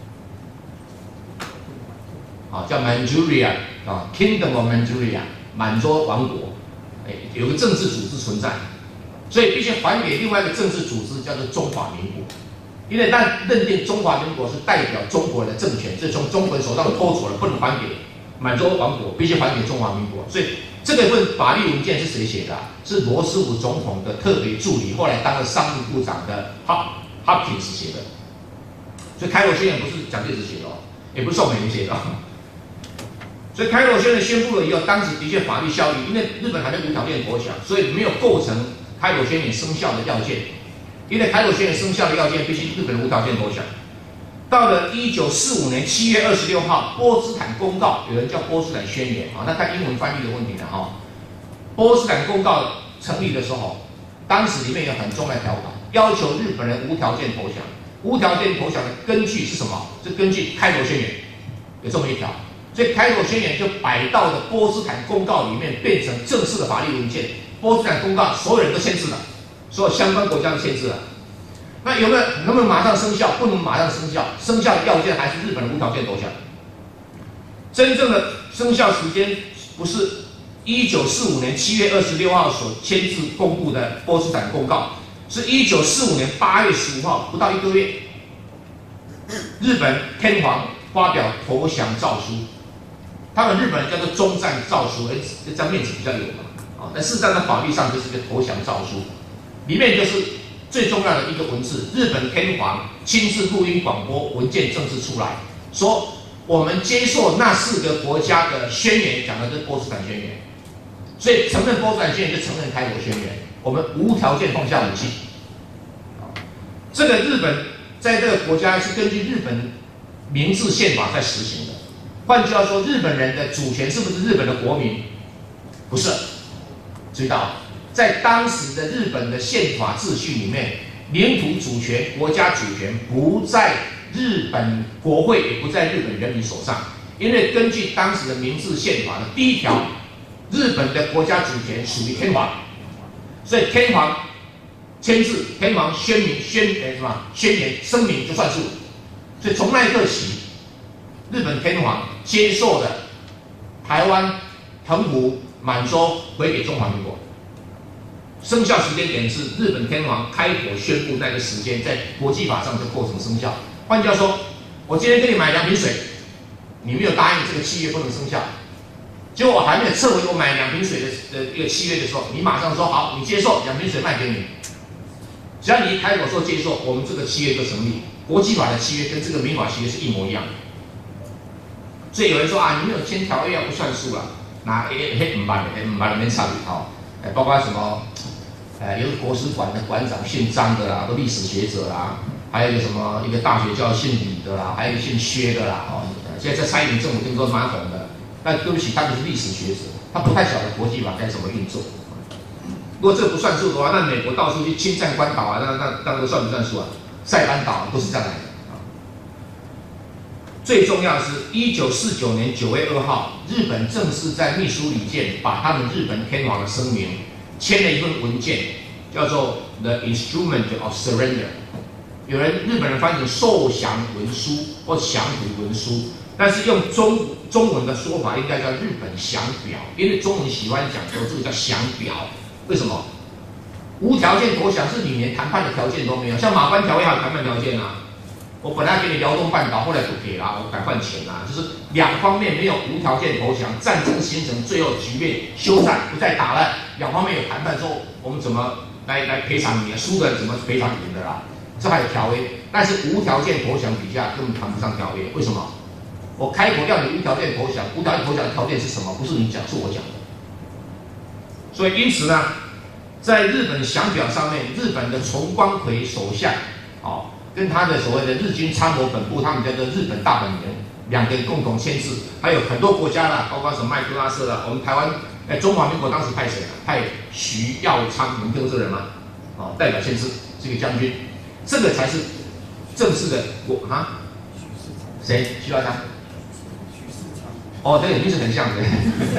A: 啊，叫 Manchuria 啊 ，Kingdom of Manchuria， 满洲王国，有个政治组织存在，所以必须还给另外一个政治组织叫做中华民国。因为他认定中华民国是代表中国人的政权，所以从中国人手上偷走了，不能还给满洲王国，必须还给中华民国。所以这个份法律文件是谁写的是罗斯福总统的特别助理，后来当了商务部长的Hopkins 写的，所以开罗宣言不是蒋介石写的哦，也不是宋美龄写的哦。所以开罗宣言宣布了以后，当时的确法律效力，因为日本还没无条件投降，所以没有构成开罗宣言生效的要件。因为开罗宣言生效的要件必须日本人无条件投降。到了1945年7月26号，波茨坦公告，有人叫波茨坦宣言啊，那看英文翻译的问题了哈。波茨坦公告成立的时候，当时里面有很重要的条款，要求日本人无条件投降。无条件投降的根据是什么？是根据开罗宣言，有这么一条。所以开罗宣言就摆到了波茨坦公告里面，变成正式的法律文件。波茨坦公告所有人都签字了，所有相关国家都签字了。那能不能马上生效？不能马上生效，生效的要件还是日本人无条件投降。真正的生效时间不是1945年7月26号所签字公布的波茨坦公告，是1945年8月15号，不到1个月，日本天皇发表投降诏书。他们日本人叫做终战诏书，这张面子比较有嘛啊，但事实上在法律上就是个投降诏书，里面就是最重要的一个文字，日本天皇亲自录音广播文件正式出来，说我们接受那4个国家的宣言，讲的是波茨坦宣言，所以承认波茨坦宣言就承认开罗宣言，我们无条件放下武器。这个日本在这个国家是根据日本明治宪法在实行的。换句话说，日本人的主权是不是日本的国民？不是。注意到，在当时的日本的宪法秩序里面，领土主权、国家主权不在日本国会，也不在日本人民手上。因为根据当时的明治宪法的第1条，日本的国家主权属于天皇，所以天皇签字，天皇宣言声明就算数。所以从那一刻起，日本天皇接受了台湾澎湖、满洲回给中华民国。生效时间点是日本天皇开国宣布那个时间，在国际法上就构成生效。换句话说，我今天跟你买2瓶水，你没有答应这个契约不能生效，结果我还没有撤回我买2瓶水的一个契约的时候，你马上说好，你接受2瓶水卖给你。只要你一开口说接受，我们这个契约就成立。国际法的契约跟这个民法契约是一模一样的。所以有人说啊，你没有签条约不算数了，那不办没参与哈，包括什么，有个国史馆的馆长姓张的啦，都历史学者啦，还有一个什么一个大学教姓李的啦，还有一个姓薛的啦，哦，现在在蔡英文政府听说蛮红的，但对不起，他不是历史学者，他不太晓得国际法该怎么运作。如果这个不算数的话，那美国到处去侵占关岛啊，那个算不算数啊？塞班岛都是这样来的。最重要的是，1949年9月2号，日本正式在秘书里见把他们日本天皇的声明签了一份文件，叫做 The Instrument of Surrender。有人日本人翻译成受降文书或降服文书，但是用中文的说法应该叫日本降表，因为中文喜欢讲说这个叫降表。为什么？无条件投降是你连谈判的条件都没有，像马关条约还有谈判条件啊。我本来给你辽东半岛，后来不给啦，我改换钱啦，就是两方面没有无条件投降，战争形成，最后局面休战，不再打了，两方面有谈判之后，我们怎么来赔偿你啊？输的人怎么赔偿赢的啦？这还有条约，但是无条件投降底下根本谈不上条约，为什么？我开口要你无条件投降，无条件投降的条件是什么？不是你讲，是我讲的。所以因此呢，在日本降表上面，日本的重光葵首相，跟他的所谓的日军参谋本部，他们叫做日本大本营，两个人共同签字，还有很多国家啦，包括什么麦克阿瑟啦，我们台湾，中华民国当时派谁啊？派徐耀昌，你们听过这个人吗？代表签字，是一个将军，这个才是正式的谁？徐耀昌？这个名字很像的。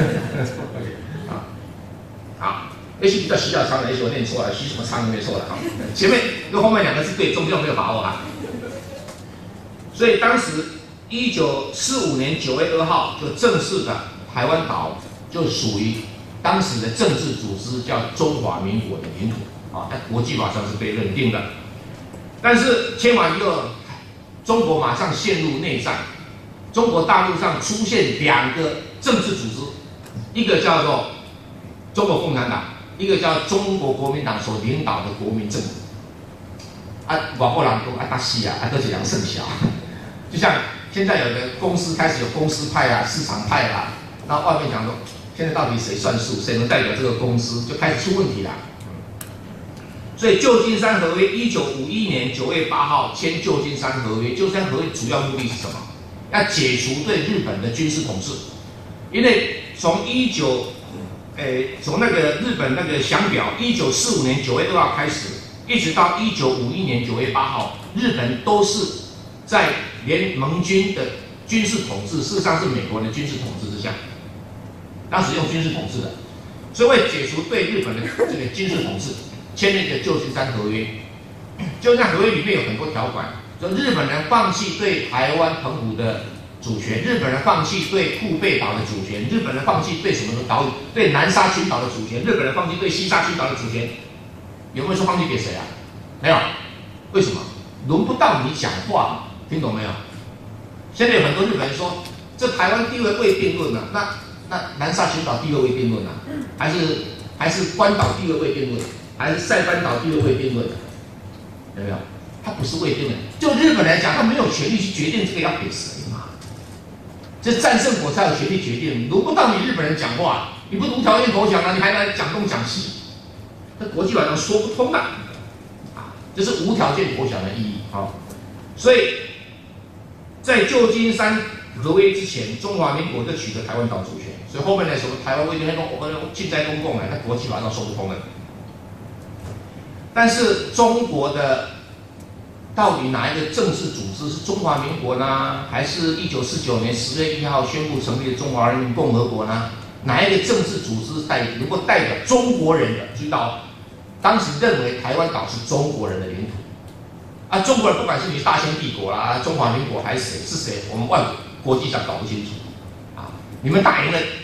A: 好。也许比较徐耀昌的，也许我念错了，徐什么昌没错了哈。前面跟后面两个是对，中间没有把握啊。所以当时1945年9月2号就正式的台湾岛就属于当时的政治组织叫中华民国的领土在国际法上是被认定的。但是签完以后，中国马上陷入内战，中国大陆上出现2个政治组织，一个叫做中国共产党。一个叫中国国民党所领导的国民政府，外国人说大西都是两胜小，就像现在有的公司开始有公司派啊、市场派啦，然后外面讲说，现在到底谁算数，谁能代表这个公司，就开始出问题了。所以旧金山合约1951年9月8号签旧金山合约，旧金山合约主要目的是什么？要解除对日本的军事统治，因为从那个日本那个降表，1945年9月2号开始，一直到1951年9月8号，日本都是在联盟军的军事统治，事实上是美国人的军事统治之下，当时用军事统治的，所以为解除对日本的这个军事统治，签了一个旧金山合约。旧金山合约里面有很多条款，说日本人放弃对台湾澎湖的主权，日本人放弃对库贝岛的主权，日本人放弃对什么的岛屿，对南沙群岛的主权，日本人放弃对西沙群岛的主权，有没有说放弃给谁啊？没有，为什么？轮不到你讲话，听懂没有？现在有很多日本人说，这台湾地位未定论啊，那南沙群岛地位未定论啊，还是关岛地位未定论，还是塞班岛地位未定论？有没有？它不是未定论，就日本来讲，他没有权利去决定这个要给谁嘛。这战胜国才有权利决定，轮不到你日本人讲话，你不无条件投降啊，你还来讲东讲西，这国际法上说不通的这是无条件投降的意义所以在旧金山合约之前，中华民国就取得台湾岛主权，所以后面的什么台湾未定论、近代公共那国际法上说不通的。但是中国的到底哪一个政治组织是中华民国呢？还是1949年10月1号宣布成立的中华人民共和国呢？哪一个政治组织能够代表中国人的？知道，当时认为台湾岛是中国人的领土中国人不管是你大清帝国啦、中华民国还是谁，我们国际上搞不清楚你们打赢了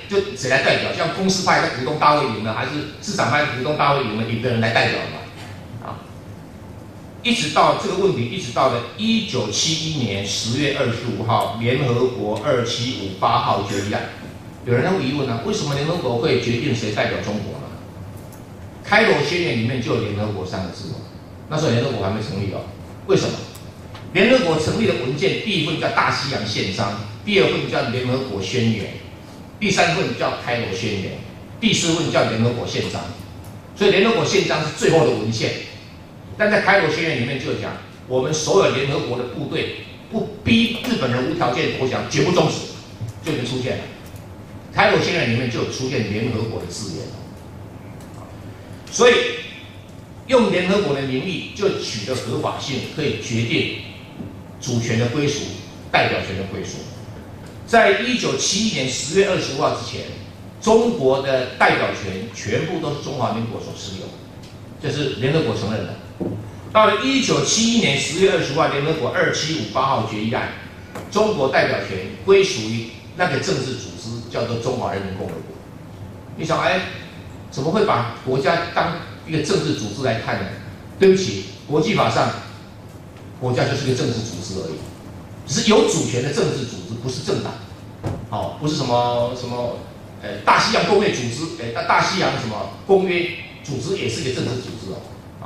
A: 就谁来代表？像公司派的股东大会赢了，还是市场派的股东大会赢了，一个人来代表嘛？啊，一直到这个问题，一直到了1971年10月25号，联合国2758号决议案，有人会疑问啊，为什么联合国会决定谁代表中国呢？开罗宣言里面就有联合国3个字哦，那时候联合国还没成立哦，为什么？联合国成立的文件，第一份叫大西洋宪章，第二份叫联合国宣言，第三份叫开罗宣言，第四份叫联合国宪章。所以联合国宪章是最后的文献，但在开罗宣言里面就讲，我们所有联合国的部队不逼日本人无条件投降，绝不终止，就已经出现了。开罗宣言里面就有出现联合国的字眼，所以用联合国的名义就取得合法性，可以决定主权的归属、代表权的归属。在1971年10月25号之前，中国的代表权全部都是中华民国所持有，这是联合国承认的。到了1971年10月25号，联合国2758号决议案，中国代表权归属于那个政治组织，叫做中华人民共和国。你想，怎么会把国家当一个政治组织来看呢？对不起，国际法上，国家就是个政治组织而已，只是有主权的政治组织，不是政党，不是什么大西洋公约组织，大西洋什么公约组织也是个政治组织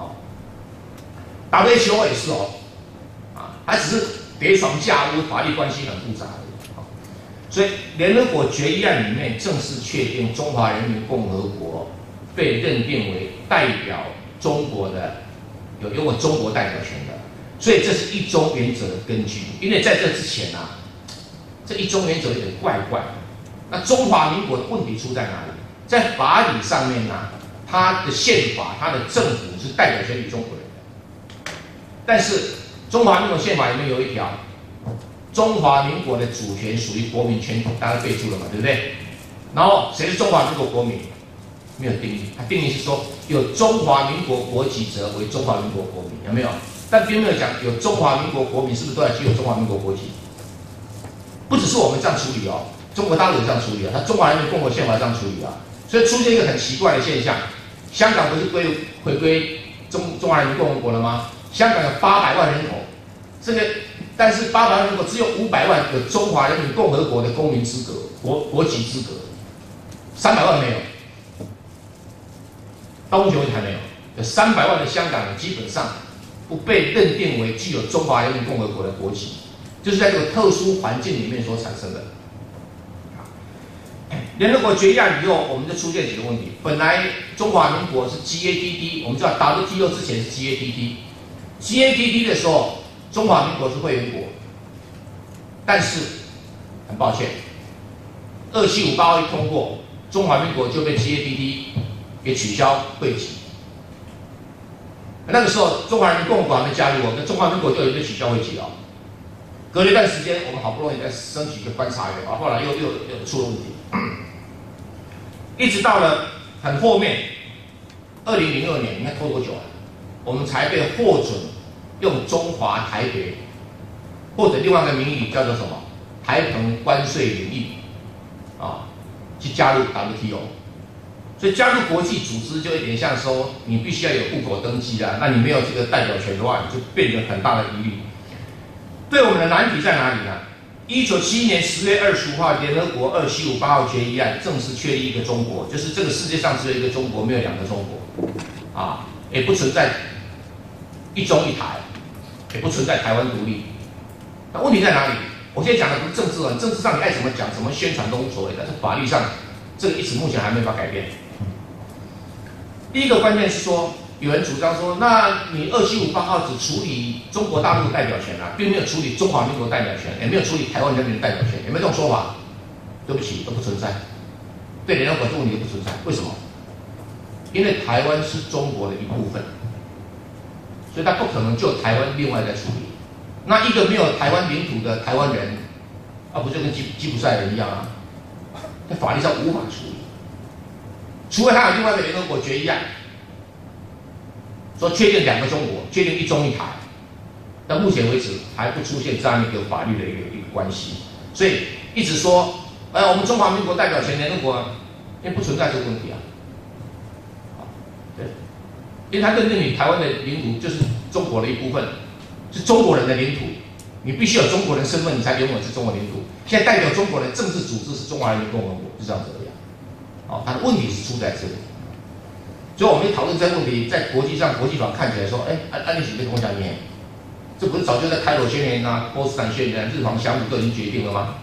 A: WHO 也是还只是叠床架屋，法律关系很复杂而已。所以联合国决议案里面正式确定中华人民共和国被认定为代表中国的，有中国代表权的，所以这是一中原则的根据。因为在这之前这一中原则有点怪怪的。那中华民国的问题出在哪里？在法理上面它的宪法、它的政府是代表权于中国人的，但是中华民国宪法里面有一条，中华民国的主权属于国民全体，大家背出了嘛，对不对？然后谁是中华民国国民？没有定义，它定义是说有中华民国国籍者为中华民国国民，有没有？但并没有讲有中华民国国民是不是都要具有中华民国国籍？不只是我们这样处理中国大陆也这样处理它中华人民共和国宪法这样处理所以出现一个很奇怪的现象，香港不是回归中华人民共和国了吗？香港有800万人口，但是800万人口只有500万有中华人民共和国的公民资格、国籍资格，300万没有，到目前为止还没有。有300万的香港人基本上不被认定为具有中华人民共和国的国籍，就是在这个特殊环境里面所产生的。联合国决议案以后，我们就出现几个问题。本来中华民国是 GATT， 我们知道 WTO 之前是 GATT 的时候，中华民国是会员国，但是很抱歉，2758号一通过，中华民国就被 GATT 给取消会籍。那个时候中华人民共和国还没加入那中华民国就已经被取消会籍了。隔了一段时间，我们好不容易再升级一个观察员后来又出了问题。一直到了很后面，2002年，你看拖多久我们才被获准用中华台北，或者另外一个名义叫做什么台澎关税领域去加入 WTO。所以加入国际组织就有点像说，你必须要有户口登记那你没有这个代表权的话，你就变成很大的疑虑。对我们的难题在哪里呢？1971年10月25号，联合国2758号决议案正式确立一个中国，就是这个世界上只有一个中国，没有2个中国也不存在一中一台，也不存在台湾独立。那问题在哪里？我现在讲的不是政治政治上你爱怎么讲、怎么宣传都无所谓，但是法律上这个一直目前还没法改变。第一个关键是说，有人主张说，那你2758号只处理中国大陆代表权并没有处理中华民国代表权，也没有处理台湾人民的代表权，有没有这种说法？对不起，都不存在。对联合国这个问题不存在，为什么？因为台湾是中国的一部分，所以他不可能就台湾另外再处理。那一个没有台湾领土的台湾人，不就跟吉普赛人一样在法律上无法处理，除非他有另外一个联合国决议案。说确定2个中国，确定一中一台，到目前为止还不出现这样一个法律的一个关系，所以一直说我们中华民国代表前联合国啊，因为不存在这个问题啊。对，因为他认定你台湾的领土就是中国的一部分，是中国人的领土，你必须有中国人身份，你才拥有是中国领土。现在代表中国的政治组织是中华人民共和国，就这样子而已。它的问题是出在这里。所以我们讨论这个问题，在国际上国际法看起来说，安理会跟我讲你，这不是早就在开罗宣言啊、波茨坦宣言、日防相处都已经决定了吗？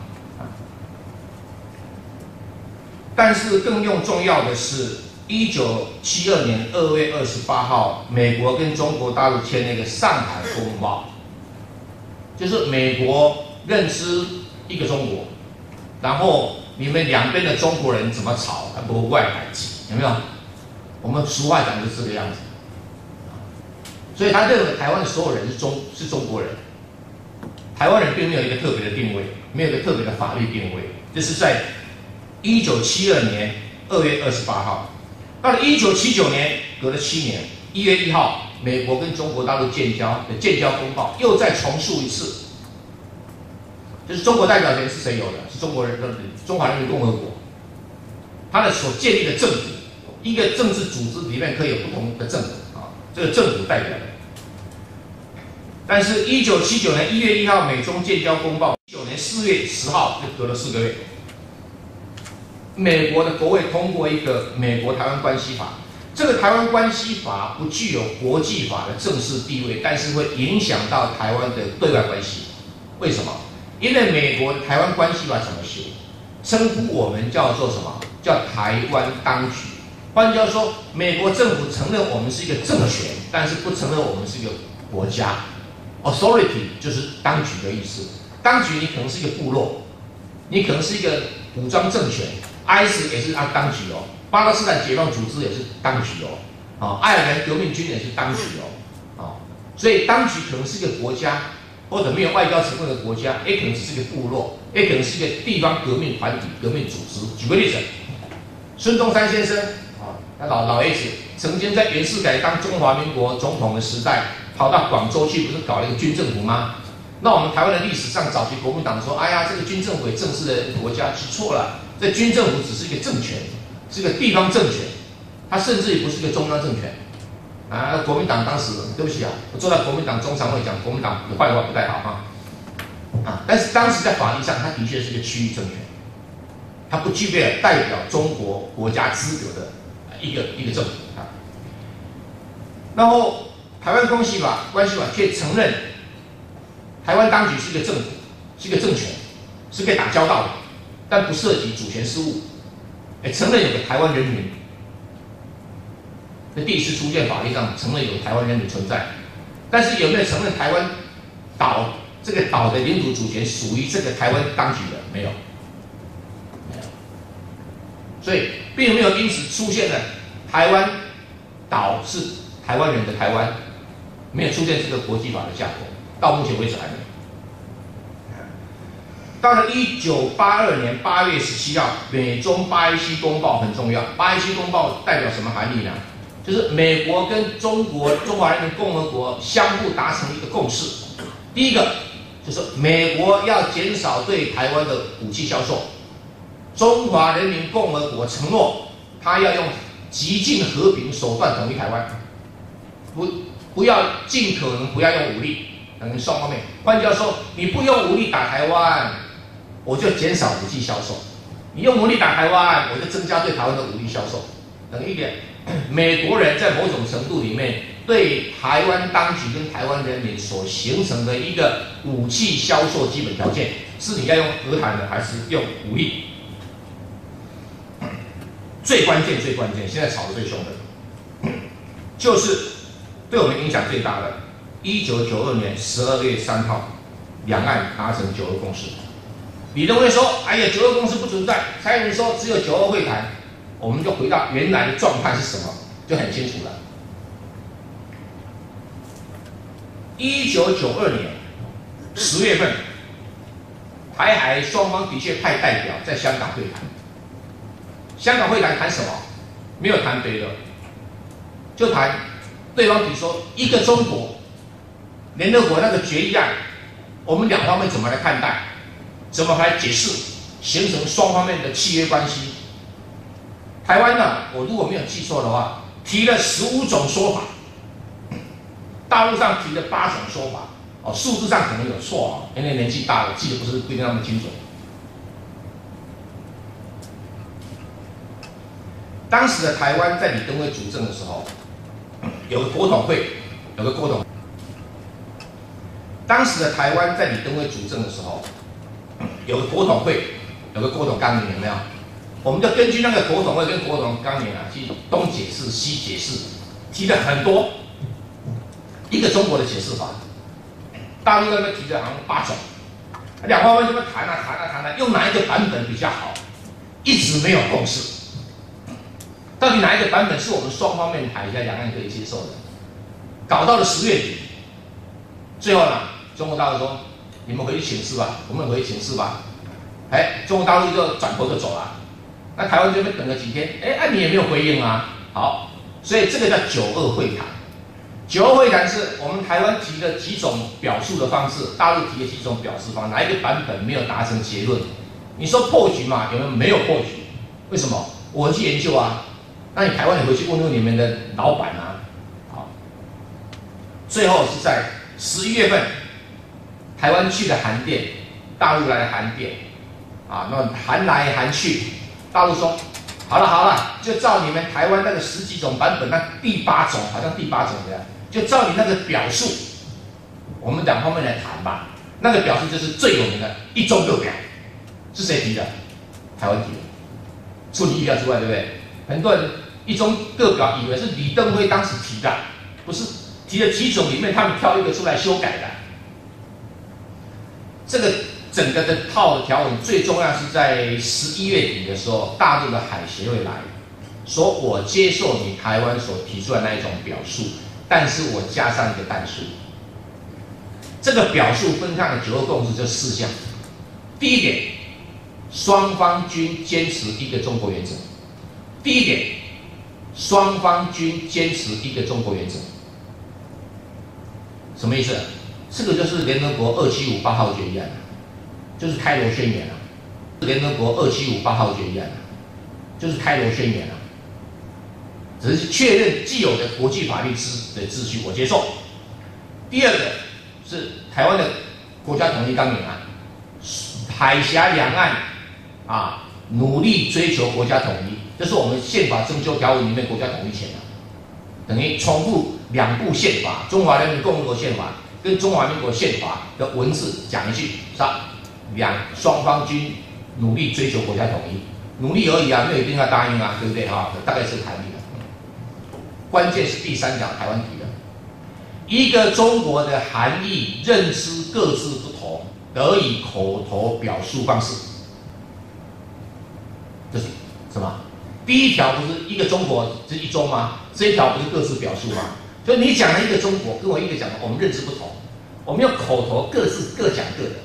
A: 但是更重要的是，1972年2月28号，美国跟中国大陆签那个上海公报，就是美国认知一个中国，然后你们两边的中国人怎么吵，不外改进，有没有？我们俗话讲就是这个样子。所以他认为台湾的所有人是中国人，台湾人并没有一个特别的定位，没有一个特别的法律定位，这是在1972年2月28号。到了1979年，隔了7年，1月1号，美国跟中国大陆建交的建交公报又再重述一次，就是中国代表权是谁有的？是中华人民共和国，它的所建立的政府，一个政治组织里面可以有不同的政府啊，这个政府代表的。但是1979年1月1号，美中建交公报，19年4月10号，就隔了4个月。美国的国会通过一个《美国台湾关系法》，这个《台湾关系法》不具有国际法的正式地位，但是会影响到台湾的对外关系。为什么？因为美国的《台湾关系法》怎么修？称呼我们叫做什么？叫台湾当局。换句话说，美国政府承认我们是一个政权，但是不承认我们是一个国家。Authority 就是当局的意思。当局你可能是一个部落，你可能是一个武装政权。IS 也是当局哦，巴勒斯坦解放组织也是当局哦，爱尔兰革命军也是当局哦，所以当局可能是一个国家，或者没有外交成分的国家，也可能只是一个部落，也可能是一个地方革命团体、革命组织。举个例子，孙中山先生那老爷子曾经在袁世凯当中华民国总统的时代，跑到广州去，不是搞了一个军政府吗？那我们台湾的历史上，早期国民党说，哎呀，这个军政府也正式的国家，是错了。这军政府只是一个政权，是一个地方政权，它甚至也不是一个中央政权。国民党当时，对不起啊，我坐在国民党中常会讲国民党的坏话不太好但是当时在法律上，它的确是一个区域政权，它不具备了代表中国国家资格的一个政府然后台湾关系法却承认台湾当局是一个政府，是一个政权，是可以打交道的，但不涉及主权事务。承认有个台湾人民，这第一次出现法律上承认有台湾人民存在，但是有没有承认台湾岛这个岛的领土主权属于这个台湾当局的？没有，所以并没有因此出现了台湾岛是台湾人的台湾，没有出现这个国际法的架构，到目前为止还没有。到了1982年8月17号，美中巴伊西公报很重要。巴伊西公报代表什么含义呢？就是美国跟中华人民共和国相互达成一个共识。第一个就是美国要减少对台湾的武器销售，中华人民共和国承诺他要用极尽和平手段统一台湾，不要尽可能不要用武力，等于双方面。换句话说，你不用武力打台湾，我就减少武器销售；你用武力打台湾，我就增加对台湾的武力销售。等于一点，美国人在某种程度里面对台湾当局跟台湾人民所形成的一个武器销售基本条件，是你要用和谈的，还是用武力？最关键，现在吵得最凶的，就是对我们影响最大的1992年12月3号，两岸达成9·2共识。李登辉说：“哎呀，9·2共识不存在。”蔡英文说：“只有9·2会谈。”我们就回到原来的状态是什么，就很清楚了。1992年10月份，台海双方的确派代表在香港会谈。香港会谈谈什么？没有谈别的，就谈对方提说一个中国，联合国那个决议案，我们两方面怎么来看待，怎么来解释， 形成双方面的契约关系。台湾呢，我如果没有记错的话，提了15种说法，大陆上提了8种说法，哦，数字上可能有错哦，因为年纪大了，记得不是规定那么清楚。当时的台湾在李登辉主政的时候，有个国统会，有个国统。当时的台湾在李登辉主政的时候，有个国统会，有个国统纲领，有没有？我们就根据那个国统会跟国统纲领啊，去东解释西解释，提了很多一个中国的解释法。大陆那边提的好像8种，两方面这么谈啊，用哪一个版本比较好，一直没有共识。到底哪一个版本是我们双方面谈一下，两岸可以接受的？搞到了10月底，最后呢，中国大陆说：“你们回去请示吧，我们回去请示吧。”哎，中国大陆就转头就走了。那台湾这边等了几天，哎，你也没有回应啊。好，所以这个叫9·2会谈。9·2会谈是我们台湾提的几种表述的方式，大陆提的几种表示方式，哪一个版本没有达成结论？你说破局嘛？有没有？没有破局？为什么？我去研究啊。那你台湾，你回去问问你们的老板啊。好，最后是在11月份，台湾去了函电，大陆来函电，啊，那函来函去，大陆说好了，就照你们台湾那个10几种版本，那第8种好像第8种的，就照你那个表述，我们两方面来谈吧。那个表述就是最有名的一中各表，是谁提的？台湾提的，出你意料之外，对不对？很多人一中各表以为是李登辉当时提的，不是，提了几种里面他们挑一个出来修改的。这个整个的套的条文最重要是在11月底的时候，大陆的海协会来说，我接受你台湾所提出的那一种表述，但是我加上一个但书。这个表述分开的9·2共识就4项。第一点，双方均坚持一个中国原则。第一点，双方均坚持一个中国原则，什么意思？这个就是联合国2758号决议案，就是开罗宣言啊。联合国2758号决议案，就是开罗宣言啊。只是确认既有的国际法律的秩序，我接受。第二个是台湾的国家统一纲领案，海峡两岸啊，努力追求国家统一。这是我们宪法增修条文里面国家统一前的，等于重复2部宪法，中华人民共和国宪法跟中华民国宪法的文字讲一句，双方均努力追求国家统一，努力而已啊，没有一定要答应啊，对不对啊？大概是台历的。关键是第3条，台湾提的，一个中国的含义认知各自不同，得以口头表述方式，这是什么？第1条不是一个中国是一中吗？这一条不是各自表述吗？所以你讲了一个中国，跟我一个讲的，我们认知不同，我们用口头各讲各的，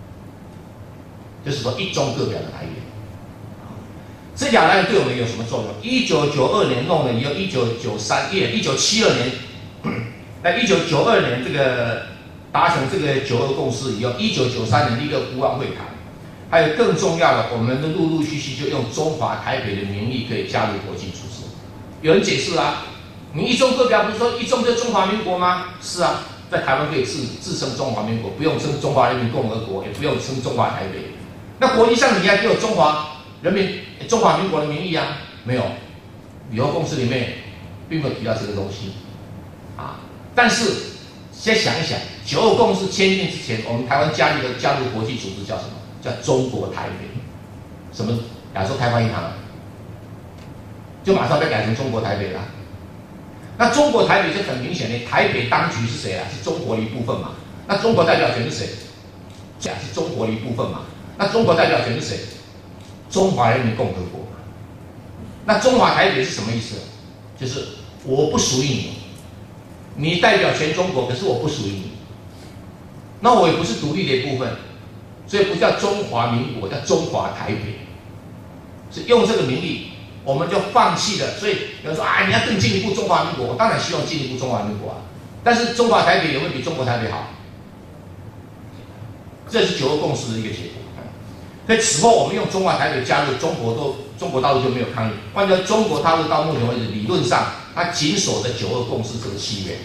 A: 就是说一中各表的来源。这条来源对我们有什么作用？1992年弄了以后，1972年，在1992年这个达成这个9·2共识以后，1993年立个湖湾会谈。还有更重要的，我们陆陆续续就用中华台北的名义可以加入国际组织。有人解释啊，你一中各表不是说一中就是中华民国吗？是啊，在台湾可以自称中华民国，不用称中华人民共和国，也不用称中华台北。那国际上你还给我中华民国的名义啊？没有，以后共识里面并没有提到这个东西啊。但是先想一想，9·2共识签订之前，我们台湾加入国际组织叫什么？叫中国台北，什么亚洲开发银行，就马上被改成中国台北了。那中国台北就很明显的，台北当局是谁啊？是中国的一部分嘛。那中国代表权是谁？是中国的一部分嘛。那中国代表权是谁？中华人民共和国。那中华台北是什么意思？就是我不属于你，你代表全中国，可是我不属于你。那我也不是独立的一部分。所以不叫中华民国，叫中华台北，是用这个名义，我们就放弃了。所以有人说啊，你要更进一步中华民国，我当然希望进一步中华民国啊。但是中华台北有没有比中国台北好？这是9·2共识的一个结果。 所以此后我们用中华台北加入，中国大陆就没有抗议。换句话说，中国大陆到目前为止，理论上它紧守的九二共识这个契约。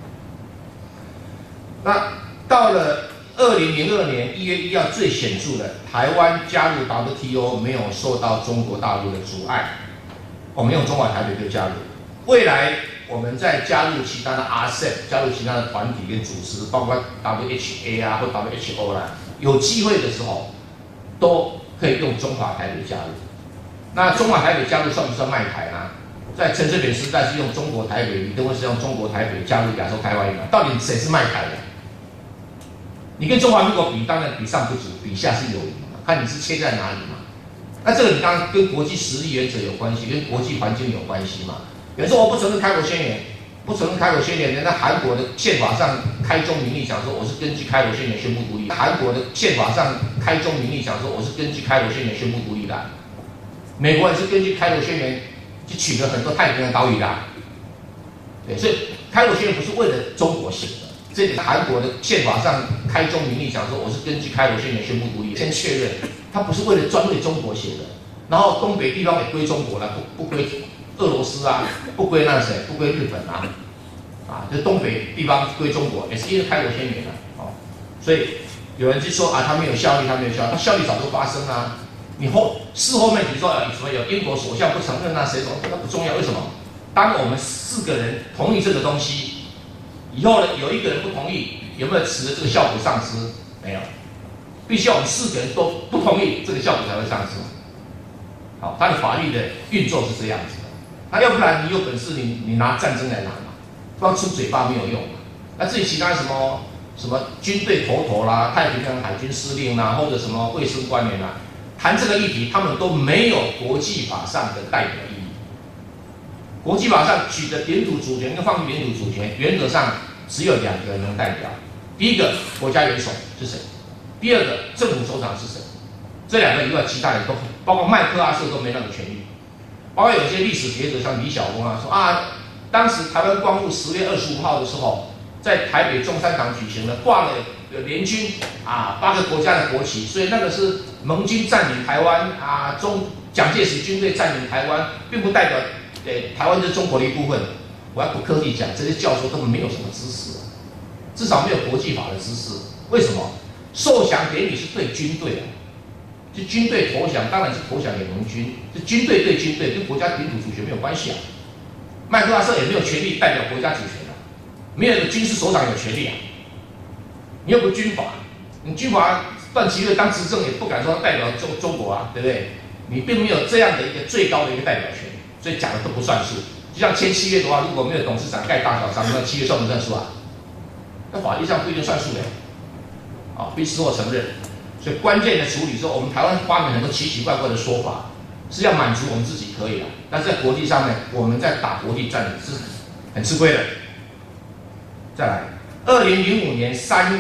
A: 那到了2002年1月1号，最显著的，台湾加入 WTO 没有受到中国大陆的阻碍，我们用中华台北就加入。未来我们再加入其他的 RCEP， 加入其他的团体跟组织，包括 WHA 啊或 WHO 啦，有机会的时候都可以用中华台北加入。那中华台北加入算不算卖台呢？在陈水扁时代是用中国台北，李登辉是用中国台北加入亚洲台湾嘛？到底谁是卖台的？你跟中华民国比，当然比上不足，比下是有余嘛，看你是切在哪里嘛。那这个你当然跟国际实力原则有关系，跟国际环境有关系嘛。有人说我不承认开国宣言，不承认开国宣言，人家韩国的宪法上开宗明义讲说我是根据开国宣言宣布独立。韩国的宪法上开宗明义讲说我是根据开国宣言宣布独立的。美国也是根据开国宣言去取得很多太平洋岛屿的。对，所以开国宣言不是为了中国写的。这个韩国的宪法上开宗明义讲说我是根据开国宣言宣布独立，先确认它不是为了专为中国写的。然后东北地方也归中国了，不归俄罗斯啊，不归那谁，不归日本啊，就东北地方归中国，也是因为开国宣言啊，所以有人就说啊，它没有效力，它没有效力，它效力早就发生啦。你事后面比如说什么有英国首相不承认啊，谁什么那不重要，为什么？当我们4个人同意这个东西以后呢，有一个人不同意，有没有使得这个效果丧失？没有，必须要我们4个人都不同意，这个效果才会丧失。好，它的法律的运作是这样子的。那要不然你有本事你拿战争来拿嘛，光出嘴巴没有用嘛。那至于其他什么军队头啦、太平洋海军司令啦，或者什么卫生官员啦，谈这个议题，他们都没有国际法上的代表意义。国际法上举的领土主权跟放弃领土主权，原则上只有2个人能代表。第一个国家元首是谁？第二个政府首长是谁？这2个以外，其他人都包括麦克阿瑟都没那个权利。包括有些历史学者像李晓峰啊说啊，当时台湾光复10月25号的时候，在台北中山堂举行了，挂了联军啊8个国家的国旗，所以那个是盟军占领台湾啊，蒋介石军队占领台湾，并不代表台湾是中国的一部分。我要不客气讲，这些教授根本没有什么知识，至少没有国际法的知识。为什么？受降典礼是对军队啊。就军队投降，当然是投降给盟军。就军队对军队，跟国家领土主权没有关系啊。麦克阿瑟也没有权利代表国家主权啊，没有一个军事首长有权利啊。你又不军阀，你军阀段祺瑞当执政也不敢说代表中国啊，对不对？你并没有这样的一个最高的一个代表权，所以讲的都不算数。就像签契约的话，如果没有董事长盖大小章，那契约算不算数啊？那法律上不一定算数的，必事后承认。所以关键的处理说，我们台湾发明很多奇奇怪怪的说法，是要满足我们自己可以的，但是在国际上面，我们在打国际战是很吃亏的。再来，2002年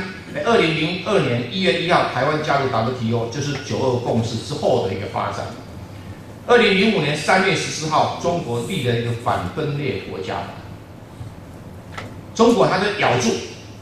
A: 1月1号，台湾加入 WTO， 就是9·2共识之后的一个发展。2005年3月14号，中国立了一个反分裂国家法，中国它就咬住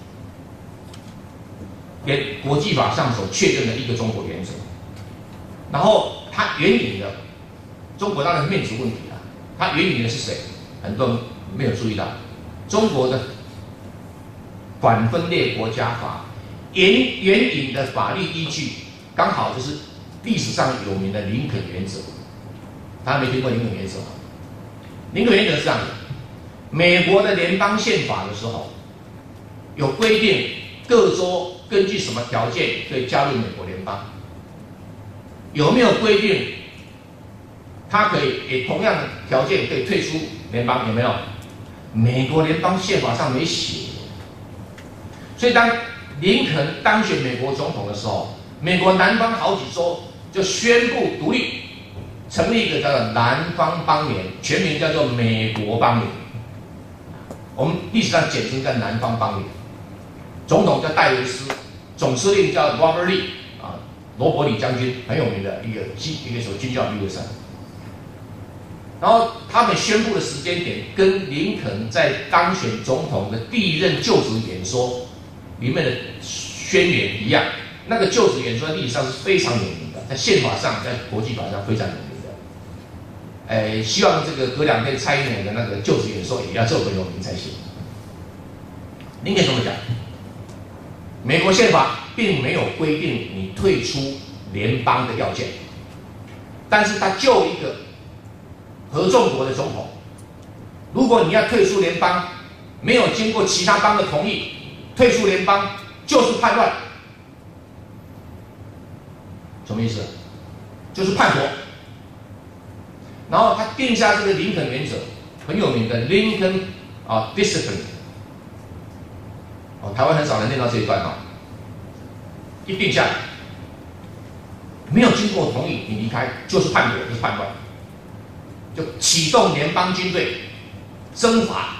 A: 给国际法上所确认的一个中国原则，然后它援引的中国当然是面子问题啦，它援引的是谁？很多人没有注意到，中国的反分裂国家法援引的法律依据，刚好就是历史上有名的林肯原则。大家没听过林肯原则吗？林肯原则是这样的：美国的联邦宪法的时候，有规定各州根据什么条件可以加入美国联邦？有没有规定它可以给同样的条件可以退出联邦？有没有？美国联邦宪法上没写。所以当林肯当选美国总统的时候，美国南方好几州就宣布独立，成立一个叫做南方邦联，全名叫做美国邦联。我们历史上简称叫南方邦联。总统叫戴维斯，总司令叫 Robert Lee 罗伯里将军，很有名的一个军教毕业生。然后他们宣布的时间点跟林肯在当选总统的第一任就职演说里面的宣言一样。那个就职演说在历史上是非常有名的， 在宪法上，在国际法上非常有名的。希望这个隔2天蔡英文的那个就职演说也要这么有名才行。林肯怎么讲？美国宪法并没有规定你退出联邦的要件，但是他就一个合众国的总统，如果你要退出联邦，没有经过其他邦的同意，退出联邦就是叛乱。什么意思？就是叛国。然后他定下这个林肯原则，很有名的 Lincoln Discipline。台湾很少人念到这一段一定下来，没有经过我同意，你离开就是叛国，就是叛乱，就启动联邦军队征伐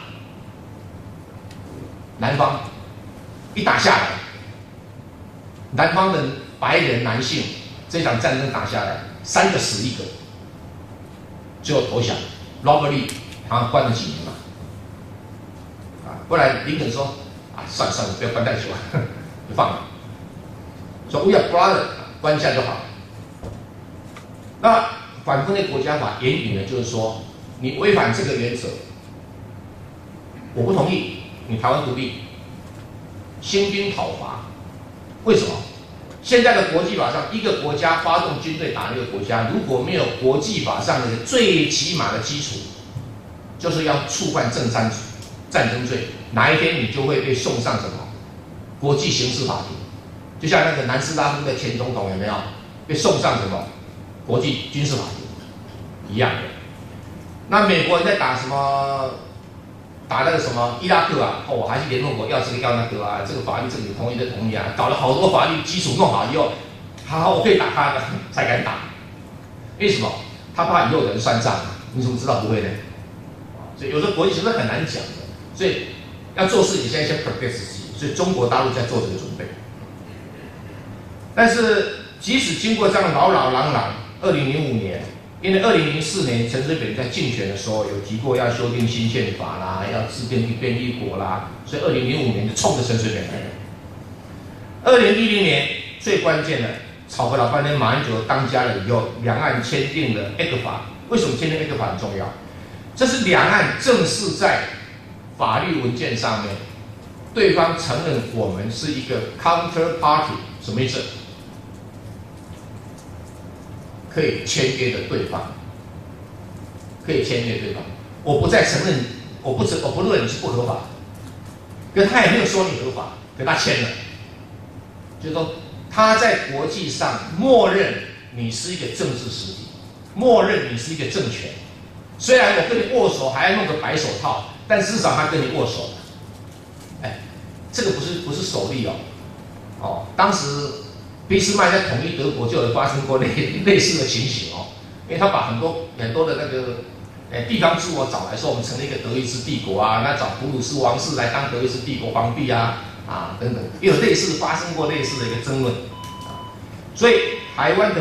A: 南方，一打下来，南方的白人男性这场战争打下来，3个死1个，最后投降。Robert Lee 好像关了几年嘛，后来林肯说算了，不要关太久，就放了。说 We are brother， 关一下就好了。那反分类国家法言语呢，就是说你违反这个原则，我不同意，你台湾独立，兴兵讨伐。为什么？现在的国际法上，一个国家发动军队打那个国家，如果没有国际法上的最起码的基础，就是要触犯战争罪，哪一天你就会被送上什么国际刑事法庭？就像那个南斯拉夫的前总统有没有被送上什么国际军事法庭一样的？那美国人在打什么？打那个什么伊拉克还是联合国要这个要那个这个法律这里同意的同意搞了好多法律基础弄好以后，好我可以打他的才敢打。为什么？他怕以后有人算账你怎么知道不会呢？所以有时候国际形势很难讲的，所以要做事，你现在先 protect 自己。所以中国大陆在做这个准备。但是即使经过这样朗朗，2005年，因为2004年陈水扁在竞选的时候有提过要修订新宪法啦，要制定一边一国啦，所以2005年就冲着陈水扁来了。2010年最关键的，吵个老半天，马英九当家了以后，两岸签订了 ECFA。为什么签订 ECFA 很重要？这是两岸正式在法律文件上面，对方承认我们是一个 counterparty， 什么意思？可以签约的对方，可以签约对方。我不再承认，我不认为你是不合法，可他也没有说你合法，可他签了，就是说他在国际上默认你是一个政治实体，默认你是一个政权。虽然我跟你握手还要弄个白手套，但至少他跟你握手。这个不是首例当时俾斯麦在统一德国就有发生过类似的情形因为他把很多的那个地方诸国找来说，我们成立一个德意志帝国那找普鲁士王室来当德意志帝国皇帝等等，也有发生过类似的一个争论所以台湾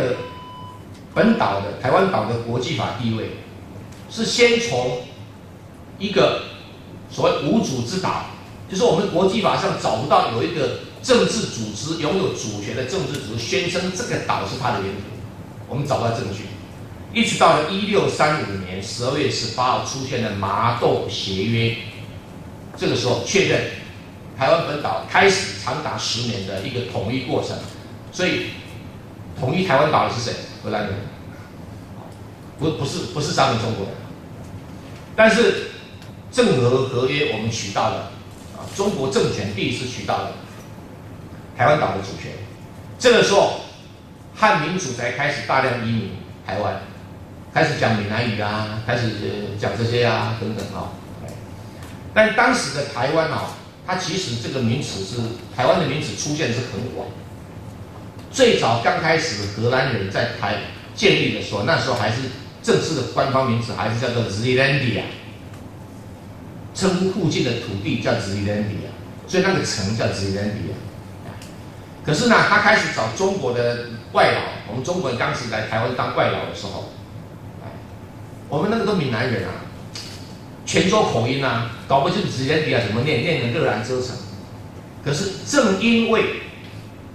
A: 岛的国际法地位是先从一个所谓无主之岛，就是我们国际法上找不到有一个政治组织拥有主权的政治组织宣称这个岛是它的领土，我们找不到证据。一直到了1635年12月18号出现了麻豆协约，这个时候确认台湾本岛开始长达10年的一个统一过程。所以统一台湾岛的是谁？荷兰人，不是咱们中国人。但是郑和合约我们取到了中国政权第一次取到了台湾岛的主权。这个时候汉民族才开始大量移民台湾，开始讲闽南语开始讲这些等等但当时的台湾它其实这个名词是台湾的名词出现是很晚。最早刚开始荷兰人在台建立的时候，那时候还是正式的官方名词还是叫做 Zealandia， 称呼附近的土地叫 Zealandia， 所以那个城叫 Zealandia。可是呢，他开始找中国的外劳，我们中国人当时来台湾当外劳的时候，我们那个都闽南人泉州口音搞不清楚 Zealandia 怎么念，念成热兰遮城。可是正因为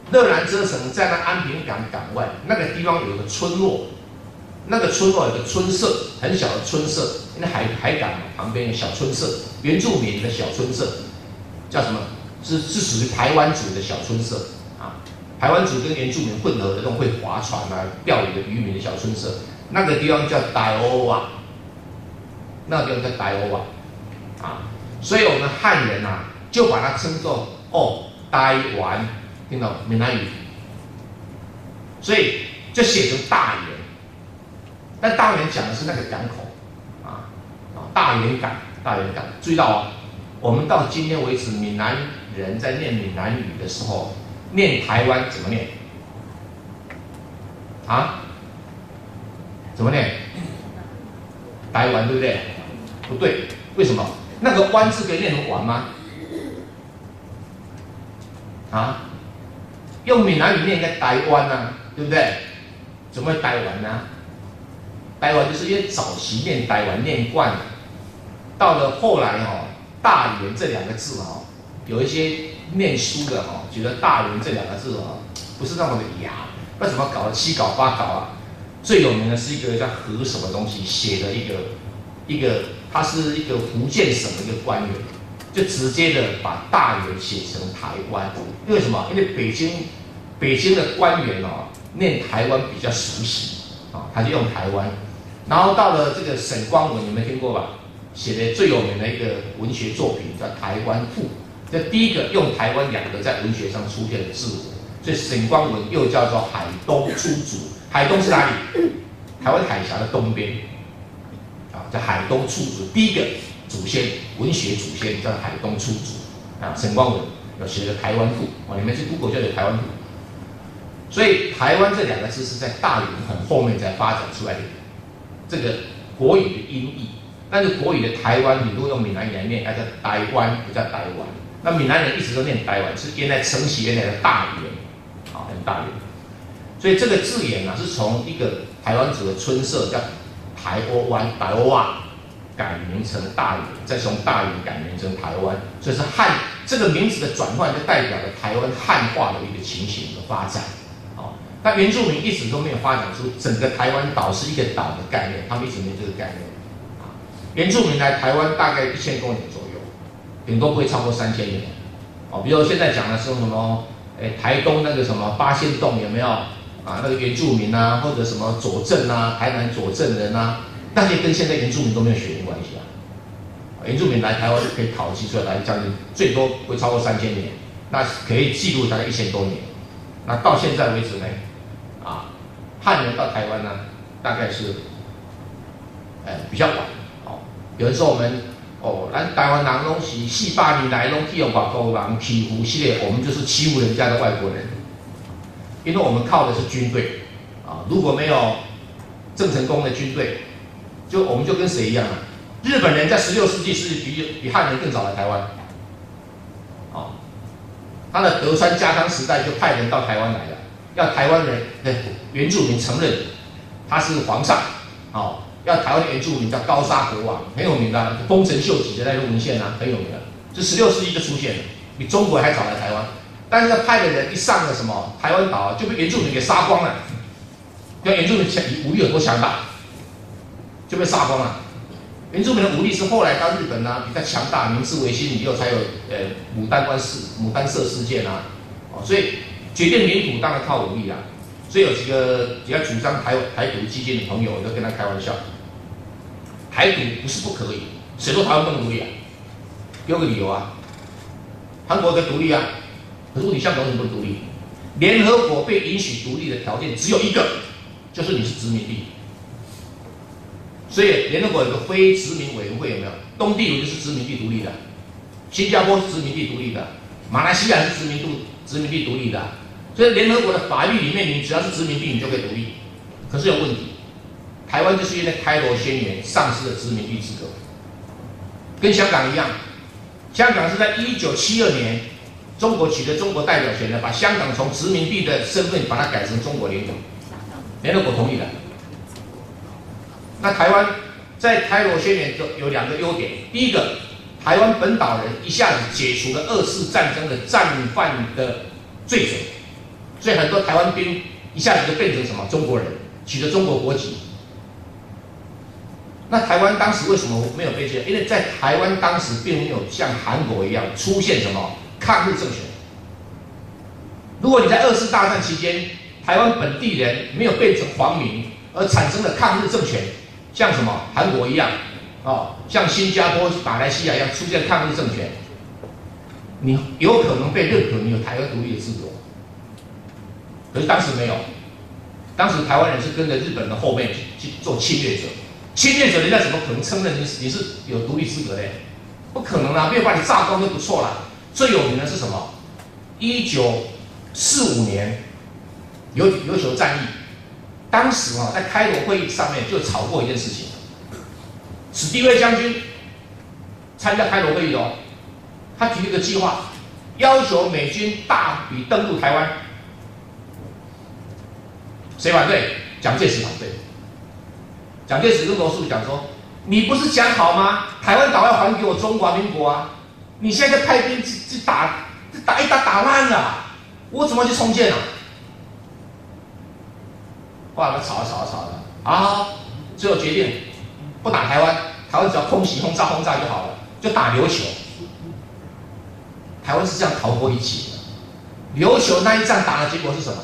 A: 热兰遮城在那安平港港外那个地方有个村落，那个村落有个村社，很小的村社，因为海港旁边有小村社，原住民的小村社，叫什么？是属于台湾族的小村社啊。台湾族跟原住民混合的那种会划船啊、钓鱼的渔民的小村社，那个地方叫台欧瓦，那个地方叫台欧瓦啊。所以我们汉人啊，就把它称作台湾，听到闽南语，所以就写成大园。但大园讲的是那个港口大园港，注意到哦，我们到今天为止，闽南人在念闽南语的时候，念台湾怎么念？啊？怎么念？台湾对不对？不对，为什么？那个湾字可以念成丸吗？啊？用闽南语念应该台湾啊，对不对？怎么会台湾呢？台湾就是因为早期念台湾念惯了，到了后来大元这两个字有一些念书的觉得大元这两个字不是那么的雅，那怎么搞的7稿8稿啊？最有名的是一个叫何什么东西写的一个，他是一个福建省的一个官员，就直接的把大元写成台湾。因为什么？因为北京的官员念台湾比较熟悉他就用台湾。然后到了这个沈光文，有没有听过吧？写的最有名的一个文学作品叫《台湾赋》，这第一个用台湾2个在文学上出现的字，所以沈光文又叫做海东出主。海东是哪里？台湾海峡的东边叫海东出主。第一个祖先，文学祖先叫海东出主沈光文有写的《台湾赋》你们去 Google 就有《台湾赋》。所以台湾这2个字是在大元很后面才发展出来的这个国语的音译。但是国语的台湾，你如果用闽南语来念，它叫台湾，不叫台湾。那闽南人一直都念台湾，是原来承袭原来的大元很大元。所以这个字眼是从一个台湾族的村社叫台欧湾、台欧瓦改名成大元，再从大元改名成台湾，所以是汉这个名字的转换，就代表了台湾汉化的一个情形的发展。但原住民一直都没有发展出整个台湾岛是一个岛的概念，他们一直没有这个概念。原住民来台湾大概1000多年左右，顶多不会超过3000年。比如现在讲的是什么，台东那个什么八仙洞有没有那个原住民啊，或者什么左镇啊，台南左镇人啊，那些跟现在原住民都没有血缘关系原住民来台湾可以考计出来，将近最多不会超过3000年，那可以记录大概1000多年。那到现在为止呢，汉人到台湾呢，大概是比较晚。有人说我们咱台湾人拢是400年来拢去用外国人欺负系列，我们就是欺负人家的外国人，因为我们靠的是军队如果没有郑成功的军队，我们就跟谁一样日本人在16世纪是比汉人更早来台湾他的德川家康时代就派人到台湾来了，要台湾人的原住民承认他是皇上要台湾的原住民叫高沙国王，很有名的丰臣秀吉的那个文献很有名的，这16世纪就出现了，比中国还早来台湾。但是他派的人一上了什么台湾岛就被原住民给杀光了，因为原住民武力有多强大，就被杀光了。原住民的武力是后来到日本比较强大，明治维新以后才有牡丹社事件所以决定领土当然靠武力所以有几个主张台独激进的朋友，我就跟他开玩笑，台独不是不可以，谁说台湾不能独立给我个理由韩国可以独立可是问题香港为什么不能独立？联合国被允许独立的条件只有一个，就是你是殖民地。所以联合国有个非殖民委员会，有没有？东帝汶就是殖民地独立的，新加坡是殖民地独立的，马来西亚是殖民地独立的。所以联合国的法律里面，你只要是殖民地，你就可以独立。可是有问题，台湾就是因为开罗宣言丧失了殖民地资格，跟香港一样。香港是在1972年，中国取得中国代表权的，把香港从殖民地的身份把它改成中国领土，联合国同意的。那台湾在开罗宣言有2个优点，第一个，台湾本岛人一下子解除了2次战争的战犯的罪责， 所以很多台湾兵一下子就变成什么中国人，取得中国国籍。那台湾当时为什么没有被接？因为在台湾当时并没有像韩国一样出现什么抗日政权。如果你在2次大战期间，台湾本地人没有变成皇民，而产生了抗日政权，像什么韩国一样，像新加坡、马来西亚一样出现抗日政权，你有可能被认可你有台湾独立的资格。可是当时没有，当时台湾人是跟着日本的后面去做侵略者，侵略者人家怎么可能承认你是有独立资格的？不可能啊，没有把你榨光就不错了。最有名的是什么？1945年琉球战役，当时在开罗会议上面就吵过一件事情。史迪威将军参加开罗会议哦，他提了一个计划，要求美军大举登陆台湾。谁反对？蒋介石反对。蒋介石跟罗素讲说：“你不是讲好吗？台湾岛要还给我中华民国啊！你现在派兵去打烂了，我怎么去重建啊？”后来我们吵了，好，最后决定不打台湾，台湾只要空袭轰炸就好了，就打琉球。台湾是这样逃过一劫的。琉球那一战打的结果是什么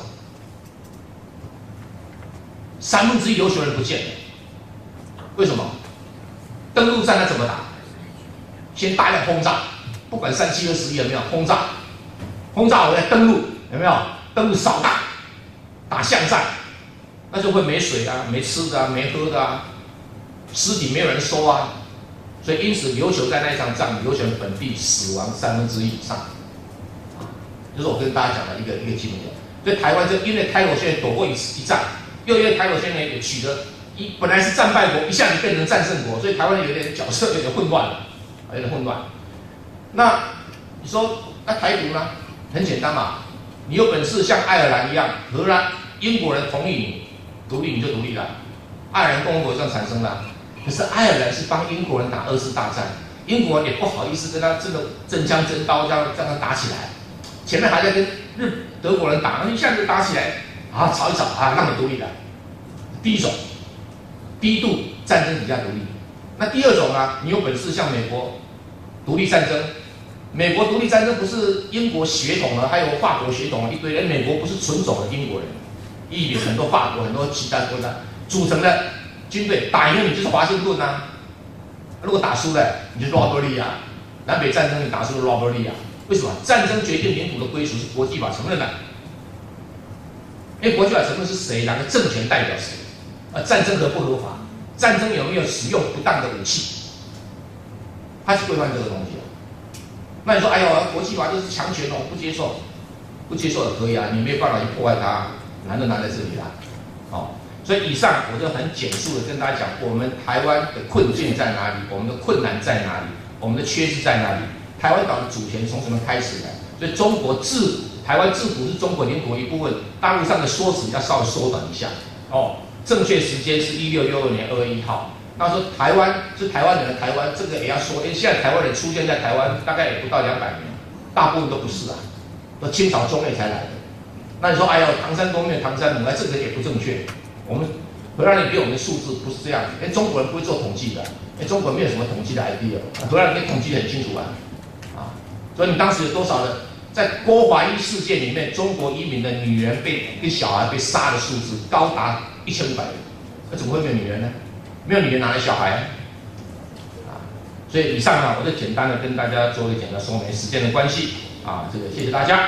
A: ？1/3琉球人不见了。为什么？登陆战他怎么打？先大量轰炸，不管37、21有没有轰炸我再登陆，有没有？登陆扫荡，打巷战，那就会没水啊，没吃的啊，没喝的啊，尸体没有人收啊，所以因此琉球在那一场仗，琉球本地死亡1/3以上，就是我跟大家讲的一个基本点。所以台湾就因为开罗宣言躲过一战，又因为开罗宣言也取得本来是战败国，一下子变成战胜国，所以台湾有点角色有点混乱了，有点混乱。那你说那台独呢？很简单嘛，你有本事像爱尔兰一样，荷兰、英国人同意你独立，你就独立了。爱尔兰共和国这样产生的，可是爱尔兰是帮英国人打2次大战，英国人也不好意思跟他真的真枪真刀这样打起来，前面还在跟德国人打，一下就打起来啊，吵一吵啊，让你独立了。第一种。低度战争底下独立。那第二种呢？你有本事像美国独立战争，美国独立战争不是英国血统了，还有法国血统了一堆人，美国不是纯种的英国人，一比很多法国很多其他国家组成的军队，打赢了你就是华盛顿啊，如果打输了你就是罗伯利亚。南北战争你打输了罗伯利亚，为什么？战争决定领土的归属是国际法承认的，因为国际法承认是谁，哪个政权代表谁。战争合不合法？战争有没有使用不当的武器？它是规范这个东西的。那你说，哎呦，国际法就是强权哦，不接受，不接受也可以啊，你没有办法去破坏它，难就难在这里啦。所以以上我就很简述的跟大家讲，我们台湾的困境在哪里，我们的困难在哪里，我们的缺失在哪里，台湾岛的主权从什么开始的？所以台湾自古是中国领土一部分，大陆上的说辞要稍微缩短一下正确时间是1662年2月1号。那说台湾是台湾人的台湾，这个也要说，因为现在台湾人出现在台湾大概也不到200年，大部分都不是啊，都清朝中叶才来的。那你说，哎呦，唐山东没有唐山母，这个也不正确。我们荷兰人给我们的数字不是这样子，因为中国人不会做统计的，因为中国人没有什么统计的 idea， 荷兰人可以统计得很清楚啊。所以你当时有多少的？在郭华一事件里面，中国移民的女人跟小孩被杀的数字高达1500人，那怎么会没有女人呢？没有女人哪来小孩所以以上呢，我就简单的跟大家做一个简单说明，时间的关系谢谢大家。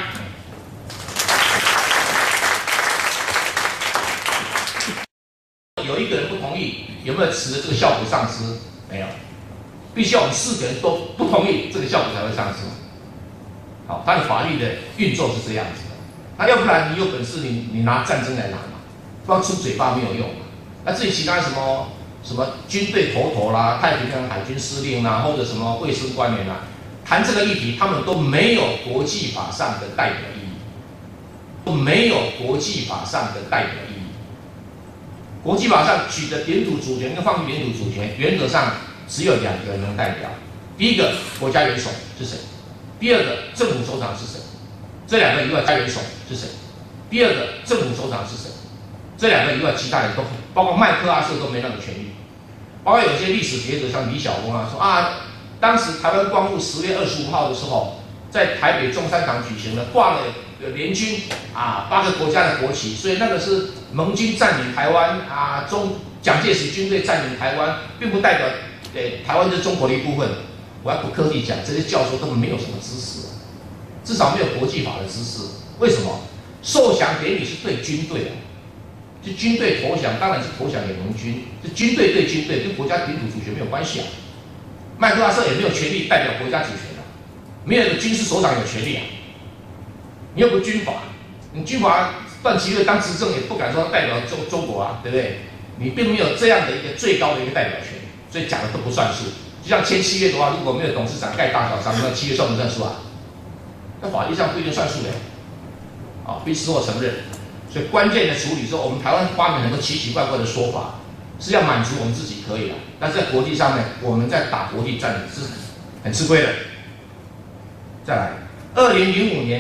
A: 有一个人不同意，有没有使得这个效果丧失？没有，必须要我们4个人都不同意，这个效果才会丧失。它的法律的运作是这样子的。那要不然你有本事你拿战争来拿嘛，光出嘴巴没有用嘛。那至于其他什么军队头啦、太平洋海军司令啦，或者什么卫生官员啦，谈这个议题，他们都没有国际法上的代表意义，都没有国际法上的代表意义。国际法上取得领土主权跟放弃领土主权，原则上只有2个人能代表。第一个，国家元首是谁？第二个，政府首长是谁？这2个以外，国家元首是谁？ 第二个，政府首长是谁？这两个以外，其他人都包括麦克阿瑟都没那个权利。包括有些历史学者像李小龙啊说啊，当时台湾光复10月25号的时候，在台北中山堂举行了，挂了联军啊8个国家的国旗，所以那个是盟军占领台湾啊，蒋介石军队占领台湾，并不代表台湾是中国的一部分。我要不客气讲，这些教授根本没有什么知识，至少没有国际法的知识。为什么？受降典礼是对军队啊。是军队投降，当然是投降给盟军。是军队对军队，跟国家领土主权没有关系啊。麦克阿瑟也没有权利代表国家主权啊，没有一个军事首长有权利啊。你又不军阀，你军阀段祺瑞当执政也不敢说代表中国啊，对不对？你并没有这样的一个最高的一个代表权，所以讲的都不算数。就像签契约的话，如果没有董事长盖大小章，那契约算不算数啊？那法律上不一定算数的，啊，必须事后承认。所以关键的处理说，我们台湾发明很多奇奇怪怪的说法，是要满足我们自己可以的，但是在国际上面，我们在打国际战是很吃亏的。再来，2002年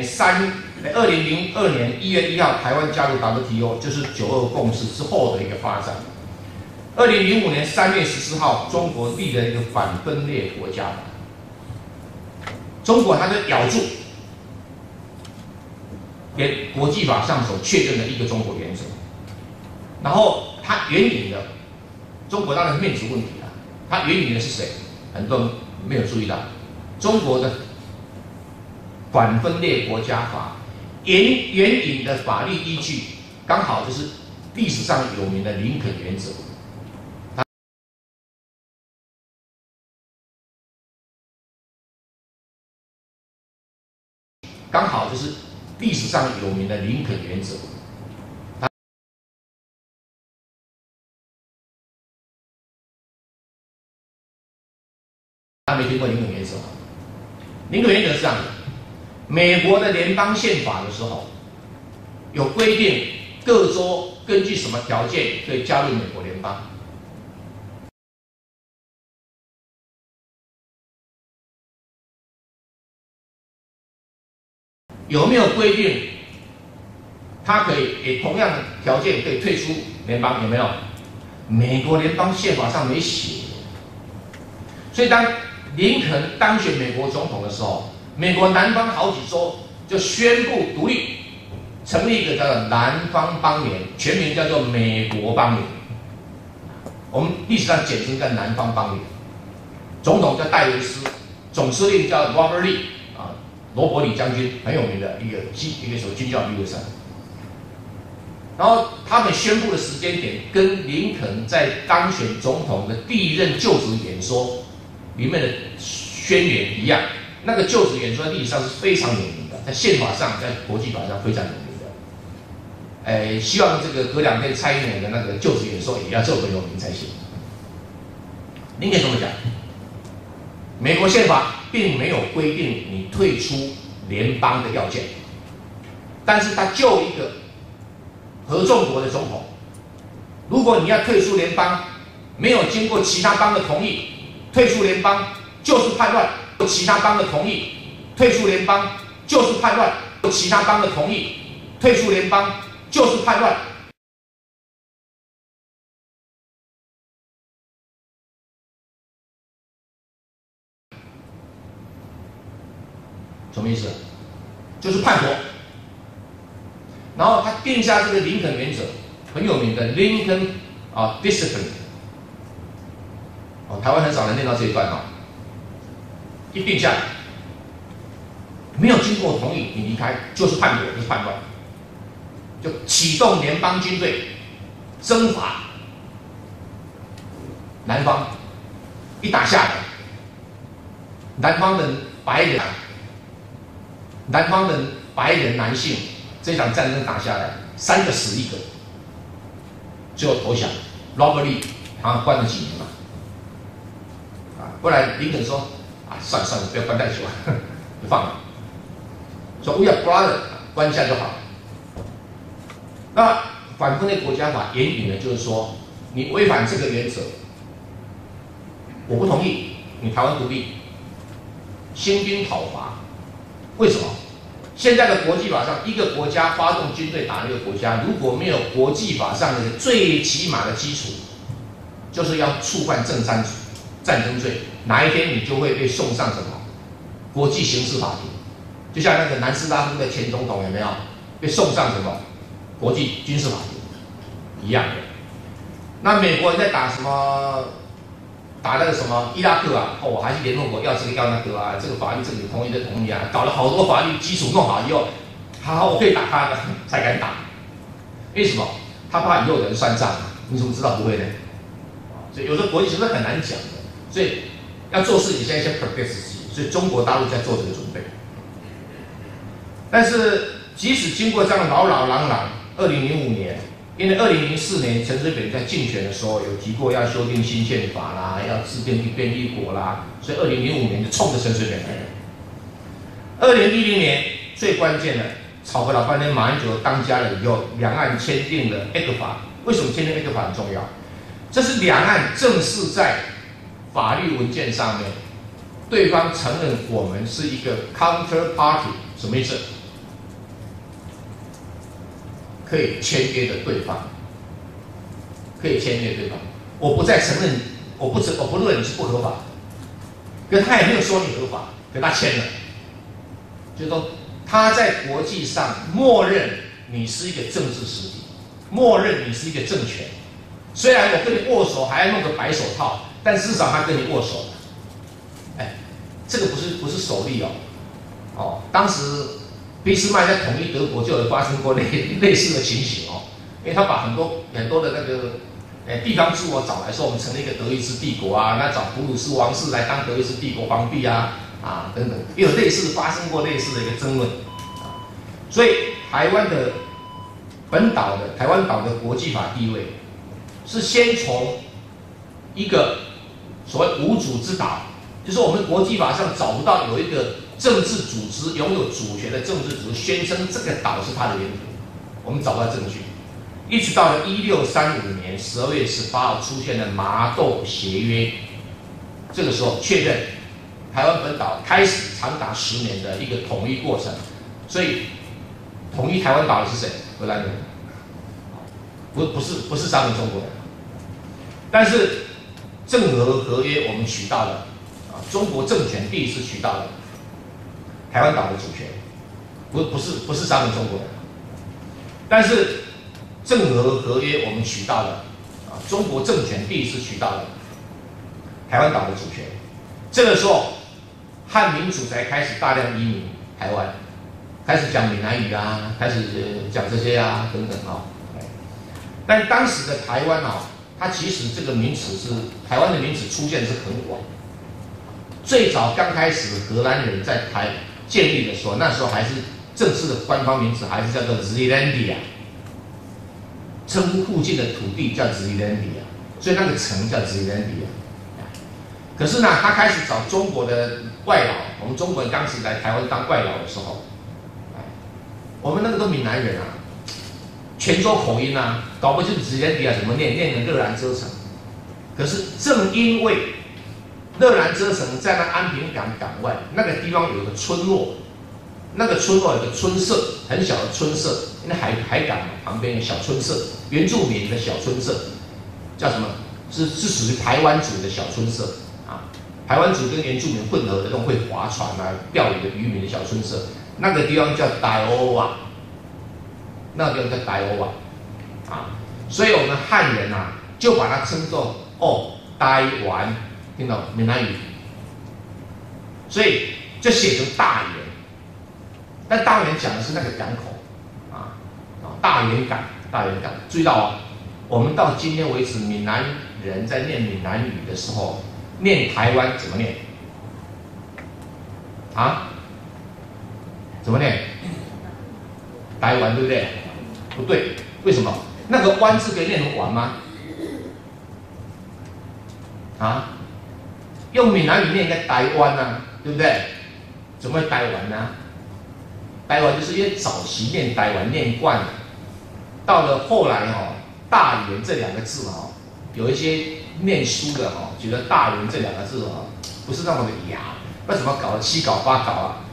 A: 1月1号，台湾加入 WTO， 就是9·2共识之后的一个发展。2005年3月14号，中国立了一个反分裂国家法，中国它就咬住。连国际法上所确认的一个中国原则，然后它援引的中国当然面子问题啊，它援引的是谁？很多人没有注意到，中国的反分裂国家法援引的法律依据，刚好就是历史上有名的林肯原则。刚好就是历史上有名的林肯原则，大家没听过林肯原则吗？林肯原则是这样的：美国的联邦宪法的时候，有规定各州根据什么条件可以加入美国联邦。有没有规定，他可以以同样的条件可以退出联邦？有没有？美国联邦宪法上没写。所以当林肯当选美国总统的时候，美国南方好几州就宣布独立，成立一个叫做南方邦联，全名叫做美国邦联。我们历史上简称叫南方邦联。总统叫戴维斯，总司令叫 Robert Lee。罗伯里将军很有名的一个所谓军教比赛，然后他们宣布的时间点跟林肯在当选总统的第一任就职演说里面的宣言一样。那个就职演说在历史上是非常有名的，在宪法上、在国际法上非常有名的。希望这个隔2天蔡英文的那个就职演说也要这么有名才行。林肯怎么讲？美国宪法并没有规定你退出联邦的要件，但是他就一个合众国的总统，如果你要退出联邦，没有经过其他邦的同意，退出联邦就是叛乱；其他邦的同意，退出联邦就是叛乱；其他邦的同意，退出联邦就是叛乱。什么意思？就是叛国。然后他定下这个林肯原则，很有名的 Lincoln Discipline。台湾很少人念到这一段一定下来，没有经过同意你离开就是叛国，就是叛乱，就启动联邦军队征伐南方，一打下来，南方的白人男性，这场战争打下来，3个死1个，最后投降。Robert Lee 好像关了几年嘛，后来林肯说算了，不要关太久，就放了，说 We are brother， 关一下就好了。那反分裂国家法援引的就是说，你违反这个原则，我不同意，你台湾独立，兴兵讨伐。为什么？ 现在的国际法上，一个国家发动军队打那个国家，如果没有国际法上的最起码的基础，就是要触犯战争罪，哪一天你就会被送上什么国际刑事法庭？就像那个南斯拉夫的前总统有没有被送上什么国际军事法庭一样的？那美国人在打什么？打那个什么伊拉克啊，哦，还是联合国要这个要那个啊，这个法律这里同意的同意啊，搞了好多法律基础弄好以后，好，我可以打他的，才敢打。为什么？他怕以后有人算账啊。你怎么知道不会呢？所以有时候国际形势很难讲的，所以要做事情现在先 prepare 自己，所以中国大陆在做这个准备。但是即使经过这样老2005年。因为2004年陈水扁在竞选的时候有提过要修订新宪法啦，要制定一边一国啦，所以2005年就冲着陈水扁来了。2010年最关键的，吵个老半天，马英九当家了以后，两岸签订了 ECFA。为什么签订 ECFA 很重要？这是两岸正式在法律文件上面，对方承认我们是一个 counterparty， 什么意思？可以签约的对方，可以签约对方。我不再承认，我不认为你是不合法的，可他也没有说你合法，可他签了，就是说他在国际上默认你是一个政治实体，默认你是一个政权。虽然我跟你握手还要弄个白手套，但至少他跟你握手。哎，这个不是首例哦，当时。俾斯麦在统一德国就有发生过类似的情形哦，因为他把很多的那个地方诸侯找来说，我们成立一个德意志帝国啊，那找普鲁士王室来当德意志帝国皇帝啊等等，也有发生过类似的一个争论啊，所以台湾岛的国际法地位是先从一个所谓无主之岛，就是我们国际法上找不到有一个。政治组织拥有主权的政治组织宣称这个岛是它的领土，我们找不到证据。一直到了1635年12月18号出现了麻豆协约，这个时候确认台湾本岛开始长达10年的一个统一过程。所以统一台湾岛的是谁？荷兰人，不是咱们中国人。但是郑和合约我们取到了中国政权第一次取到了。台湾岛的主权，不是咱们中国人，但是郑和合约我们取到了中国政权第一次取到了台湾岛的主权。这个时候，汉民主才开始大量移民台湾，开始讲闽南语啊，开始讲这些啊等等但当时的台湾它其实这个名词是台湾的名词出现是很晚，最早刚开始荷兰人在建立的时候，那时候还是正式的官方名字还是叫做 Zeelandia， 称呼附近的土地叫 Zeelandia， 所以那个城叫 Zeelandia。可是呢，他开始找中国的外劳，我们中国人当时来台湾当外劳的时候，我们那个都闽南人泉州口音搞不清楚 Zeelandia 怎么念成热兰遮城。可是正因为热兰遮城在那安平港港外那个地方有个村落，那个村落有个村社，很小的村社，因为海港旁边有小村社，原住民的小村社，叫什么？是属于排湾族的小村社排湾族跟原住民混合的那种会划船钓鱼的渔民的小村社，那个地方叫台欧瓦，那个地方叫台欧瓦所以我们汉人就把它称作台湾。听到闽南语，所以就写成大园，但大园讲的是那个港口大园港，注意到我们到今天为止，闽南人在念闽南语的时候，念台湾怎么念？怎么念？台湾对不对？不对，为什么？那个湾字可以念成丸吗？用闽南语念应该台湾对不对？怎么会台湾呢？台湾就是因为早期念台湾念惯了，到了后来大园这两个字有一些念书的觉得大园这两个字不是那么的雅，为什么搞得7搞8搞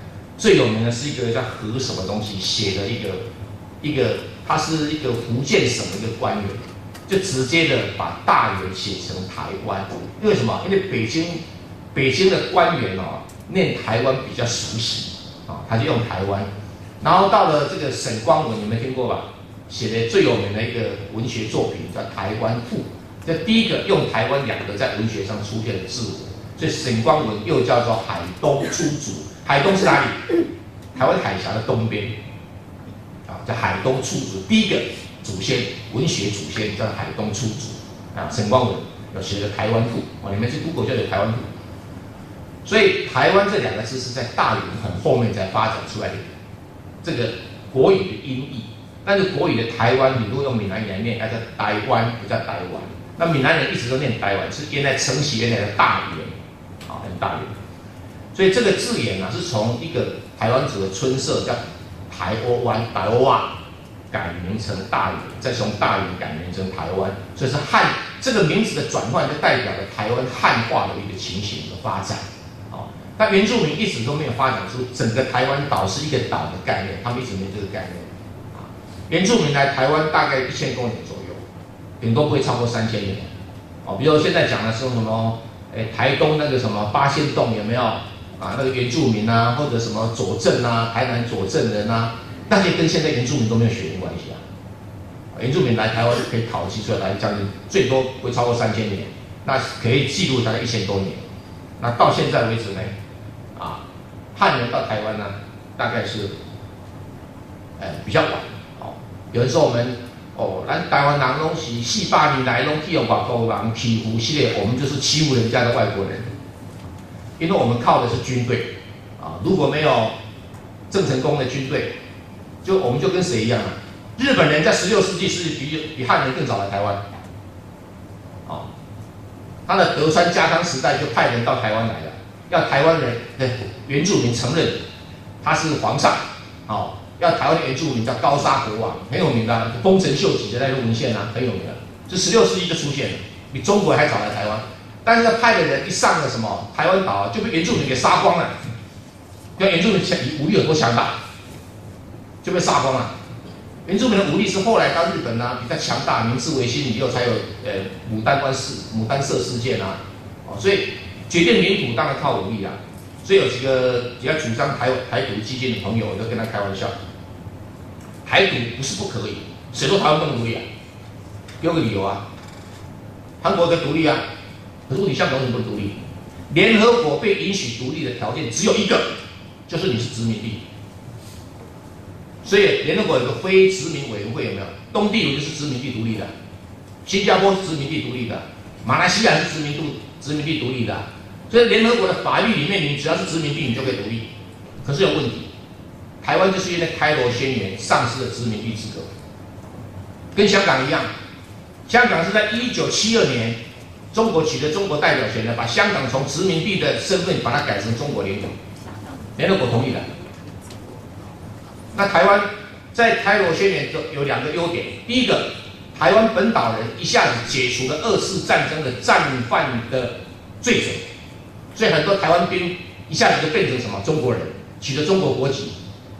A: 最有名的是一个叫何什么东西写的一个，他是一个福建省的一个官员，就直接的把大元写成台湾。因为什么？因为北京的官员哦，念台湾比较熟悉啊，他就用台湾。然后到了这个沈光文，你们听过吧？写的最有名的一个文学作品叫《台湾赋》，这第一个用台湾两个在文学上出现的字眼，所以沈光文又叫做海东出主。海东是哪里？台湾海峡的东边，啊，叫海东出主。第一个祖先，文学祖先叫海东出主啊。沈光文有写的《台湾赋》啊，你们去 Google 就有《台湾赋》。所以台湾这两个字是在大元很后面才发展出来的这个国语的音译。但是国语的台湾，你如果用闽南语来念，它叫台湾，不叫台湾。那闽南人一直都念台湾，是原来承袭原来的大元，啊，很大元。所以这个字眼啊，是从一个台湾族的村社叫台欧湾、台欧湾改名成大元，再从大元改名成台湾，所以是汉这个名字的转换，就代表了台湾汉化的一个情形的发展。哦，那原住民一直都没有发展出整个台湾岛是一个岛的概念，他们一直没有这个概念。原住民来台湾大概1000多年左右，顶多不会超过3000年。哦，比如现在讲的是什么？台东那个什么八仙洞有没有啊？那个原住民啊，或者什么左镇啊，台南左镇人啊，那些跟现在原住民都没有血缘关系啊。原住民来台湾可以讨计出来，将近最多不会超过3000年，那可以记录大概1000多年。那到现在为止呢，啊，汉人到台湾呢，大概是比较晚。有人说我们咱台湾人拢是400年来拢去用外国人欺负系列，我们就是欺负人家的外国人，因为我们靠的是军队啊，如果没有郑成功的军队，我们就跟谁一样啊？日本人在16世纪是比汉人更早来台湾，啊，他的德川家康时代就派人到台湾来了，要台湾人的原住民承认他是皇上，啊。要台湾的原住民叫高沙国王，很有名的、啊，丰臣秀吉的那个文献啊，很有名的。这16世纪就出现了，比中国还早来台湾。但是他派的人一上了什么台湾岛，就被原住民给杀光了。跟原住民武力有多强大，就被杀光了。原住民的武力是后来到日本啊比较强大，明治维新以后才有牡丹社事件啊，哦，所以决定领土当然靠武力啊。所以有几个比较主张台独激进的朋友，我就跟他开玩笑。台独不是不可以，谁说台湾不能独立啊？给我个理由啊！韩国可以独立啊，可是问题香港为什么不能独立？联合国被允许独立的条件只有一个，就是你是殖民地。所以联合国有个非殖民委员会，有没有？东帝汶就是殖民地独立的，新加坡是殖民地独立的，马来西亚是殖民地独立的。所以联合国的法律里面，你只要是殖民地，你就可以独立。可是有问题。台湾就是因为开罗宣言丧失了殖民地资格，跟香港一样。香港是在1972年，中国取得中国代表权的，把香港从殖民地的身份把它改成中国领土，联合国同意的。那台湾在开罗宣言有2个优点，第一个，台湾本岛人一下子解除了2次战争的战犯的罪责，所以很多台湾兵一下子就变成什么中国人，取得中国国籍。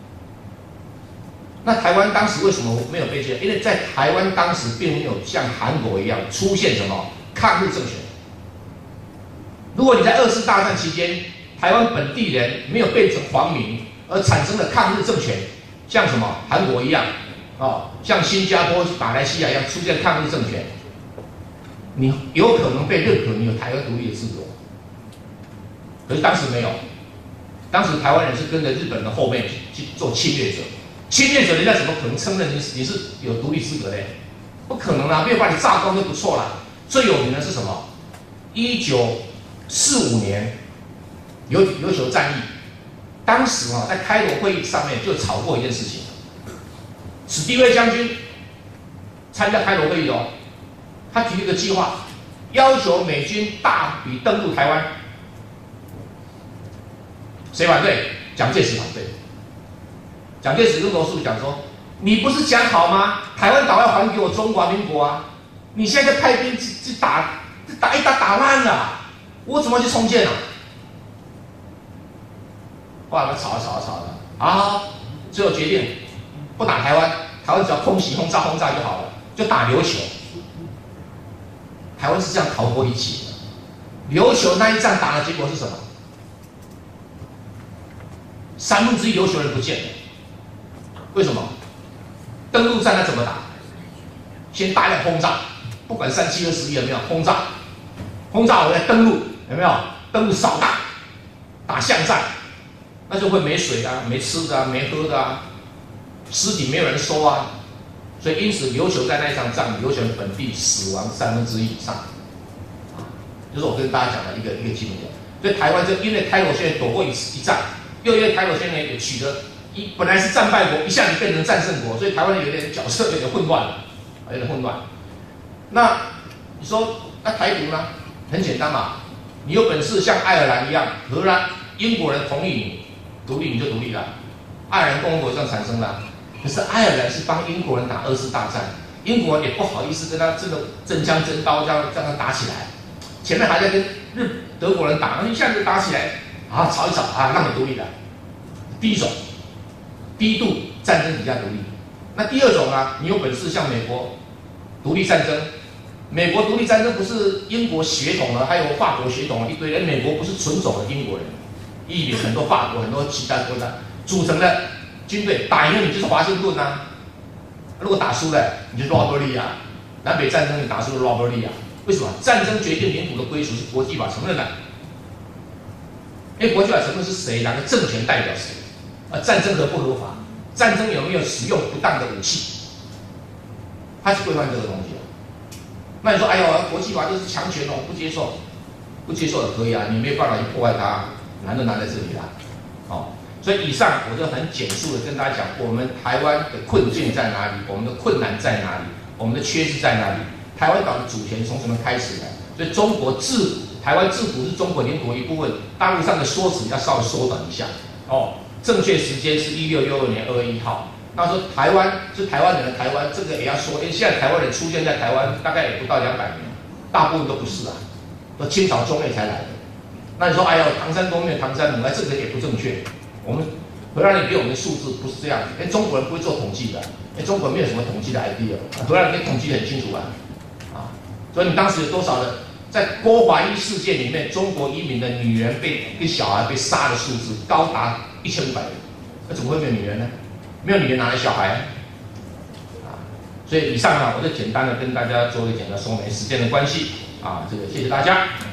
A: 那台湾当时为什么没有被接？因为在台湾当时并没有像韩国一样出现什么抗日政权。如果你在2次大战期间，台湾本地人没有变成皇民，而产生了抗日政权，像什么韩国一样，像新加坡、马来西亚一样出现抗日政权，你有可能被认可你有台湾独立的资格。可是当时没有，当时台湾人是跟着日本的后面去做侵略者。侵略者人家怎么可能承认你是有独立资格的？不可能啊！没有把你炸光就不错了。最有名的是什么？1945年琉球战役，当时在开罗会议上面就吵过一件事情。史迪威将军参加开罗会议哦，他提了一个计划，要求美军大举登陆台湾。谁反对？蒋介石反对。蒋介石跟罗素讲说：“你不是讲好吗？台湾岛要还给我中华民国啊！你现在派兵去打烂了，我怎么去重建啊？” 后来我们吵的，啊，最后决定不打台湾，台湾只要空袭轰炸就好了，就打琉球。台湾是这样逃过一劫的。琉球那一战打的结果是什么？1/3琉球人不见了。为什么？登陆战他怎么打？先大量轰炸，不管37、21有没有轰炸，轰炸完再登陆，有没有？登陆扫荡，打巷战，那就会没水啊，没吃的啊，没喝的啊，尸体没有人收啊。所以因此琉球在那一场仗，琉球本地死亡1/3以上，就是我跟大家讲的一个基本点。所以台湾就因为开罗宣言躲过一战，又因为开罗宣言也取得本来是战败国，一下子变成战胜国，所以台湾有点角色有点混乱了，有点混乱。那你说那台独呢？很简单嘛，你有本事像爱尔兰一样，荷兰、英国人同意你独立，你就独立了。爱尔兰共和国这样产生了。可是爱尔兰是帮英国人打2次大战，英国人也不好意思跟他真的真枪真刀这样打起来，前面还在跟德国人打，一下子打起来，啊，吵一吵啊，让你独立了。第一种，低度战争底下独立。那第二种呢？你有本事像美国独立战争，美国独立战争不是英国血统的，还有法国血统的一堆人，美国不是纯种的英国人，一比很多法国很多其他国家组成的。军队打赢了你就是华盛顿啊，如果打输了你就是罗伯利啊。南北战争你打输了罗伯利啊，为什么？战争决定领土的归属是国际法承认的，因为国际法承认是谁，哪个政权代表谁，战争合不合法，战争有没有使用不当的武器，它是规范这个东西的。那你说，哎呦，国际法就是强权哦，不接受，不接受也可以啊，你没有办法去破坏它，难就难在这里啦，哦。所以以上我就很简述的跟大家讲，我们台湾的困境在哪里，我们的困难在哪里，我们的缺失在哪里，台湾岛的主权从什么开始的？所以中国台湾自古是中国领土的一部分，大陆上的说辞要稍微缩短一下哦。正确时间是1662年2月1号。那说台湾是台湾人的台湾，这个也要说，因为现在台湾人出现在台湾大概也不到200年，大部分都不是啊，都清朝中叶才来的。那你说，哎呦，唐山东没有唐山母，这个也不正确。我们荷兰人给我们的数字不是这样子，因为中国人不会做统计的，因为中国人没有什么统计的 idea， 荷兰人可以统计得很清楚啊，所以你当时有多少的在郭华一事件里面，中国移民的女人跟小孩被杀的数字高达1500人，那怎么会没有女人呢？没有女人哪来小孩啊？所以以上呢，我就简单的跟大家做一个简单说明，时间的关系啊，这个谢谢大家。